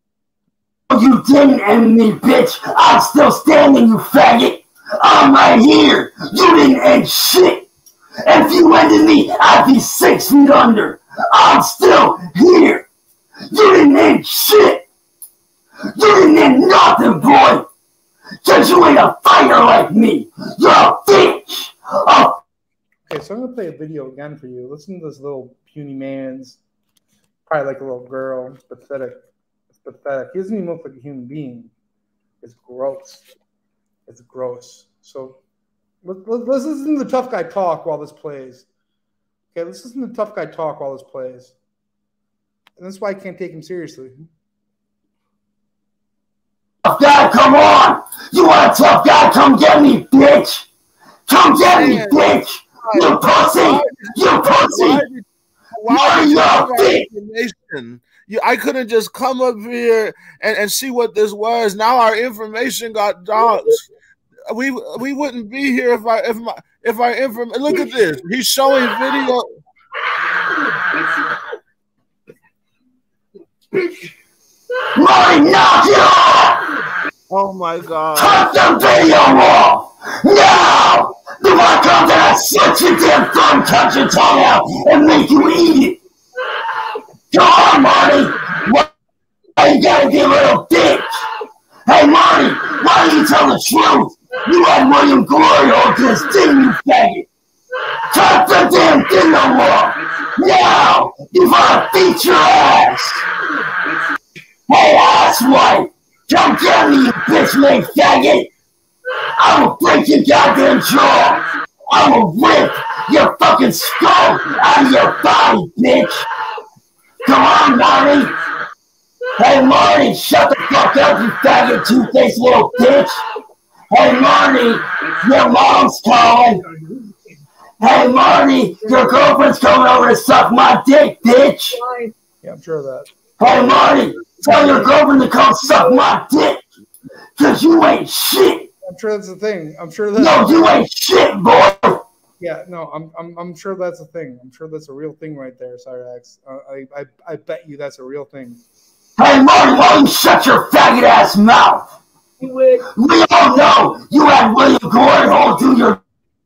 You didn't end me, bitch. I'm still standing, you faggot. I'm right here. You didn't end shit. If you ended me, I'd be 6 feet under. I'm still here. You didn't end shit. You didn't end nothing, boy. Because you ain't a fighter like me. You're a bitch. Oh. Okay, so I'm going to play a video again for you. Listen to this little puny man's, probably like a little girl. It's pathetic. It's pathetic. He doesn't even look like a human being. It's gross. It's gross. So let's listen to the tough guy talk while this plays. Okay, let's listen to the tough guy talk while this plays. And that's why I can't take him seriously. Tough guy, come on! You want a tough guy? Come get me, bitch! Come get me, bitch! You pussy! You pussy! Why did you have our information? I couldn't just come up here and see what this was. Now our information got doxed. We wouldn't be here if our information. Look at this. He's showing video. Marty, knock it off! Oh my God! Cut the video off now! If I come to that switch your damn thumb, cut your tongue out, and make you eat it. Come on, Marty! Why you gotta be a little bitch? Hey, Marty, why don't you tell the truth? You had William Glory on this, didn't you, faggot? Cut the damn thing off now! Before I beat your ass! Hey, asswipe! Come get me, you bitch-made faggot! I will break your goddamn jaw! I will rip your fucking skull out of your body, bitch! Come on, Marty! Hey, Marty, shut the fuck up, you faggot, two-faced little bitch! Hey, Marty, your mom's calling! Hey, Marty, your girlfriend's coming over to suck my dick, bitch. Yeah, I'm sure of that. Hey, Marty, tell your girlfriend to come suck my dick, because you ain't shit. I'm sure that's the thing. I'm sure that's No, you ain't shit, boy. Yeah, no, I'm sure that's a thing. I'm sure that's a real thing right there, Cyrax. I bet you that's a real thing. Hey, Marty, why don't you shut your faggot ass mouth? We all know you had William Gordon do your.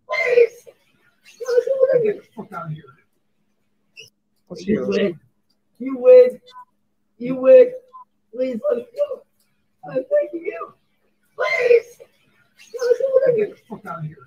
Get the fuck out of here. You win. You win. You win. Please let us go. I'm begging you. Please. Get the fuck out of here.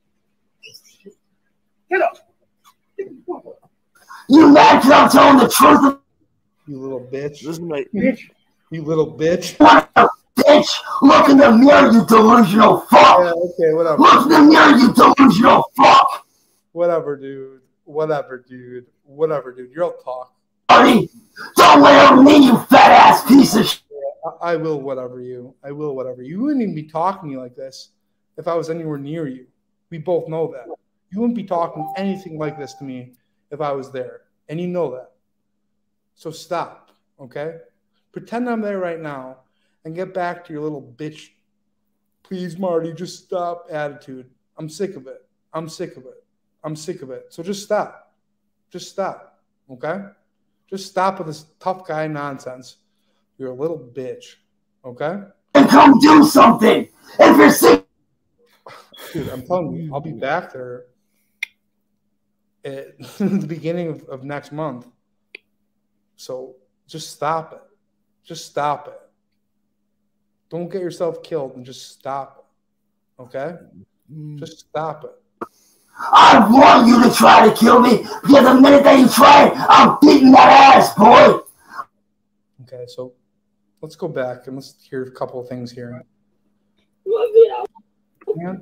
Get up. Get the fuck up. You mad because I'm telling the truth? You little bitch. This is my bitch. You little bitch. Bitch, look in the mirror, you delusional fuck. Yeah, okay, whatever. Look in the mirror, you delusional fuck. Whatever, dude. Whatever, dude. Whatever, dude. You'll talk. Marty, don't let over me, you fat ass piece of shit. I will whatever you. I will whatever you. You wouldn't even be talking to me like this if I was anywhere near you. We both know that. You wouldn't be talking anything like this to me if I was there. And you know that. So stop, okay? Pretend I'm there right now and get back to your little bitch, please, Marty, just stop attitude. I'm sick of it. I'm sick of it. I'm sick of it. So just stop. Just stop, okay? Just stop with this tough guy nonsense. You're a little bitch, okay? And come do something. If you're sick. Dude, I'm telling you, I'll be back there at the beginning of next month. So just stop it. Just stop it. Don't get yourself killed and just stop it. Okay? Just stop it. I want you to try to kill me because the minute that you try, I'm beating that ass, boy. Okay, so let's go back and let's hear a couple of things here. Yeah.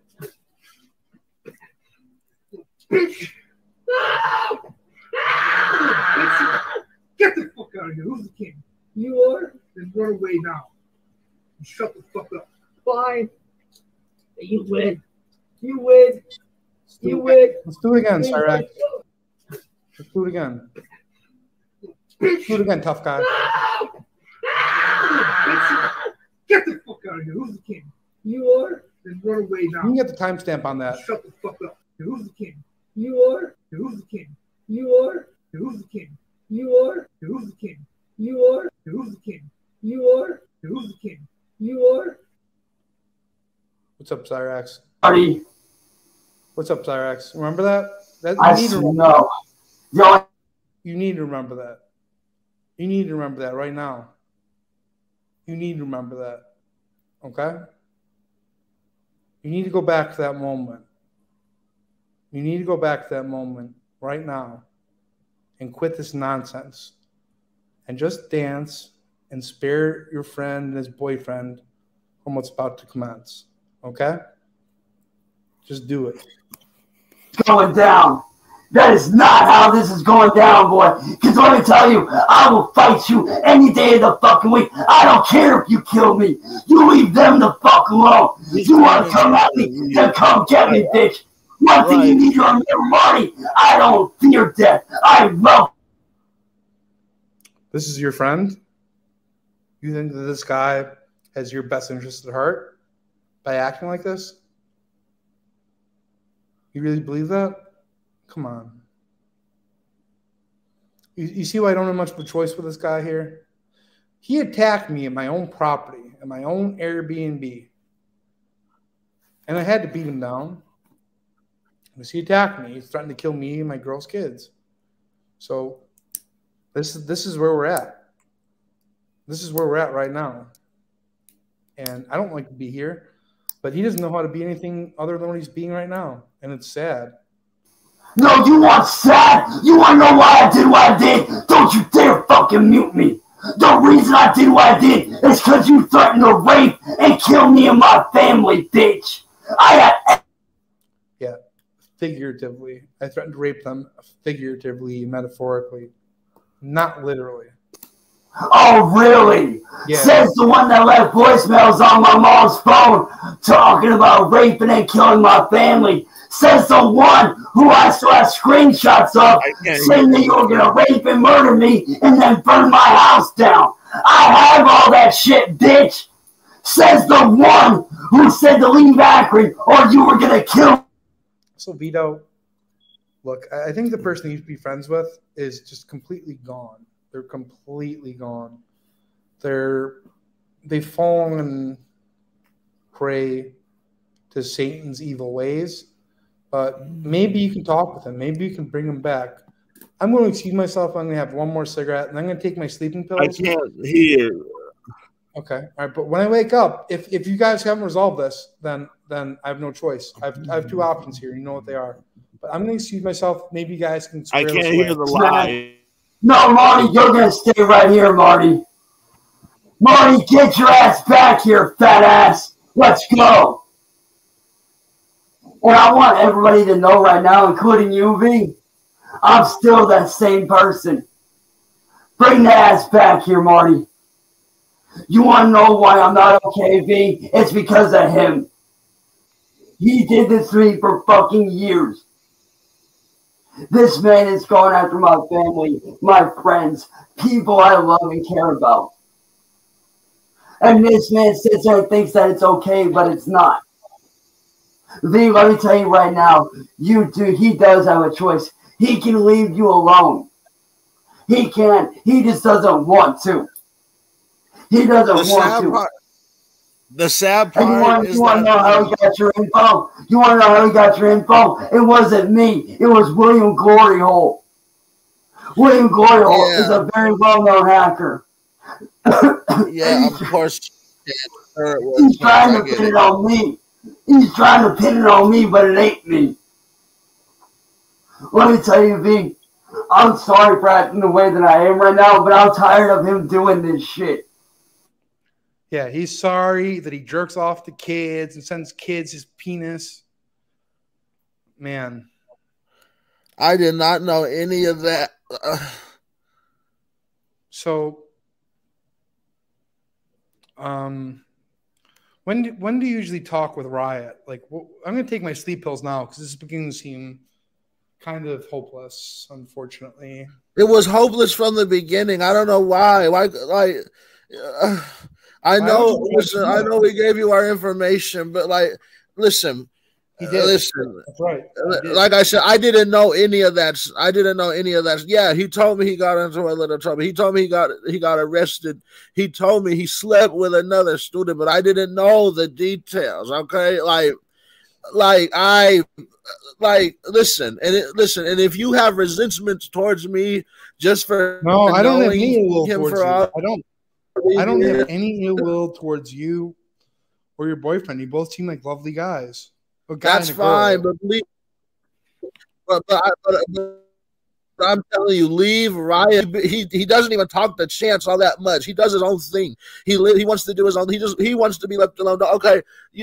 Get the fuck out of here. Who's the king? You are? Then run away now. And shut the fuck up. Fine. You win. You win. You win. Let's do it again, Cyrax. Let's do it again. Let's do it again, tough guy. Get the fuck out of here. Who's the king? You are? Then run away now. You can get the timestamp on that. Shut the fuck up. Who's the king? You are? Who's the king? You are? Who's the king? You are? Who's the king? You are? Who's the king? You are? Who's the king? You are? What's up, Cyrax? Marty. What's up, Cyrax? Remember that? I know. Yo, you need to remember that. You need to remember that right now. You need to remember that. Okay? You need to go back to that moment. You need to go back to that moment right now and quit this nonsense and just dance and spare your friend and his boyfriend from what's about to commence. Okay? Just do it. going down. That is not how this is going down, boy. Because let me tell you, I will fight you any day of the fucking week. I don't care if you kill me. You leave them the fuck alone. You want to come at me, then come get me, bitch. One thing you need to remember, Marty, I don't fear death. I love. This is your friend? You think that this guy has your best interest at heart by acting like this? You really believe that? Come on. You see why I don't have much of a choice with this guy here? He attacked me at my own property, at my own Airbnb. And I had to beat him down. Because he attacked me. He threatened to kill me and my girl's kids. So this is where we're at. This is where we're at right now. And I don't like to be here. But he doesn't know how to be anything other than what he's being right now. And it's sad. No, you want sad? You want to know why I did what I did? Don't you dare fucking mute me. The reason I did what I did is because you threatened to rape and kill me and my family, bitch. Yeah, figuratively. I threatened to rape them figuratively, metaphorically. Not literally. Oh, really? Yeah. Says the one that left voicemails on my mom's phone talking about raping and killing my family. Says the one who I still have screenshots of saying that you were going to rape and murder me and then burn my house down. I have all that shit, bitch. Says the one who said to leave Akron or you were going to kill. So, Vito, look, I think the person you used to be friends with is just completely gone. They're completely gone. They've fallen prey to Satan's evil ways. But maybe you can talk with him. Maybe you can bring him back. I'm going to excuse myself. I'm going to have one more cigarette, and I'm going to take my sleeping pills. I can't hear. Okay. All right. But when I wake up, if you guys haven't resolved this, then I have no choice. I have two options here. You know what they are. But I'm going to excuse myself. Maybe you guys can. I can't hear the lie. No, Marty, you're going to stay right here, Marty. Marty, get your ass back here, fat ass. Let's go. And I want everybody to know right now, including you, V, I'm still that same person. Bring the ass back here, Marty. You want to know why I'm not okay, V? It's because of him. He did this to me for fucking years. This man is going after my family, my friends, people I love and care about. And this man sits there and thinks that it's okay, but it's not. V, let me tell you right now, he does have a choice. He can leave you alone. He can. He just doesn't want to. He doesn't want to. The sad part is you want to know how he got your info? You want to know how he got your info? It wasn't me. It was William Gloryhole. William Gloryhole is a very well-known hacker. Yeah, of course. He's trying to pin it on me. He's trying to pin it on me, but it ain't me. Let me tell you, V, I'm sorry for acting the way that I am right now, but I'm tired of him doing this shit. Yeah, he's sorry that he jerks off to kids and sends kids his penis. Man. I did not know any of that. So, when do you usually talk with Riot? Like, I'm going to take my sleep pills now because this is beginning to seem kind of hopeless, unfortunately. It was hopeless from the beginning. I don't know why. I know. Listen, I know we gave you our information, but listen. He did. Listen. That's right. Like I said, I didn't know any of that. Yeah, he told me he got into a little trouble. He told me he got arrested. He told me he slept with another student, but I didn't know the details. Okay, listen, and if you have resentment towards me just for I don't have any ill will towards you. I don't have any ill will towards you or your boyfriend. You both seem like lovely guys. That's fine, but I'm telling you, leave Ryan. He doesn't even talk to Chance all that much. He does his own thing. He wants to do his own. He wants to be left alone. Okay,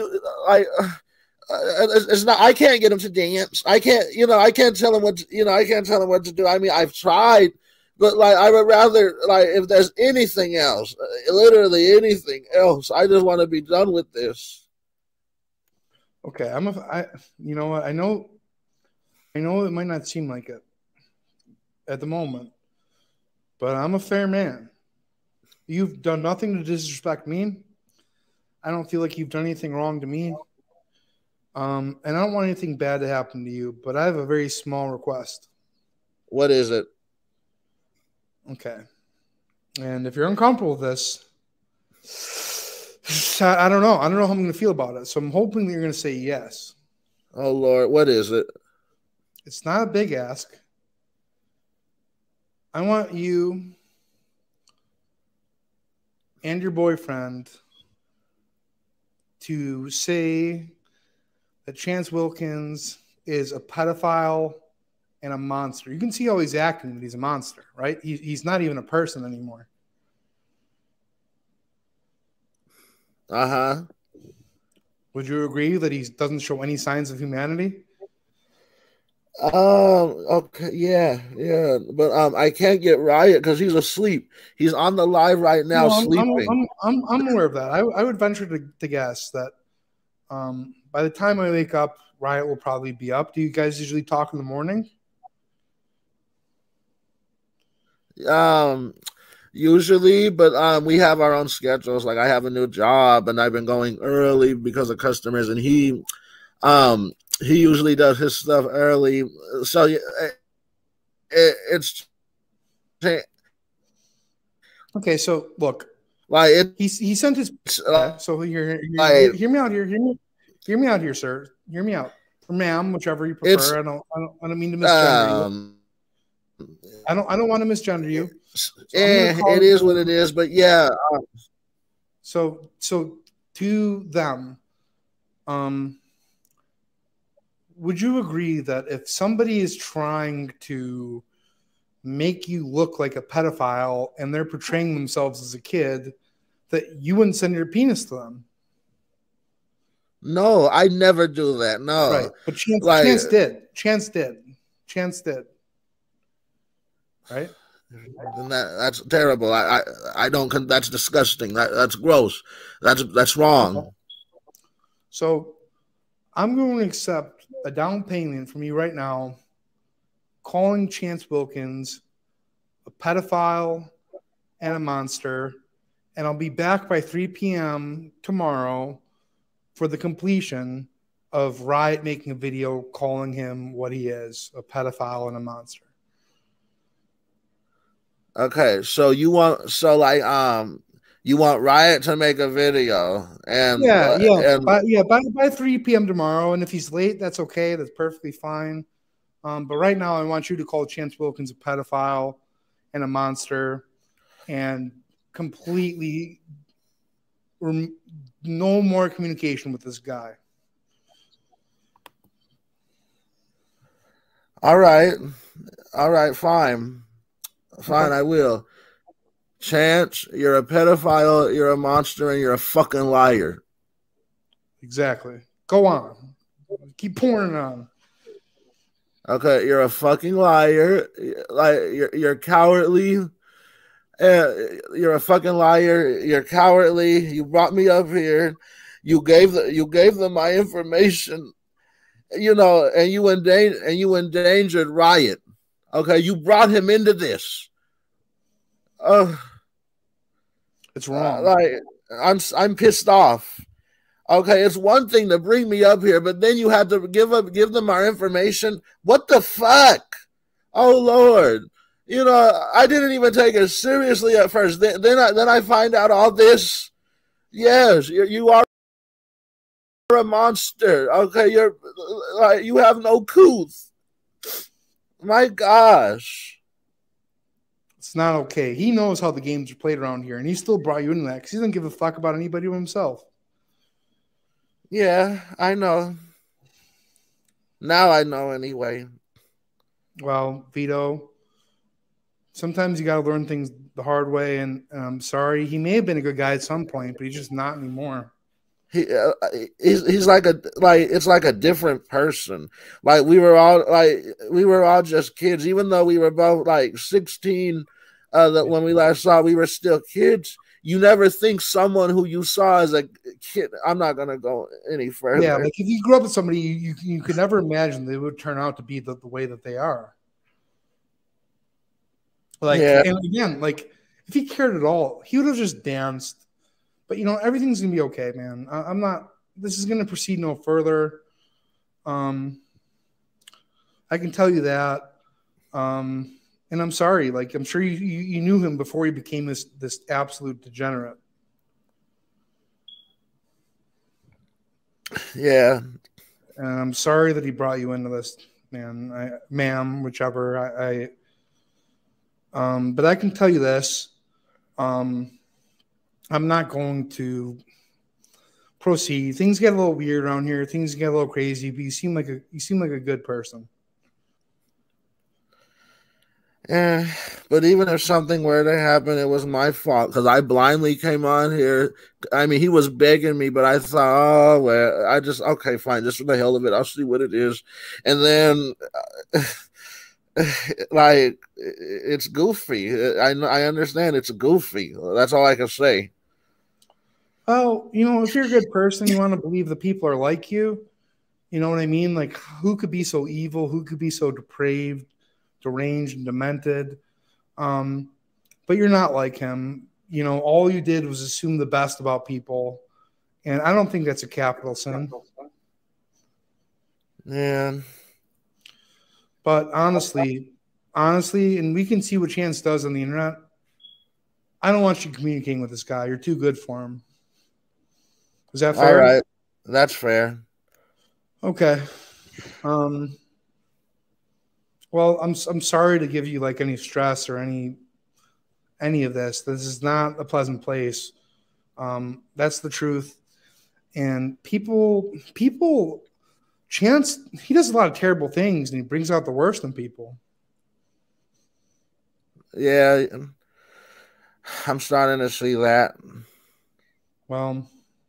it's not. I can't get him to dance. I can't. I can't tell him what. I can't tell him what to do. I mean, I've tried, but I would rather if there's anything else, literally anything else. I just want to be done with this. Okay, you know what? I know it might not seem like it at the moment, but I'm a fair man. You've done nothing to disrespect me. I don't feel like you've done anything wrong to me. And I don't want anything bad to happen to you, but I have a very small request. What is it? Okay. And if you're uncomfortable with this, I don't know. I don't know how I'm going to feel about it. So I'm hoping that you're going to say yes. Oh, Lord. What is it? It's not a big ask. I want you and your boyfriend to say that Chance Wilkins is a pedophile and a monster. You can see how he's acting that he's a monster, right? He's not even a person anymore. Uh-huh. Would you agree that he doesn't show any signs of humanity? Okay, yeah, but I can't get Riot because he's asleep. He's on the live right now, No, sleeping. I'm aware of that. I would venture to guess that by the time I wake up, Riot will probably be up. Do you guys usually talk in the morning? Usually, but we have our own schedules. Like I have a new job, and I've been going early because of customers, and he usually does his stuff early. So it's okay. So look, like he sent his. like, so hear me out here. Hear me out here, sir. Hear me out, or ma'am, whichever you prefer. I don't mean to misgender you. I don't want to misgender you. So it is what it is, but yeah. So to them, would you agree that if somebody is trying to make you look like a pedophile and they're portraying themselves as a kid, that you wouldn't send your penis to them? No, I never do that. No, right? But Chance did. Right? And that's terrible. I don't. That's disgusting. That's gross. That's wrong. So I'm going to accept a down payment from you right now, calling Chance Wilkins a pedophile and a monster, and I'll be back by 3 p.m. tomorrow for the completion of Riot making a video calling him what he is, a pedophile and a monster. Okay, so you want Riot to make a video, and by 3 p.m. tomorrow, and if he's late, that's okay, that's perfectly fine. But right now, I want you to call Chance Wilkins a pedophile and a monster, and completely no more communication with this guy. All right, fine. Fine, I will. Chance, you're a pedophile, you're a monster, and you're a fucking liar. Exactly. Go on. Keep pouring it on. Okay, you're a fucking liar. Like you're cowardly. You're a fucking liar. You're cowardly. You brought me up here. You gave them my information. You know, and you endangered Riot. Okay, you brought him into this. It's wrong. Like I'm pissed off. Okay, it's one thing to bring me up here, but then you had to give them our information. What the fuck? Oh Lord. You know, I didn't even take it seriously at first. Then I find out all this. Yes, you are a monster. Okay, you have no couth. My gosh. It's not okay. He knows how the games are played around here, and he still brought you into that because he doesn't give a fuck about anybody himself. Yeah, I know. Now I know anyway. Well, Vito, sometimes you got to learn things the hard way, and I'm sorry. He may have been a good guy at some point, but he's just not anymore. He's like it's like a different person. Like we were all just kids, even though we were both like 16. That when we last saw, we were still kids. You never think someone who you saw as a kid. I'm not gonna go any further. Yeah, like if you grew up with somebody, you could never imagine they would turn out to be the way that they are. Like, yeah. And again, like if he cared at all, he would have just danced. But, you know, everything's going to be okay, man. I'm not – this is going to proceed no further. I can tell you that. And I'm sorry. Like, I'm sure you knew him before he became this absolute degenerate. Yeah. And I'm sorry that he brought you into this, man. Ma'am, whichever. But I can tell you this. I'm not going to proceed. Things get a little weird around here. Things get a little crazy, but you seem like a good person. Yeah, but even if something were to happen, it was my fault because I blindly came on here. I mean, he was begging me, but I thought, oh, well, I just, okay, fine, just for the hell of it, I'll see what it is. And then, like, it's goofy. I understand it's goofy. That's all I can say. Oh, you know, if you're a good person, you want to believe the people are like you. You know what I mean? Like, who could be so evil? Who could be so depraved, deranged, and demented? But you're not like him. You know, all you did was assume the best about people. And I don't think that's a capital sin. Yeah. But honestly, and we can see what Chance does on the internet. I don't want you communicating with this guy. You're too good for him. Is that fair? All right. That's fair. Okay. Well, I'm sorry to give you like any stress or any of this. This is not a pleasant place. That's the truth. And people, Chance, he does a lot of terrible things and he brings out the worst in people. Yeah, I'm starting to see that. Well,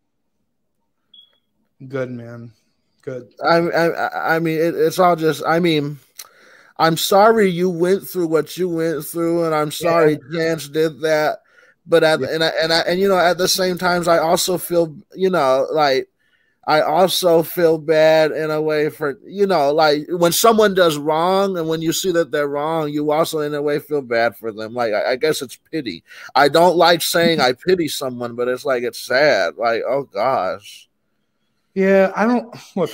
good, man. Good. I mean, it's all just, I mean, I'm sorry you went through what you went through, and I'm sorry Chance did that. But and you know, at the same times, I also feel, you know, like I also feel bad in a way for, you know, like when someone does wrong and when you see that they're wrong, you also in a way feel bad for them. Like, I guess it's pity. I don't like saying I pity someone, but it's like, it's sad. Like, oh gosh. Yeah. I don't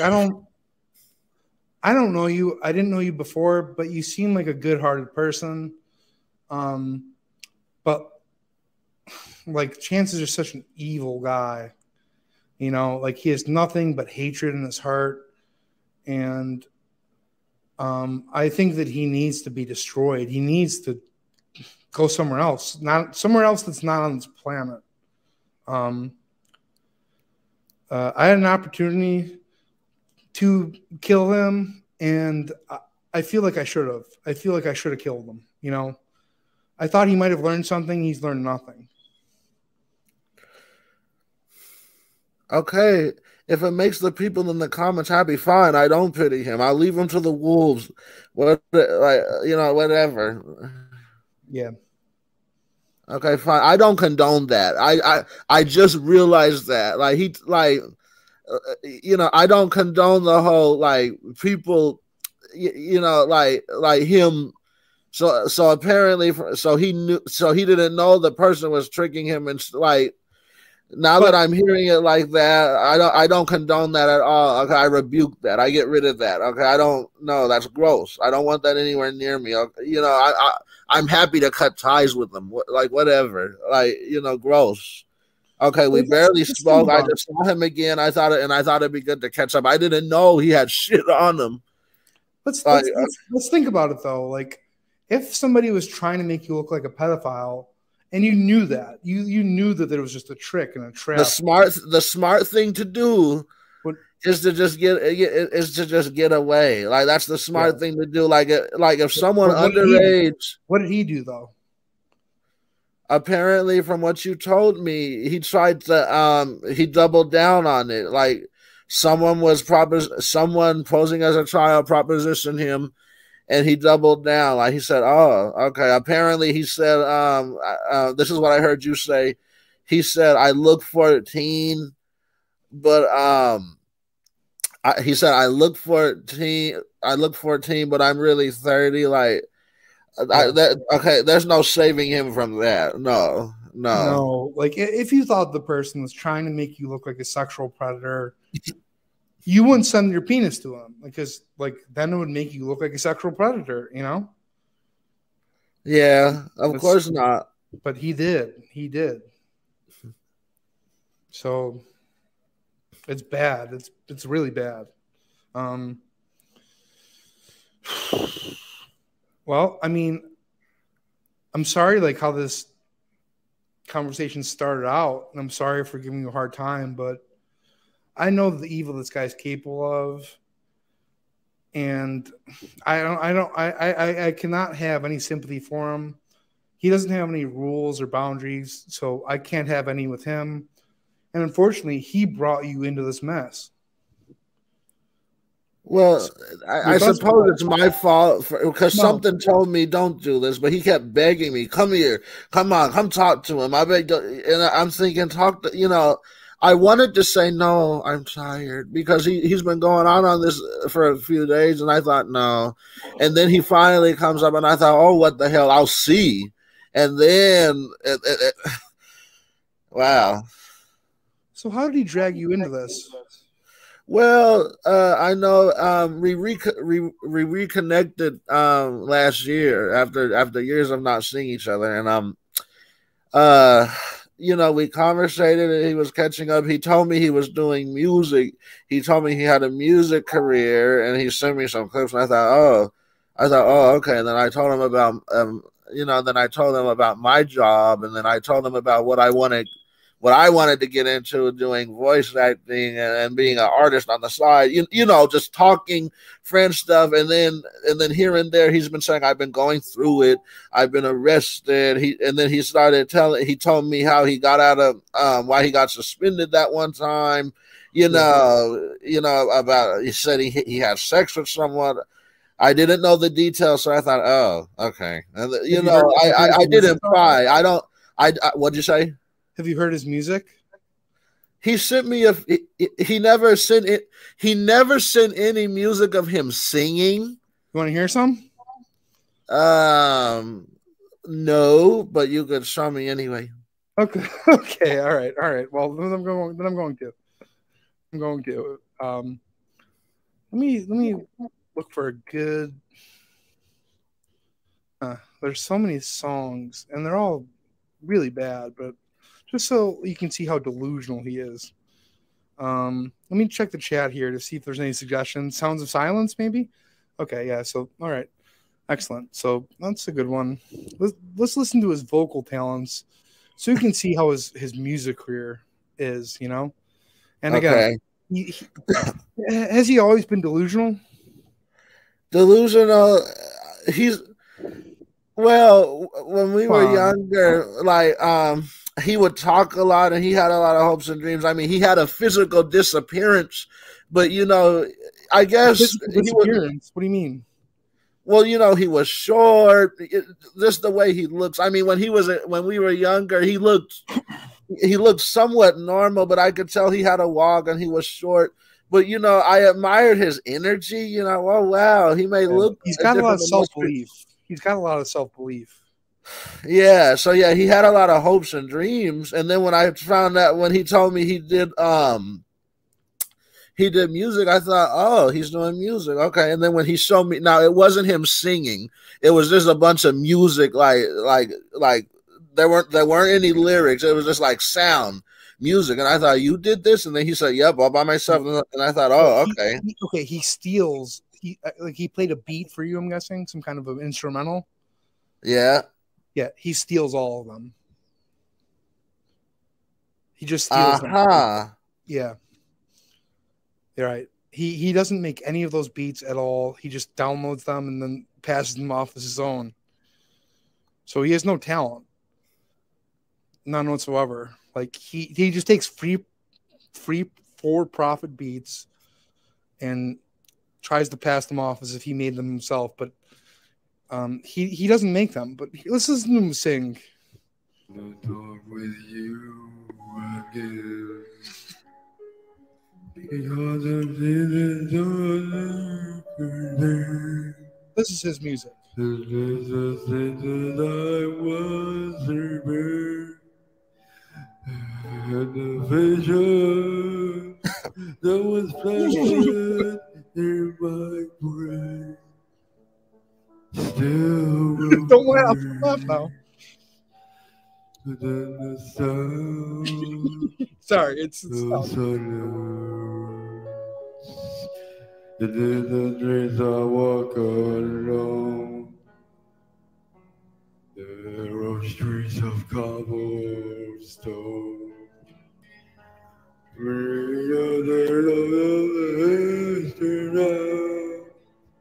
know you. I didn't know you before, but you seem like a good-hearted person. But like Chance is just such an evil guy. You know, like he has nothing but hatred in his heart. And I think that he needs to be destroyed. He needs to go somewhere else, not somewhere else that's not on this planet. I had an opportunity to kill him, and I feel like I should have. I feel like I should have killed him. You know, I thought he might have learned something. He's learned nothing. Okay, if it makes the people in the comments happy, fine. I don't pity him. I'll leave him to the wolves. What, like, you know, whatever. Yeah. Okay, fine. I don't condone that. I just realized that. Like, you know, I don't condone the whole like people, you know, like him. So apparently, so he didn't know the person was tricking him, and like. Now that I'm hearing it like that, I don't condone that at all. Okay, I rebuke that. I get rid of that. Okay, I don't know. That's gross. I don't want that anywhere near me. Okay? You know, I'm happy to cut ties with them. Like whatever. Like, you know, gross. Okay, we barely spoke. I just saw him again. I thought it'd be good to catch up. I didn't know he had shit on him. Let's think about it though. Like, if somebody was trying to make you look like a pedophile. And you knew that. You knew that there was just a trick and a trap. The smart thing to do is to just get away. Like, that's the smart thing to do. Like if someone underage. What did he do though? Apparently, from what you told me, he tried to he doubled down on it. Like someone posing as a child propositioned him. And he doubled down. Like he said, oh, okay. Apparently he said, this is what I heard you say. He said, I look 14, but he said, I look 14, but I'm really 30. Like, okay, there's no saving him from that. No. Like, if you thought the person was trying to make you look like a sexual predator, you wouldn't send your penis to him because, like, then it would make you look like a sexual predator, you know? Yeah, of course not. But he did. He did. So it's bad. It's really bad. Well, I mean, I'm sorry, like, how this conversation started out, and I'm sorry for giving you a hard time, but I know the evil this guy's capable of. and I cannot have any sympathy for him. He doesn't have any rules or boundaries, so I can't have any with him. And unfortunately, he brought you into this mess. Well, I suppose it's my fault because something told me don't do this, but he kept begging me, "Come here, come on, come talk to him." I begged, and I'm thinking, talk to, you know. I wanted to say no, I'm tired, because he's been going on this for a few days, and I thought no, and then he finally comes up, and I thought, oh, what the hell? I'll see, and then wow. So how did he drag you into this? Well, I know we reconnected last year after years of not seeing each other, and you know, we conversated and he was catching up. He told me he was doing music. He told me he had a music career, and he sent me some clips, and I thought, oh, okay. And then I told him about then I told him about my job, and then I told him about what I wanted to get into, doing voice acting and being an artist on the side, you know, just talking friend stuff. And then here and there, he's been saying, I've been going through it. I've been arrested. He told me how he got out of, why he got suspended that one time, he said he had sex with someone. I didn't know the details. So I thought, oh, okay. And, I didn't cry. What'd you say? Have you heard his music? He sent me he never sent it. He never sent any music of him singing. You want to hear some? No, but you could show me anyway. Okay. Okay. All right. Well, then I'm going to. Let me look for a good. There's so many songs, and they're all really bad, but just so you can see how delusional he is. Let me check the chat here to see if there's any suggestions. Sounds of Silence, maybe? Okay, yeah, so, all right. Excellent. So that's a good one. Let's listen to his vocal talents so you can see how his music career is, you know? And again, has he always been delusional? Delusional. Well, when we were younger, like, he would talk a lot and he had a lot of hopes and dreams. I mean, he had a physical disappearance, but, you know, I guess. Disappearance? What do you mean? Well, you know, he was short. Just the way he looks. I mean, when we were younger, he looked somewhat normal, but I could tell he had a walk and he was short. But, you know, I admired his energy. You know, oh, wow, he may look. He's got a lot of self-belief. Yeah, so yeah, he had a lot of hopes and dreams. And then when I found out, when he told me he did music, I thought, oh, he's doing music. Okay. And then when he showed me, now it wasn't him singing. It was just a bunch of music, like there weren't any lyrics. It was just like sound music. And I thought, you did this? And then he said, yep, all by myself. And I thought, oh, okay. He steals. He played a beat for you, I'm guessing, some kind of an instrumental. Yeah. Yeah, he steals all of them. He just steals them. Yeah. You're right. He doesn't make any of those beats at all. He just downloads them and then passes them off as his own. So he has no talent. None whatsoever. Like he just takes free for-profit beats and tries to pass them off as if he made them himself, but he doesn't make them. But let's listen to him sing. No talk with you again. Because of this is his music. This is the thing that I was dreaming. And the vision that was planted in my brain. Still don't laugh now. But then the sound. Sorry, it's silence. And in the dreams I walk alone. There are streets of cobblestone. Bring other love now.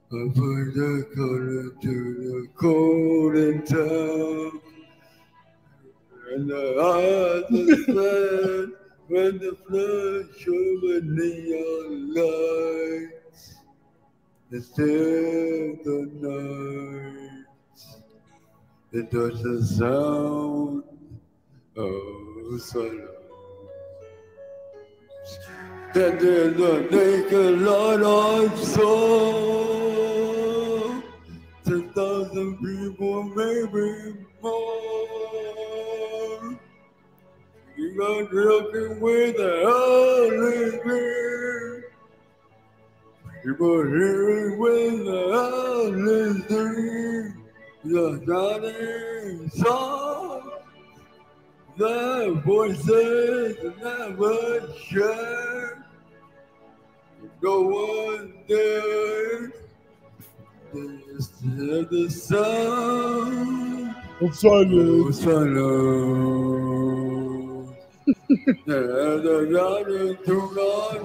I put the color to the cold and town. And the eyes are sad when the flash of a neon lights is still the night. It does the sound of silence. And there's a naked light I saw. 10,000 people, maybe more. You got looking with the holy. People hearing with the holy. The drowning song. The voices never share. No one there. They hear the sound of silence. And the young do not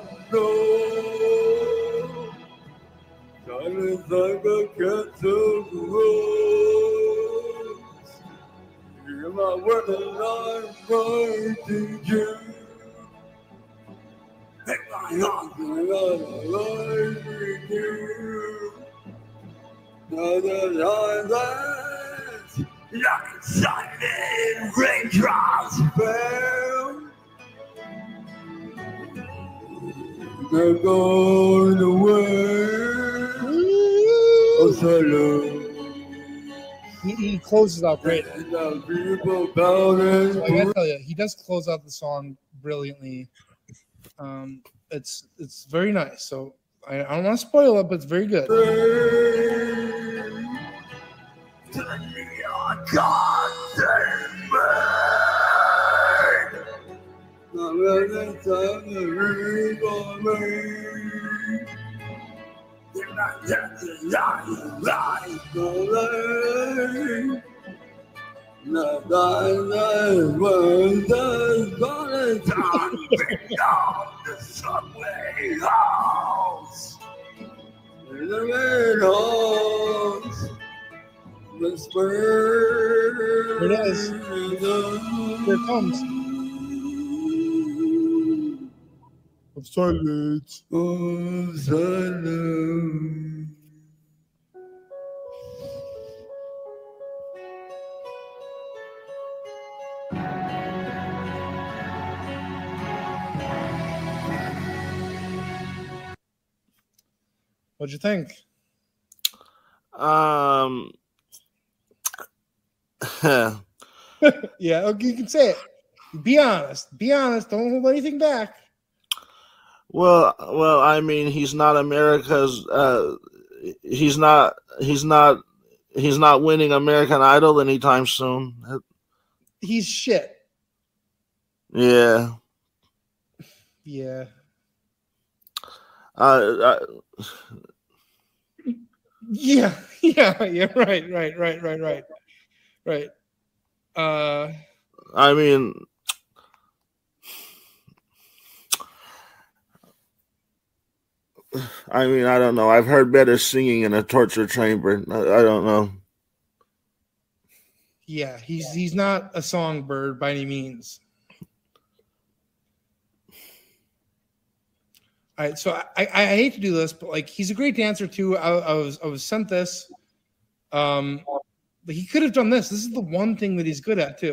know. Silence like a cancer rose. Hear my word and I'm writing you. Make my heart and I'm writing you. Now the silence, like silent raindrops fell. They're going away. Oh, silence. He closes out great. So I gotta tell you, he does close out the song brilliantly. It's very nice. So I don't want to spoil it, but it's very good. The subway house, the red house, the spur. Here it is. Here it comes. Of silence. Of silence. What'd you think? Yeah, okay, you can say it. Be honest. Be honest. Don't hold anything back. Well, I mean, he's not America's. He's not winning American Idol anytime soon. He's shit. Yeah. Yeah. Yeah. Right. I mean, I don't know. I've heard better singing in a torture chamber. I don't know. Yeah, he's not a songbird by any means. All right, so I hate to do this, but like he's a great dancer too. I was sent this. But he could have done this. This is the one thing that he's good at too.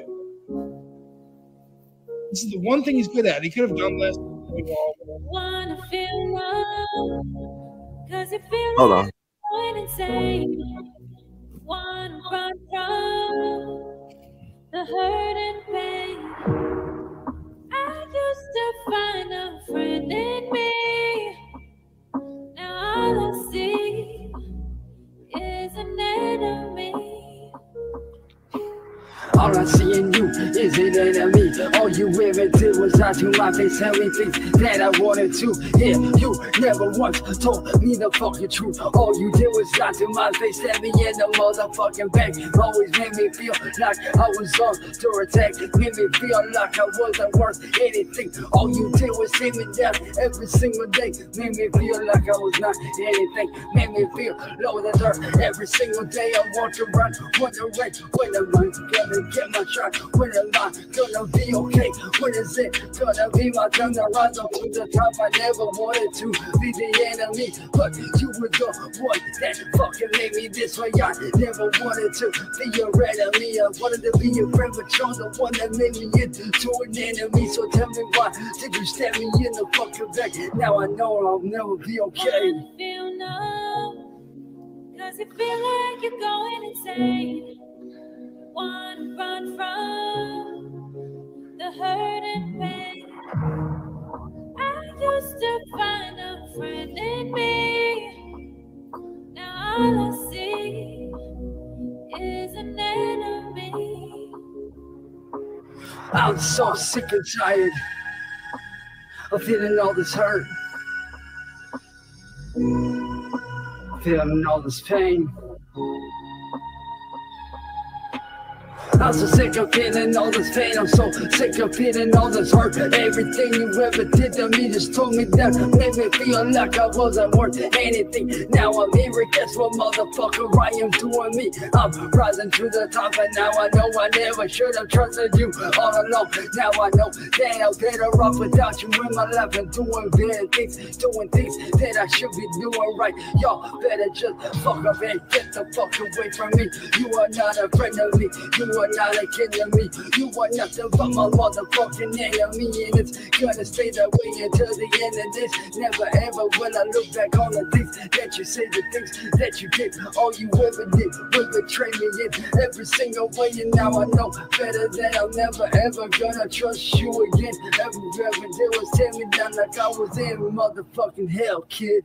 This is the one thing he's good at. He could have done this. Wanna feel love, 'cause you feel Hold on. going insane. Wanna run from the hurt and pain. I used to find a friend in me. Now all I see is an enemy. All all I see in you is an enemy. All you ever did was lie to my face, tell me things that I wanted to hear. You never once told me the fucking truth. All you did was lie to my face, stab me in the motherfucking back. Always made me feel like I was under attack. Made me feel like I wasn't worth anything. All you did was sit me down every single day. Made me feel like I was not anything. Made me feel low in the dirt every single day. I walk around wondering when am I gonna get my shot? When am I gonna be okay? When is it gonna be my time to rise up to the top? I never wanted to be the enemy, but you were the one that fucking made me this way. I never wanted to be your enemy. I wanted to be your friend, but you're the one that made me into an enemy. So tell me, why did you stab me in the fucking back? Now I know I'll never be okay. Feel numb, cause it feel like you're going insane. Wanna run from the hurt and pain. I used to find a friend in me. Now all I see is an enemy. I'm so sick and tired of feeling all this hurt, feeling all this pain. I'm so sick of feeling all this pain. I'm so sick of feeling all this hurt. Everything you ever did to me just tore me down. Made me feel like I wasn't worth anything. Now I'm here, guess what, motherfucker, I am doing me. I'm rising to the top, and now I know I never should have trusted you all along. Now I know that I'm better off without you in my life and doing bad things, doing things that I should be doing right. Y'all better just fuck up and get the fuck away from me. You are not a friend of me. You are not a kid of me. You are nothing but my motherfucking enemy, and it's gonna stay that way until the end of this. Never ever will I look back on the things that you said, the things that you did. All you ever did was betray me in every single way, and now I know better that I'm never ever gonna trust you again. Every ever did was tear me down like I was in motherfucking hell, kid.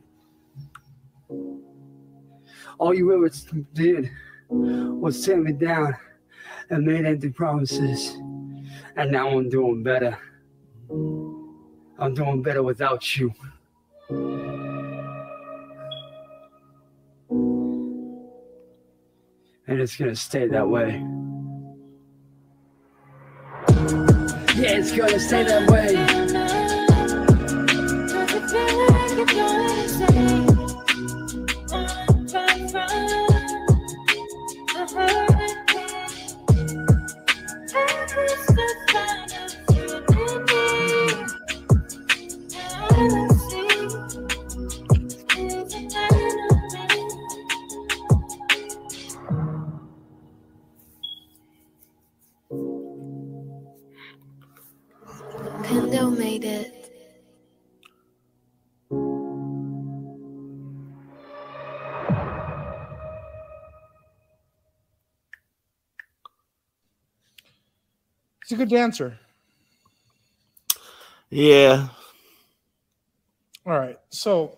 All you ever did was tear me down and made empty promises, and now I'm doing better. I'm doing better without you. And it's gonna stay that way. Yeah, it's gonna stay that way. Kendall made it. He's a good dancer. Yeah. All right. So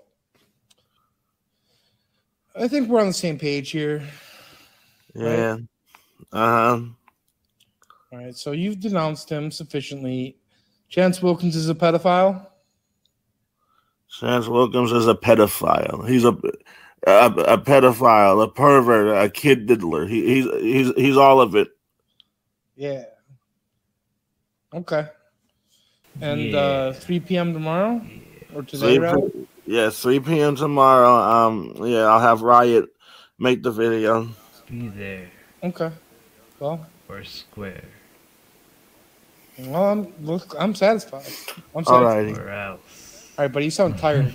I think we're on the same page here. Yeah. Right? Uh-huh. All right. So you've denounced him sufficiently. Chance Wilkins is a pedophile? Chance Wilkins is a pedophile. He's a pedophile, a pervert, a kid diddler. He's all of it. Yeah. Okay. And 3 p.m. tomorrow? Or today, rather? Yeah, 3 p.m. tomorrow. Yeah, I'll have Riot make the video. Be there. Okay. Well. Or square. Well, I'm satisfied. I'm satisfied. Alrighty. Or else. All right, but you sound tired.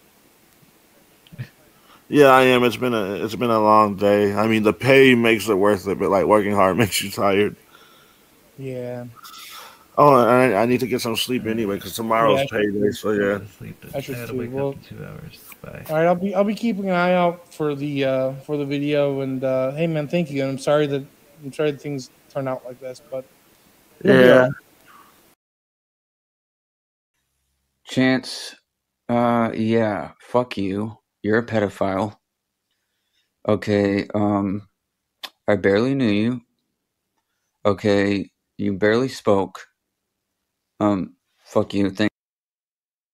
Yeah, I am. It's been a long day. I mean, the pay makes it worth it, but like working hard makes you tired. Yeah. Oh, and I need to get some sleep anyway because tomorrow's payday. So yeah. I gotta wake up in 2 hours. Bye. All right, I'll be keeping an eye out for the video. And hey, man, thank you. And I'm sorry that things turn out like this, but yeah. Chance, yeah, fuck you. You're a pedophile. Okay, I barely knew you. Okay, you barely spoke. Fuck you. Thank